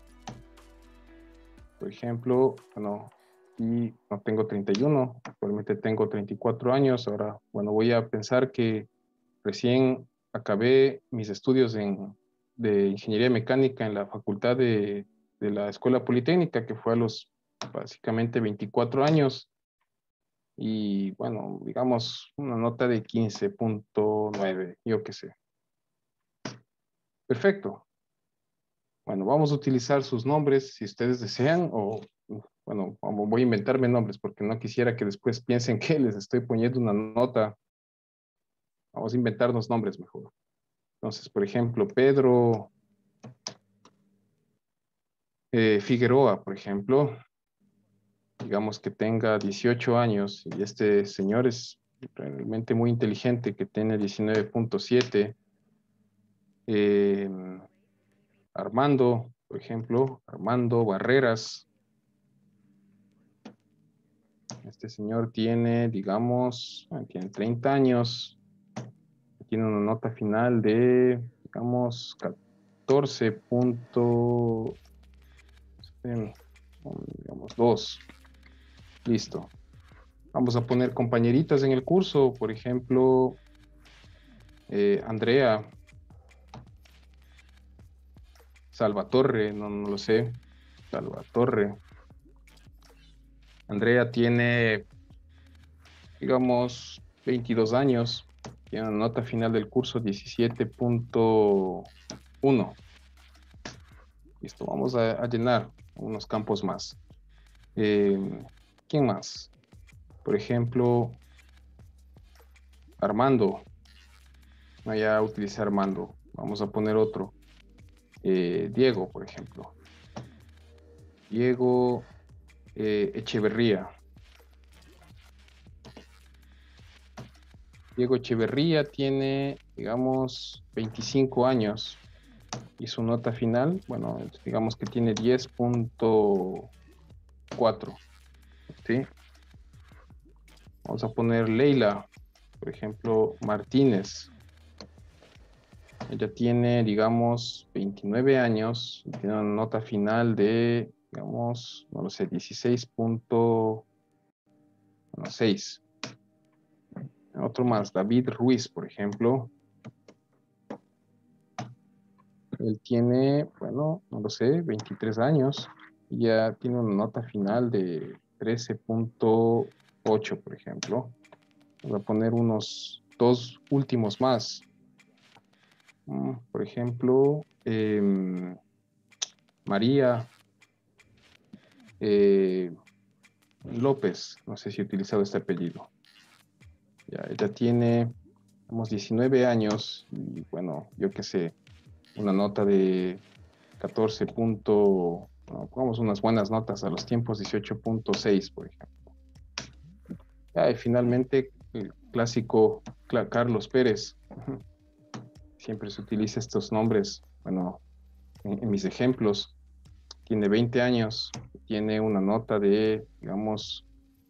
por ejemplo, bueno, y no tengo 31, actualmente tengo 34 años. Ahora, bueno, voy a pensar que recién acabé mis estudios de ingeniería mecánica en la facultad de la Escuela Politécnica, que fue a los básicamente 24 años. y bueno, digamos una nota de 15.9, yo qué sé. Perfecto. Bueno, vamos a utilizar sus nombres si ustedes desean o, bueno, voy a inventarme nombres porque no quisiera que después piensen que les estoy poniendo una nota. Vamos a inventarnos nombres mejor. Entonces, por ejemplo, Pedro Figueroa, por ejemplo, digamos que tenga 18 años y este señor es realmente muy inteligente, que tiene 19.7. Eh, Armando, por ejemplo, Armando Barreras. Este señor tiene, digamos, tiene 30 años, tiene una nota final de, digamos, 14 digamos, 2. Listo. Vamos a poner compañeritas en el curso, por ejemplo, Andrea, Salvatorre, no lo sé, Salvatorre. Andrea tiene, digamos, 22 años, tiene una nota final del curso 17.1. Listo, vamos a llenar unos campos más. ¿Quién más? Por ejemplo, Armando. Voy a utilizar Armando. Vamos a poner otro. Diego, por ejemplo. Diego Echeverría. Diego Echeverría tiene, digamos, 25 años y su nota final, bueno, digamos que tiene 10.4, ¿sí? Vamos a poner Leila, por ejemplo, Martínez. Ella tiene, digamos, 29 años y tiene una nota final de, digamos, no lo sé, 16.6. Otro más, David Ruiz, por ejemplo. Él tiene, bueno, no lo sé, 23 años y ya tiene una nota final de 13.8, por ejemplo. Voy a poner unos dos últimos más. Por ejemplo, María López, no sé si he utilizado este apellido. Ya, ella tiene, unos 19 años y bueno, yo qué sé, una nota de 14 punto, no, pongamos unas buenas notas a los tiempos, 18.6, por ejemplo. Ya, y finalmente, el clásico Carlos Pérez. Siempre se utiliza estos nombres, bueno, en mis ejemplos. Tiene 20 años, tiene una nota de, digamos,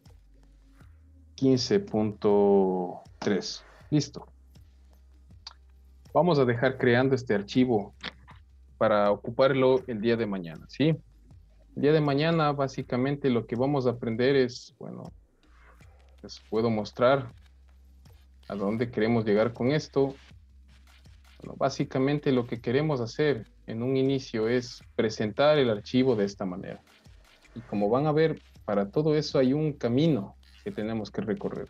15.3. Listo. Vamos a dejar creando este archivo para ocuparlo el día de mañana, ¿sí? El día de mañana, básicamente, lo que vamos a aprender es, bueno, les puedo mostrar a dónde queremos llegar con esto. Bueno, básicamente lo que queremos hacer en un inicio es presentar el archivo de esta manera. Y como van a ver, para todo eso hay un camino que tenemos que recorrer.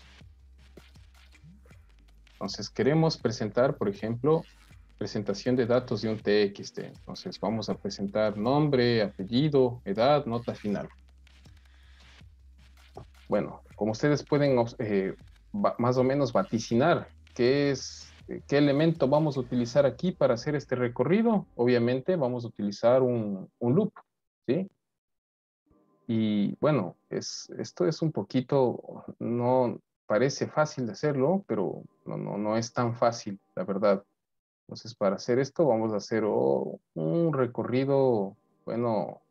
Entonces queremos presentar, por ejemplo, presentación de datos de un TXT. Entonces vamos a presentar nombre, apellido, edad, nota final. Bueno, como ustedes pueden más o menos vaticinar qué qué elemento vamos a utilizar aquí para hacer este recorrido, obviamente vamos a utilizar un loop, ¿sí? Y bueno, esto es un poquito, no parece fácil de hacerlo, pero no es tan fácil, la verdad. Entonces, para hacer esto vamos a hacer un recorrido, bueno,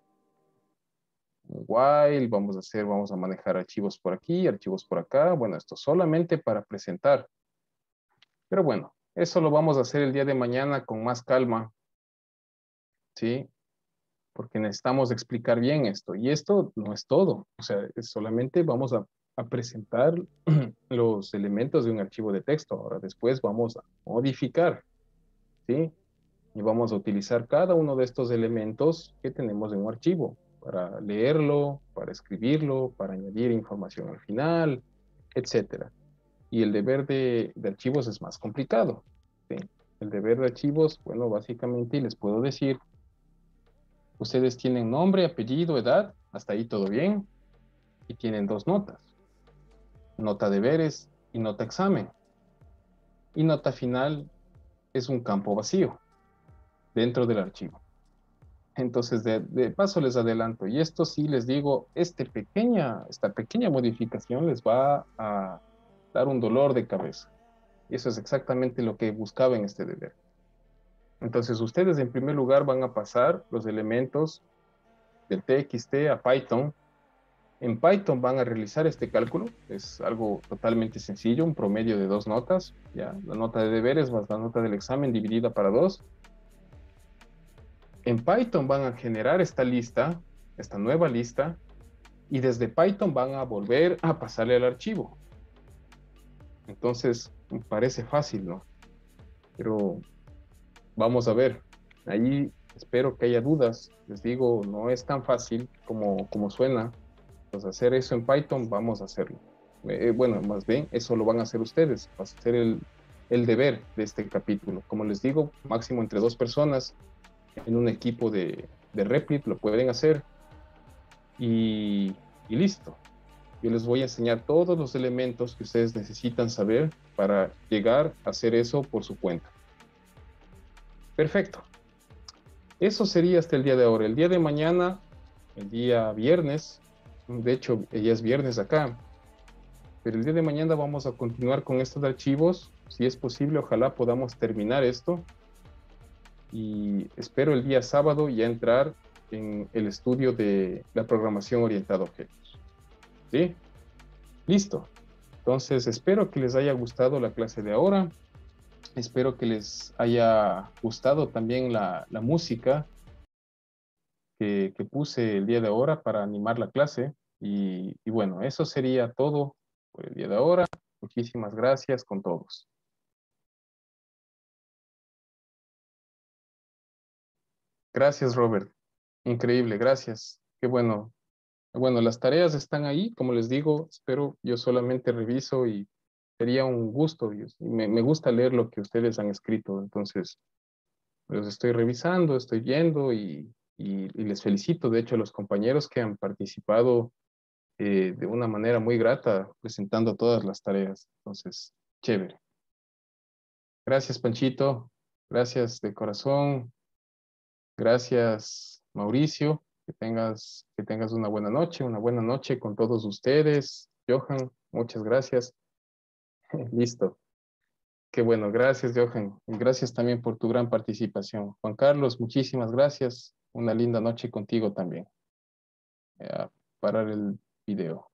while, vamos a manejar archivos por aquí, archivos por acá. Bueno, esto solamente para presentar. Pero bueno, eso lo vamos a hacer el día de mañana con más calma, ¿sí? Porque necesitamos explicar bien esto. Y esto no es todo. O sea, solamente vamos a presentar los elementos de un archivo de texto. Ahora después vamos a modificar, ¿sí? Y vamos a utilizar cada uno de estos elementos que tenemos en un archivo. para leerlo, para escribirlo, para añadir información al final, etcétera. Y el deber de archivos es más complicado. ¿Sí? El deber de archivos, bueno, básicamente les puedo decir, ustedes tienen nombre, apellido, edad, hasta ahí todo bien, y tienen dos notas, nota deberes y nota examen. Y nota final es un campo vacío dentro del archivo. Entonces, de paso les adelanto, y esto sí les digo, esta pequeña modificación les va a dar un dolor de cabeza. Y eso es exactamente lo que buscaba en este deber. Entonces, ustedes en primer lugar van a pasar los elementos del TXT a Python. En Python van a realizar este cálculo. Es algo totalmente sencillo, un promedio de dos notas. ¿Ya? La nota de deberes más la nota del examen dividida para dos. En Python van a generar esta lista, esta nueva lista, y desde Python van a volver a pasarle al archivo. Entonces, parece fácil, ¿no? Pero vamos a ver. Ahí espero que haya dudas. Les digo, no es tan fácil como suena. Pues hacer eso en Python, vamos a hacerlo. Bueno, más bien, eso lo van a hacer ustedes. Va a ser el deber de este capítulo. Como les digo, máximo entre dos personas en un equipo de Replit lo pueden hacer y listo. Yo les voy a enseñar todos los elementos que ustedes necesitan saber para llegar a hacer eso por su cuenta. Perfecto. Eso sería hasta el día de ahora. El día de mañana, el día viernes, de hecho, ya es viernes acá, pero el día de mañana vamos a continuar con estos archivos. Si es posible, ojalá podamos terminar esto. Y espero el día sábado ya entrar en el estudio de la programación orientada a objetos. ¿Sí? Listo. Entonces, espero que les haya gustado la clase de ahora. Espero que les haya gustado también la música que puse el día de ahora para animar la clase. Y bueno, eso sería todo por el día de ahora. Muchísimas gracias con todos. Gracias, Robert. Increíble, gracias. Qué bueno. Bueno, las tareas están ahí, como les digo, espero yo solamente reviso y sería un gusto. Me gusta leer lo que ustedes han escrito, entonces los estoy revisando, estoy viendo y les felicito, de hecho, a los compañeros que han participado de una manera muy grata presentando todas las tareas. Entonces, chévere. Gracias, Panchito. Gracias de corazón. Gracias, Mauricio. Que tengas una buena noche con todos ustedes. Johan, muchas gracias. Listo. Qué bueno, gracias, Johan. Y gracias también por tu gran participación. Juan Carlos, muchísimas gracias. Una linda noche contigo también. Voy a parar el video.